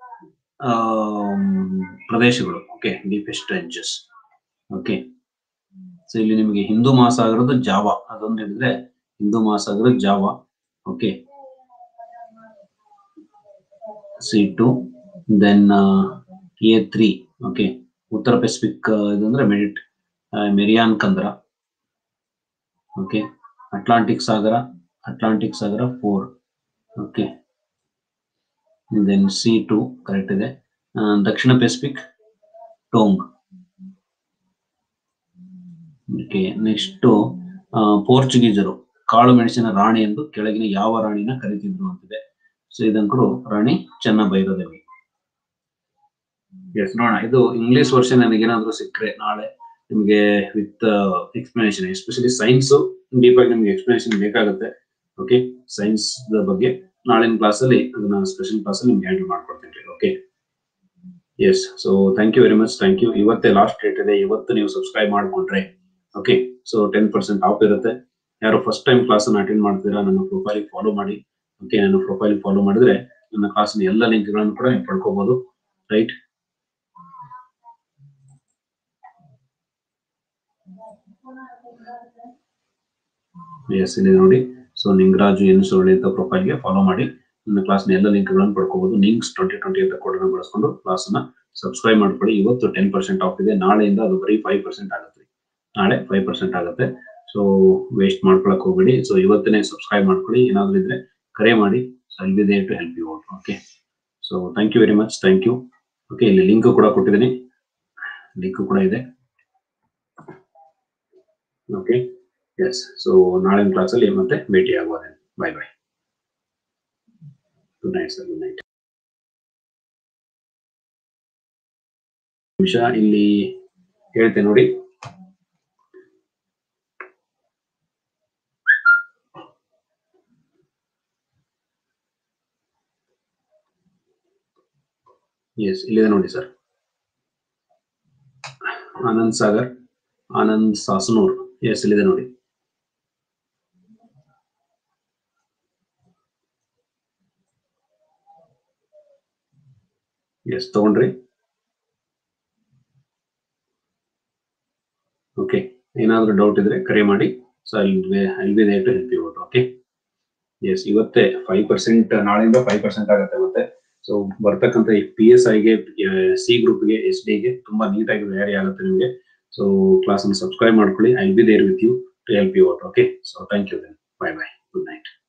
ಪ್ರದೇಶಗಳು? Okay, deepest trenches. Okay, so ಇಲ್ಲಿ ನಿಮಗೆ ಹಿಂದೂ ಮಹಾಸಾಗರದ ಜಾವಾ ಅದೊಂದು ಹೇಳಿದ್ರೆ, ಹಿಂದೂ ಮಹಾಸಾಗರದ Java. Okay, C2. Then A3. Okay, ಉತ್ತರ ಪೆಸಿಫಿಕ್ ಇದಂದ್ರೆ ಮೆರಿಯಾನ್ ಕಂದ್ರ. ಓಕೆ, ಅಟ್ಲಾಂಟಿಕ್ ಸಾಗರ 4. ಓಕೆ, ದೆನ್ C2 ಕರೆಕ್ಟ್ ಇದೆ. ದಕ್ಷಿಣ ಪೆಸಿಫಿಕ್ ಟೋಂಗ್. ಓಕೆ, ನೆಕ್ಸ್ಟ್ ಪೋರ್ಚುಗೀಸರು ಕಾಳು ಮೆಣಸಿನ ರಾಣಿ ಎಂದು ಕೆಳಗಿನ ಯಾವ ರಾಣಿನ ಕರೀತಿದ್ರು ಅಂತಿದೆ. ಸೊ ಇದಂಕರು ರಾಣಿ ಚೆನ್ನಭೈರದೇವಿ. ಎಸ್, ನೋಡೋಣ. ಇದು ಇಂಗ್ಲಿಷ್ ವರ್ಷನ್ ನನಗೇನಾದ್ರೂ ಸಿಕ್ಕರೆ ನಾಳೆ ನಿಮಗೆ with explanation, especially science deep ಆಗಿ ನಿಮ್ಗೆ ಎಕ್ಸ್ಪ್ಲನೇಷನ್ ಬೇಕಾಗುತ್ತೆ. ಓಕೆ, ಸೈನ್ಸ್ ಬಗ್ಗೆ ನಾಳಿನ ಕ್ಲಾಸಲ್ಲಿ ಅದನ್ನ ಸ್ಪೆಷಲ್ ಕ್ಲಾಸಲ್ಲಿ ನಿಮ್ಗೆ ಹ್ಯಾಂಡಲ್ ಮಾಡ್ಕೊಡ್ತೀನಿ. Okay, yes. So thank you very much. Thank you. ಇವತ್ತೇ ಲಾಸ್ಟ್ ಡೇಟ್ ಇದೆ. ಇವತ್ತು ನೀವು ಸಬ್ಸ್ಕ್ರೈಬ್ ಮಾಡ್ಕೊಂಡ್ರೆ ಓಕೆ, ಸೊ 10% ಆಫ್ ಇರುತ್ತೆ. ಯಾರು ಫಸ್ಟ್ ಟೈಮ್ ಕ್ಲಾಸ್ ಅನ್ನು ಅಟೆಂಡ್ ಮಾಡ್ತೀರಾ, ನನ್ನ ಪ್ರೊಫೈಲ್ ಫಾಲೋ ಮಾಡಿ. ಓಕೆ, ನನ್ನ ಪ್ರೊಫೈಲ್ ಫಾಲೋ ಮಾಡಿದ್ರೆ ನನ್ನ ಕ್ಲಾಸ್ನ ಎಲ್ಲ ಲಿಂಕ್ಗಳನ್ನು ಕೂಡ ನೀವು ಪಡ್ಕೋಬಹುದು. ರೈಟ್. ಎಸ್, ಇಲ್ಲಿ ನೋಡಿ. ಸೊ ನಿಂಗರಾಜು ಎನ್ ಸುರಳಿ ಅಂತ ಪ್ರೊಫೈಲ್ಗೆ ಫಾಲೋ ಮಾಡಿ ನನ್ನ ಕ್ಲಾಸ್ನ ಎಲ್ಲ ಲಿಂಕ್ಗಳನ್ನು ಪಡ್ಕೋಬಹುದು. ನಿಂಗ್ಸ್ 2020 ಅಂತ ಕೋಡನ್ನು ಬಳಸ್ಕೊಂಡು ಕ್ಲಾಸ್ ಅನ್ನ ಸಬ್ಸ್ಕ್ರೈಬ್ ಮಾಡ್ಕೊಳ್ಳಿ. ಇವತ್ತು 10% ಆಫ್ ಇದೆ. ನಾಳೆಯಿಂದ ಅದು ಬರೀ 5% ಆಗುತ್ತೆ. ನಾಳೆ 5% ಆಗುತ್ತೆ. ಸೊ ವೇಸ್ಟ್ ಮಾಡ್ಕೊಳಕ್ ಹೋಗ್ಬೇಡಿ. ಸೊ ಇವತ್ತನೇ ಸಬ್ಸ್ಕ್ರೈಬ್ ಮಾಡ್ಕೊಳ್ಳಿ. ಏನಾದ್ರೂ ಇದ್ರೆ ಕರೆ ಮಾಡಿ. So I will be there to help you out. Okay, so thank you very much. Thank you. Okay, ಇಲ್ಲಿ ಲಿಂಕ್ ಕೂಡ ಕೊಟ್ಟಿದ್ದೀನಿ. ಲಿಂಕ್ ಕೂಡ ಇದೆ. Okay, yes. ಸೊ ನಾಳಿನ ಕ್ಲಾಸಲ್ಲಿ ಮತ್ತೆ ಭೇಟಿ ಆಗುವ. Bye bye. Good night sir. Good night. ನಿಮಿಷ ಇಲ್ಲಿ ಹೇಳ್ತೇನೆ ನೋಡಿ. ಎಸ್, ಇಲ್ಲಿದೆ ನೋಡಿ ಸರ್. ಆನಂದ್ ಸಾಗರ್, ಆನಂದ್ ಸಾಸನೂರ್. ಎಸ್, ಇಲ್ಲಿದೆ ನೋಡಿ. ಎಸ್, ತಗೊಂಡ್ರಿ. ಓಕೆ, ಏನಾದ್ರೂ ಡೌಟ್ ಇದ್ರೆ ಕರೆ ಮಾಡಿ. So I will be there to help you out. Okay, yes. ಇವತ್ತೇ 5%, ನಾಳೆಯಿಂದ 5% ಆಗುತ್ತೆ ಮತ್ತೆ. ಸೊ ಬರ್ತಕ್ಕಂಥ PSI ಗೆ, ಸಿ ಗ್ರೂಪ್ಗೆ, SD ಗೆ ತುಂಬಾ ನೀಟಾಗಿ ತಯಾರಿ ಆಗುತ್ತೆ ನಿಮಗೆ. ಸೊ ಕ್ಲಾಸ್ ಅನ್ನು ಸಬ್ಸ್ಕ್ರೈಬ್ ಮಾಡ್ಕೊಳ್ಳಿ. I will be there with you to help you out. Okay, so thank you. Bye bye. Good night.